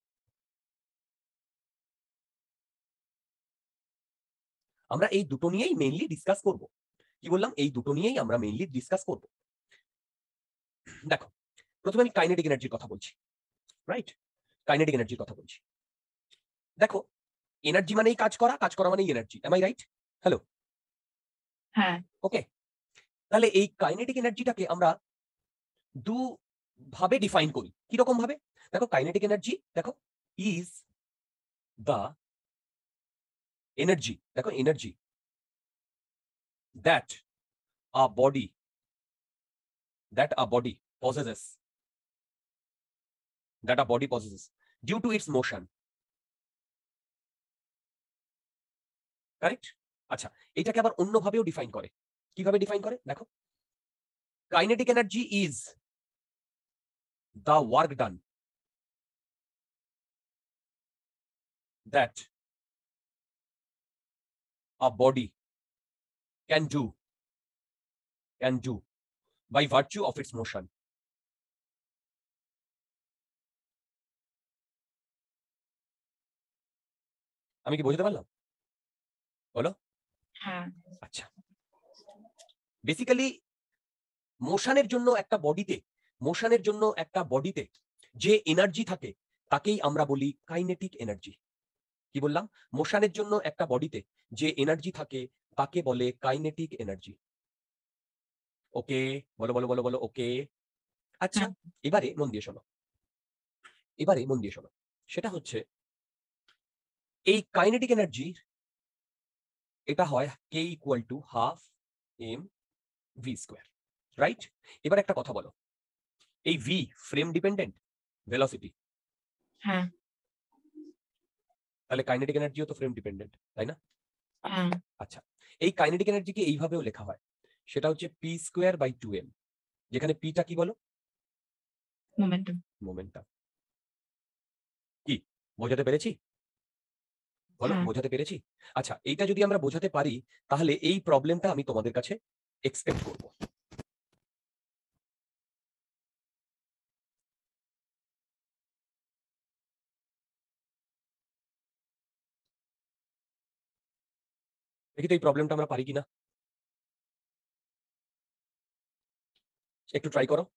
Speaker 1: আমরা এই দুটো নিয়েই মেইনলি ডিসকাস করব। কি বললাম? এই দুটো নিয়েই আমরা মেইনলি ডিসকাস করব। দেখো, প্রথমে আমি কাইনেটিক এনার্জির কথা বলছি, রাইট? কাইনেটিক এনার্জির কথা বলছি। দেখো, এনার্জি মানেই কাজ করা, কাজ করা মানেই energy, am I right? Hello,
Speaker 2: হ্যাঁ
Speaker 1: ওকে। তাহলে এই কাইনেটিক এনার্জিটাকে আমরা দু ভাবে ডিফাইন করি। কি রকম ভাবে? দেখো, কাইনেটিক এনার্জি দেখো ইজ দ্য এনার্জি, দেখো energy that a body that a body possesses that a body possesses due to its motion. Correct? আচ্ছা, এটাকে আবার অন্যভাবেও ডিফাইন করে। কিভাবে ডিফাইন করে? দেখো, kinetic energy is the work done that a body can do can do by virtue of its motion. আমি কি বোঝাতে পারলাম? বলো।
Speaker 2: হ্যাঁ
Speaker 1: আচ্ছা, বেসিক্যালি মোশনের জন্য একটা বডিতে মোশনের জন্য একটা বডিতে যে এনার্জি থাকে তাকেই আমরা বলি কাইনেটিক এনার্জি। কি বললাম? মোশনের জন্য একটা বডিতে যে এনার্জি থাকে তাকে বলে কাইনেটিক এনার্জি। ওকে, বলো বলো বলো বলো, ওকে। আচ্ছা,
Speaker 2: হ্যাঁ।
Speaker 1: এবারে মন দিয়ে শোনো, এবারে মন দিয়ে শোনো। সেটা হচ্ছে এই কাইনেটিক এনার্জি, এটা হয় K equal to half M V square, right? এবার একটা কথা বলো, এই ভি ফ্রেম ডিপেন্ডেন্ট ভেলোসিটি,
Speaker 2: হ্যাঁ
Speaker 1: তাহলে কাইনেটিক এনার্জিও তো ফ্রেম ডিপেন্ডেন্ট, তাই না?
Speaker 2: হ্যাঁ
Speaker 1: আচ্ছা, এই কাইনেটিক এনার্জিকে এইভাবেও লেখা হয়, সেটা হচ্ছে P square by two M, যেখানে পিটা কি বলো?
Speaker 2: মোমেন্টাম।
Speaker 1: মোমেন্টাম। কি বোঝাতে পেরেছি? বলো,
Speaker 2: হ্যাঁ
Speaker 1: বোঝাতে পেরেছি? আচ্ছা, এইটা যদি আমরা বোঝাতে পারি তাহলে এই প্রবলেমটা আমি তোমাদের কাছে এক্সপেক্ট করব। দেখি তো এই প্রবলেমটা আমরা পারি কিনা, একটু ট্রাই করো।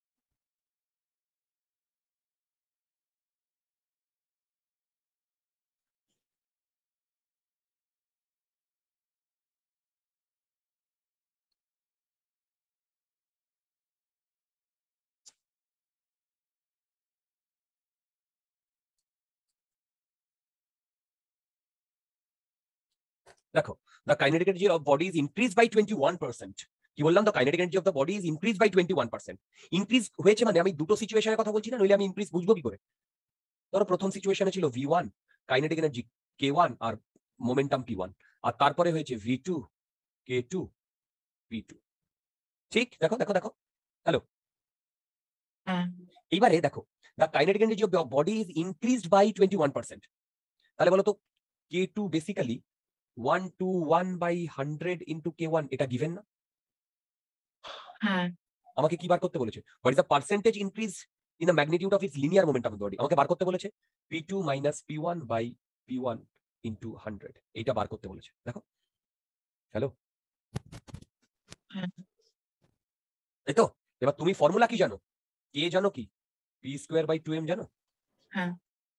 Speaker 1: দেখো, the kinetic energy of body is increased by twenty-one percent. কি বললাম? the kinetic energy of the body is increased by twenty-one percent. Increase হয়েছে মানে আমি দুটো সিচুয়েশনের কথা বলছি না, নইলে আমি ইনক্রিজ বুঝবো কি করে? ধরো প্রথম সিচুয়েশনে ছিল V one, kinetic energy K one আর মোমেন্টাম পি ওয়ান, আর তারপরে হয়েছে V two, K two, P two. ঠিক? দেখো দেখো দেখো, হ্যালো।
Speaker 2: হ্যাঁ
Speaker 1: এইবারে দেখো, the kinetic energy of the body is increased by twenty-one percent. তাহলে বলো তো, K two basically one two one by hundred into K one, এটা গিভেন না?
Speaker 2: হ্যাঁ
Speaker 1: আমাকে কি বার করতে বলেছে? What is the percentage increase in the magnitude of its linear momentum of the body. আমাকে বার করতে বলেছে P two minus P one by P one into hundred, এইটা বার করতে বলেছে। দেখো, হ্যালো,
Speaker 2: হ্যাঁ।
Speaker 1: তাই তো? এবার তুমি ফর্মুলা কি জানো? কে জানো কি? P square by two M জানো?
Speaker 2: হ্যাঁ।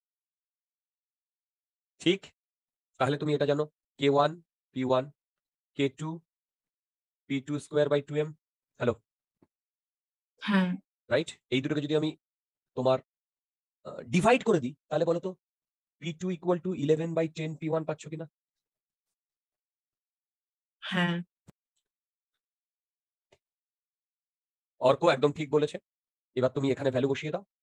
Speaker 1: ঠিক, তাহলে তুমি এটা জানো K one P one K two P two square by two M. Hello,
Speaker 2: হ্যাঁ।
Speaker 1: রাইট? এই দুটোকে যদি আমি তোমার ডিভাইড করে দিই তাহলে বলো তো P two equal to eleven by ten P one পাচ্ছ কিনা?
Speaker 2: হ্যাঁ।
Speaker 1: অর্ক একদম ঠিক বলেছে। এবার তুমি এখানে ভ্যালু বসিয়ে দাও।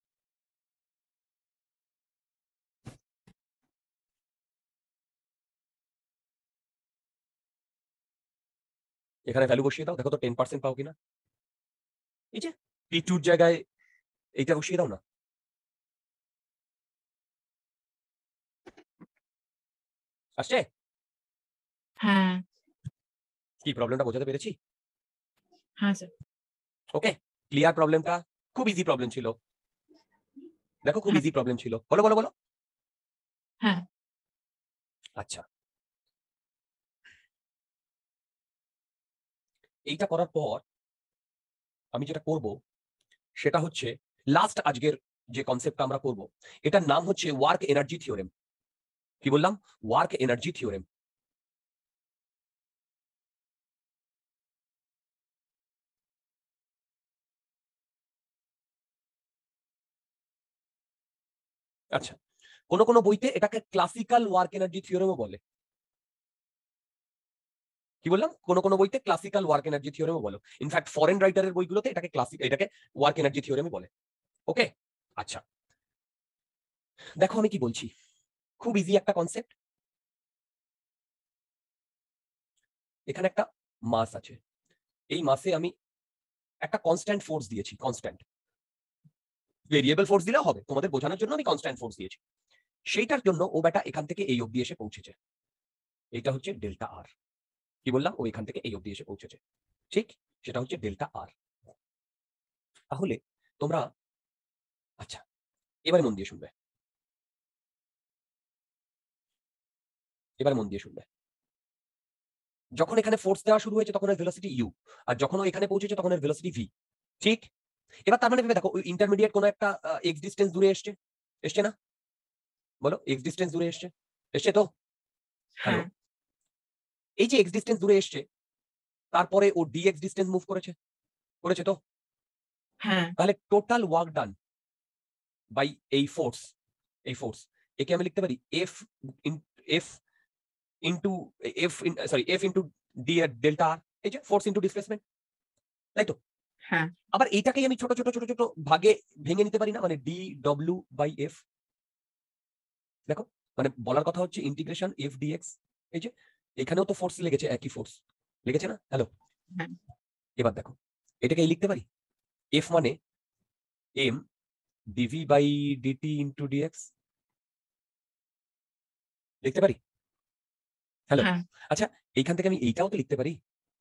Speaker 1: এখানে ভ্যালু বসিয়ে দাও, দেখো তো টেন পার্সেন্ট পাও কিনা। এই যে পি টুর জায়গায় এইটা বসিয়ে দাও না। আসছে?
Speaker 2: হ্যাঁ।
Speaker 1: কি প্রবলেমটা বোঝাতে পেরেছি?
Speaker 2: হ্যাঁ স্যার।
Speaker 1: ওকে, ক্লিয়ার? প্রবলেমটা খুব ইজি প্রবলেম ছিল। দেখো, খুব
Speaker 2: হ্যাঁ।
Speaker 1: ইজি প্রবলেম ছিল। বলো বলো বলো।
Speaker 2: হ্যাঁ।
Speaker 1: আচ্ছা, এইটা করার পর আমি যেটা করব সেটা হচ্ছে লাস্ট আজকের যে কনসেপ্টটা আমরা করব এটার নাম হচ্ছে ওয়ার্ক এনার্জি থিওরেম। কি বললাম? Work energy theorem. আচ্ছা, কোন কোন বইতে এটাকে ক্লাসিক্যাল ওয়ার্ক এনার্জি থিওরেমও বলে। কি বললাম? কোন কোন বইতে ক্লাসিক্যাল ওয়ার্ক এনার্জি থিওরেমও বলে। ইনফ্যাক্ট ফরেন রাইটারের বইগুলোতে এটাকে ক্লাসিক এটাকে ওয়ার্ক এনার্জি থিওরেমই বলে। ওকে, আচ্ছা, দেখো আমি কি বলছি। খুব ইজি একটা কনসেপ্ট। এখানে একটা মাস আছে, এই মাসে আমি একটা কনস্ট্যান্ট ফোর্স দিয়েছি। কনস্ট্যান্ট, ভেরিয়েবল ফোর্স দিলেও হবে, তোমাদের বোঝানোর জন্য আমি কনস্ট্যান্ট ফোর্স দিয়েছি। সেইটার জন্য ও বেটা এখান থেকে এই অবধি এসে পৌঁছেছে। এটা হচ্ছে ডেল্টা আর। কি বললাম? ও এখান থেকে এই অবধি এসে পৌঁছেছে, ঠিক? সেটা হচ্ছে ডেল্টা আর। তাহলে তোমরা, আচ্ছা, এবারে মন দিয়ে শুনবে, এবার মন দিয়ে শুনবে। যখন এখানে ফোর্স দেওয়া শুরু হয়েছে তখন এর ভেলোসিটি ইউ, আর যখন ও এখানে পৌঁছেছে তখন এর ভেলোসিটি ভি, ঠিক? এবার তার মানে ভেবে দেখো, ইন্টারমিডিয়েট কোন একটা এক্স ডিস্টেন্স দূরে এসছে, এসছে না? বলো, এক্স ডিস্টেন্স দূরে এসছে, এসছে তো? হ্যালো,
Speaker 2: হ্যাঁ।
Speaker 1: এই যে এক্স ডিস্টেন্স দূরে এসছে, তারপরে ও ডিএক্স ডিস্টেন্স মুভ করেছে, করেছে তো?
Speaker 2: হ্যাঁ।
Speaker 1: তাহলে টোটাল ওয়ার্ক ডান বাই এই ফোর্স, এই ফোর্স একে আমি লিখতে পারি F F into F sorry F into D delta R, এই যে ফোর্স ইন্টু ডিসপ্লেসমেন্ট, তাই তো?
Speaker 2: হ্যাঁ।
Speaker 1: আবার এইটাকেই আমি ছোট ছোট ছোট ছোট ভাগে ভেঙে নিতে পারি না, মানে ডি ডব্লিউ বাই এফ। দেখো, মানে বলার কথা হচ্ছে ইন্টিগ্রেশন এফ ডিএক্স। এই যে এখানেও তো ফোর্স লেগেছে, একই ফোর্স লেগেছে না? হ্যালো,
Speaker 2: হ্যাঁ।
Speaker 1: এবার দেখো, এটাকে এই লিখতে পারি এফ মানে M DV by DT into DX, লিখতে পারি? হ্যালো,
Speaker 2: হ্যাঁ।
Speaker 1: আচ্ছা, এইখান থেকে আমি এইটাও তো লিখতে পারি।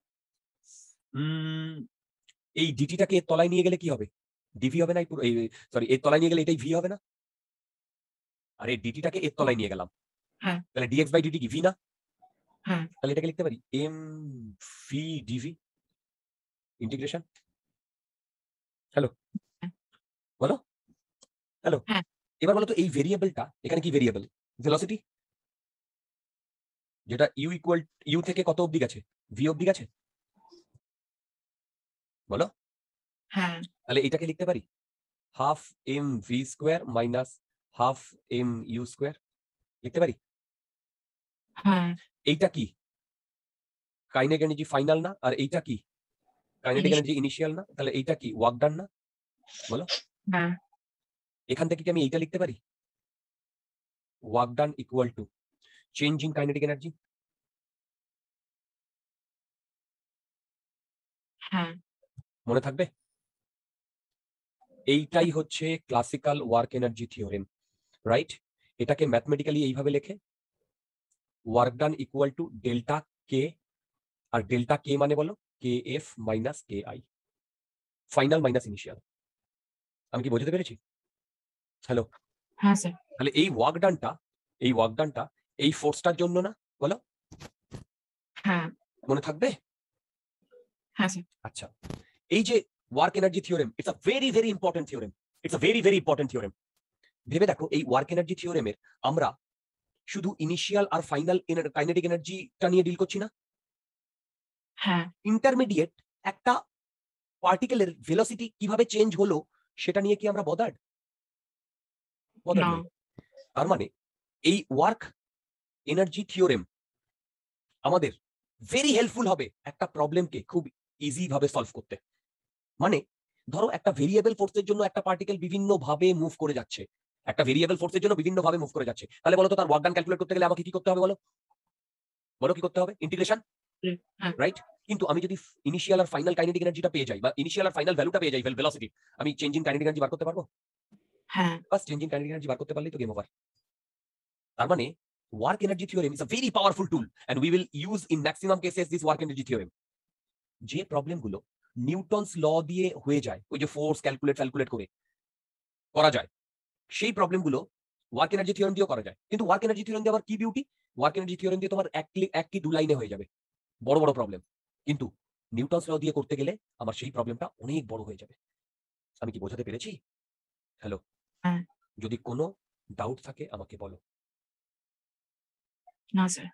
Speaker 1: উম এই ডিটিটাকে এর তলায় নিয়ে গেলে কি হবে? ডিভি হবে না? সরি, এর তলায় নিয়ে গেলে এটাই ভি হবে না? আর এই ডিটিটাকে এর তলায় নিয়ে গেলাম,
Speaker 2: হ্যাঁ।
Speaker 1: তাহলে ডিএক্স বাই ডিটি কি ভি না?
Speaker 2: হ্যাঁ।
Speaker 1: তাহলে এটাকে লিখতে পারি M V DV integration. Hello, বলো, হ্যালো।
Speaker 2: হ্যাঁ।
Speaker 1: এবার বলো তো এই ভেরিয়েবলটা এখানে কি ভেরিয়েবল? ভেলোসিটি, যেটা ইউ ইকুয়াল ইউ থেকে কত অবধি গেছে? ভি অবধি গেছে, বলো?
Speaker 2: হ্যাঁ।
Speaker 1: তাহলে এটাকে লিখতে পারি half M V square minus half M U square, লিখতে পারি?
Speaker 2: হ্যাঁ।
Speaker 1: এইটা কি কাইনেটিক এনার্জি ফাইনাল না? আর এইটা কি কাইনেটিক এনার্জি ইনিশিয়াল না? তাহলে এইটা কি ওয়ার্ক ডান না? বলো,
Speaker 2: হ্যাঁ।
Speaker 1: এখান থেকে কি আমি এইটা লিখতে পারি work done equal to change in kinetic energy?
Speaker 2: হ্যাঁ।
Speaker 1: মনে থাকবে? এইটাই হচ্ছে classical work energy theorem, right? এটাকে ম্যাথমেটিক্যালি এইভাবে লেখে work done equal to delta K, আর ডেল্টা কে মানে বলো K F minus K I. Final minus initial. আমি কি বোঝাতে পেরেছি? হ্যালো,
Speaker 2: হ্যাঁ স্যার।
Speaker 1: তাহলে এই ওয়ার্ক ডানটা এই ওয়ার্ক ডানটা এই ফোর্সটার জন্য না, বলো
Speaker 2: হ্যাঁ
Speaker 1: মনে থাকবে?
Speaker 2: হ্যাঁ স্যার।
Speaker 1: আচ্ছা, এই যে work energy theorem, it's a very very important theorem, it's a very very important theorem. ভেবে দেখো, এই ওয়ার্ক এনার্জি থিওরেমের আমরা শুধু ইনিশিয়াল আর ফাইনাল কাইনেটিক এনার্জিটা নিয়ে ডিল করছি না,
Speaker 2: হ্যাঁ
Speaker 1: ইন্টারমিডিয়েট একটা পার্টিকেলের ভেলোসিটি কিভাবে চেঞ্জ হলো সেটা নিয়ে কি আমরা বদার্ড? বদার্ড
Speaker 2: না।
Speaker 1: নই। তার মানে এই ওয়ার্ক এনার্জি থিওরেম আমাদের ভেরি হেল্পফুল হবে একটা প্রবলেমকে খুব ইজি ভাবে সলভ করতে। মানে ধরো একটা ভেরিয়েবল ফোর্সের জন্য একটা পার্টিকেল বিভিন্ন ভাবে মুভ করে যাচ্ছে, একটা ভেরিয়েবল ফোর্সের জন্য বিভিন্ন ভাবে মুভ করে যাচ্ছে, তাহলে বলো তো তার ওয়ার্ক ডান ক্যালকুলেট করতে গেলে আমাকে কি করতে হবে? বলো বলো কি করতে হবে? ইন্টিগ্রেশন,
Speaker 2: হ্যাঁ
Speaker 1: রাইট? কিন্তু আমি যদি ইনিশিয়াল আর ফাইনাল কাইনেটিক এনার্জিটা পেয়ে যাই, বা ইনিশিয়াল আর ফাইনাল ভ্যালুটা পেয়ে যাই, ভেলোসিটি, আমি চেঞ্জ ইন কাইনেটিক এনার্জি বার করতে পারবো?
Speaker 2: হ্যাঁ
Speaker 1: বাস চেঞ্জ ইন কাইনেটিক এনার্জি বার করতে পারলেই তো গেম ওভার। তার মানে work energy theorem is a very powerful tool and we will use in maximum cases this work energy theorem. যে প্রবলেমগুলো নিউটনস ল দিয়ে হয়ে যায়, ওই যে ফোর্স ক্যালকুলেট ক্যালকুলেট করে করা যায়, সেই প্রবলেমগুলো ওয়ার্ক এনার্জি থিওরেম দিয়েও করা যায়। কিন্তু ওয়ার্ক এনার্জি থিওরেম দিয়ে আবার কি বিউটি, ওয়ার্ক এনার্জি থিওরেম দিয়ে তোমার এক ক্লিক এক কি দু লাইনে হয়ে যাবে বড় বড় প্রবলেম, কিন্তু নিউটনস ল দিয়ে করতে গেলে আমার সেই প্রবলেমটা অনেক বড় হয়ে যাবে। আমি কি বোঝাতে পেরেছি? হ্যালো,
Speaker 2: হ্যাঁ।
Speaker 1: যদি কোনো ডাউট থাকে আমাকে বলো।
Speaker 2: না স্যার।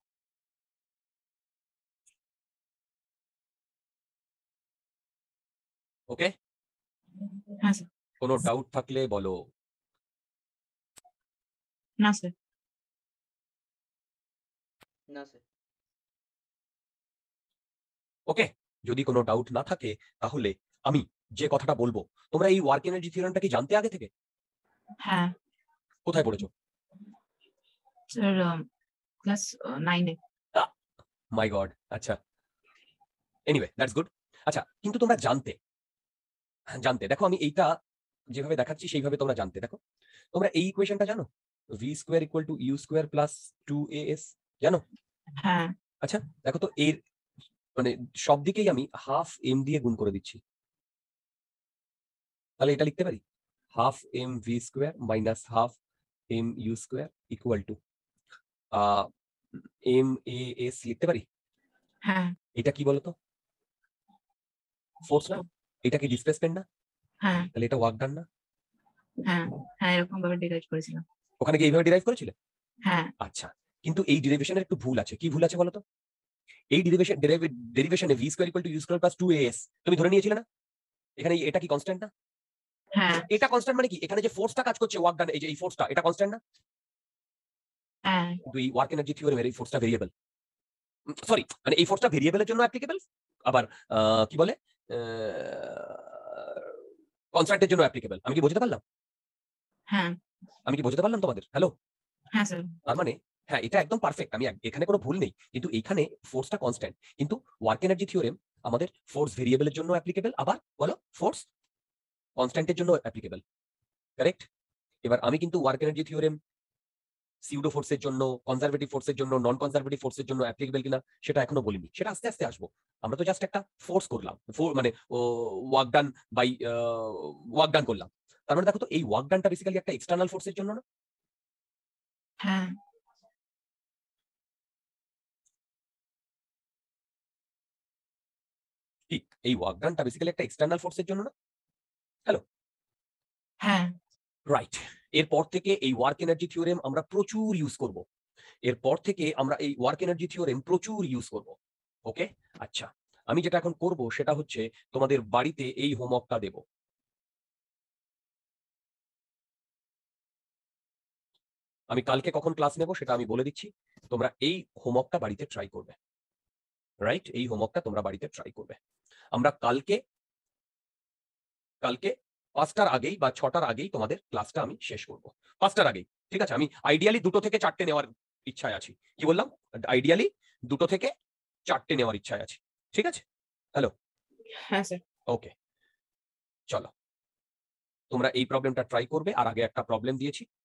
Speaker 1: ওকে,
Speaker 2: হ্যাঁ স্যার।
Speaker 1: কোনো ডাউট থাকলে বলো।
Speaker 2: না স্যার।
Speaker 4: না স্যার।
Speaker 1: ওকে, যদি কোনো ডাউট না থাকে তাহলে আমি যে কথাটা বলবো, তোমরা এই ওয়ার্ক এনার্জি থিওরেমটা কি জানতে আগে থেকে?
Speaker 2: হ্যাঁ
Speaker 1: কোথায় পড়েছো?
Speaker 2: স্যার, ক্লাস নাইনে।
Speaker 1: মাই গড, আচ্ছা, এনিওয়ে দ্যাটস গুড। আচ্ছা, কিন্তু তোমরা জানতে জানতে দেখো, আমি এইটা যেভাবে দেখাচ্ছি সেইভাবে তোমরা জানতে দেখো। তোমরা এই ইকুয়েশনটা জানো, V square equal to U square plus two A S, জানো?
Speaker 2: হ্যাঁ
Speaker 1: আচ্ছা দেখো তো, এর মানে সব দিকেই আমি হাফ এম দিয়ে গুণ করে দিচ্ছি, তাহলে এটা লিখতে পারি half M V square minus half M U square equal to M A S লিখতে পারি।
Speaker 2: হ্যাঁ
Speaker 1: এটা কি বলতো? ফোর্স না? এটা কি ডিসপ্লেসমেন্ট না?
Speaker 2: হ্যাঁ
Speaker 1: তাহলে এটা ওয়ার্ক ডান না?
Speaker 2: হ্যাঁ হ্যাঁ এরকম ভাবে ডিরাইভ করেছিলাম।
Speaker 1: ওখানে কি এইভাবে ডিরাইভ করেছিলে?
Speaker 2: হ্যাঁ
Speaker 1: আচ্ছা, কিন্তু এই ডেরিভেশনের একটু ভুল আছে। কি ভুল আছে বলতো? এই ডেরিভেশন ডেরিভেশনে V square equal to U square plus two A S তুমি ধরে নিয়েছিলে না? এখানে এটা কি কনস্ট্যান্ট না?
Speaker 2: হ্যাঁ
Speaker 1: এটা কনস্ট্যান্ট মানে কি, এখানে যে ফোর্সটা কাজ করছে ওয়ার্ক ডান, এই যে এই ফোর্সটা, এটা কনস্ট্যান্ট না?
Speaker 2: হ্যাঁ
Speaker 1: কিন্তু এই ওয়ার্ক এনার্জি থিওরেমের এই ফোর্সটা ভেরিয়েবল, সরি মানে এই ফোর্সটা ভেরিয়েবলের জন্য অ্যাপ্লিকেবল, আবার আহ, কি বলে কনস্ট্যান্টের জন্য অ্যাপ্লিকেবল। আমি কি বোঝাতে পারলাম?
Speaker 2: হ্যাঁ
Speaker 1: আমি কি বোঝাতে পারলাম তোমাদের? হ্যালো,
Speaker 2: হ্যাঁ স্যার।
Speaker 1: তার মানে হ্যাঁ, এটা একদম পারফেক্ট, আমি এক- এখানে কোনো ভুল নেই, কিন্তু এইখানে ফোর্সটা কনস্ট্যান্ট, কিন্তু ওয়ার্ক এনার্জি থিওরেম আমাদের ফোর্স ভেরিয়েবলের জন্য অ্যাপ্লিকেবল, আবার বলো ফোর্স কনস্ট্যান্টের জন্য অ্যাপ্লিকেবল, কারেক্ট? এবার আমি কিন্তু ওয়ার্ক এনার্জি থিওরেম সিউডো ফোর্সের জন্য, কনজারভেটিভ ফোর্সের জন্য, নন কনজারভেটিভ ফোর্সের জন্য অ্যাপ্লিকেবল কিনা সেটা এখনো বলিনি, সেটা আস্তে আস্তে আসবো। আমরা তো জাস্ট একটা ফোর্স করলাম, মানে work done by work done করলাম। তার মানে দেখো তো, এই ওয়ার্ক ডানটা বেসিক্যালি একটা এক্সটার্নাল ফোর্সের জন্য না?
Speaker 2: হ্যাঁ
Speaker 1: ঠিক, এই ওয়ার্ক ডানটা বেসিক্যালি একটা এক্সটার্নাল ফোর্সের জন্য না? হ্যালো,
Speaker 2: হ্যাঁ
Speaker 1: রাইট। এরপর থেকে এই ওয়ার্ক এনার্জি থিওরেম আমরা প্রচুর ইউজ করব, এরপর থেকে আমরা এই ওয়ার্ক এনার্জি থিওরেম প্রচুর ইউজ করব। ওকে, আচ্ছা, আমি যেটা এখন করব সেটা হচ্ছে তোমাদের বাড়িতে এই হোমওয়ার্কটা দেব। আমি কালকে কখন ক্লাস নেব সেটা আমি বলে দিচ্ছি, তোমরা এই হোমওয়ার্কটা বাড়িতে ট্রাই করবে, রাইট? এই হোমওয়ার্কটা তোমরা বাড়িতে ট্রাই করবে। আমরা কালকে কালকে পাঁচটার আগেই বা ছটার আগেই তোমাদের ক্লাসটা আমি শেষ করব, পাঁচটার আগেই, ঠিক আছে? আমি আইডিয়ালি দুটো থেকে চারটে নেওয়ার ইচ্ছায় আছি। কি বললাম? আইডিয়ালি দুটো থেকে চারটে নেওয়ার ইচ্ছায় আছি, ঠিক আছে? হ্যালো,
Speaker 2: হ্যাঁ স্যার।
Speaker 1: ওকে, চলো তোমরা এই প্রবলেমটা ট্রাই করবে। আর আগে একটা প্রবলেম দিয়েছি,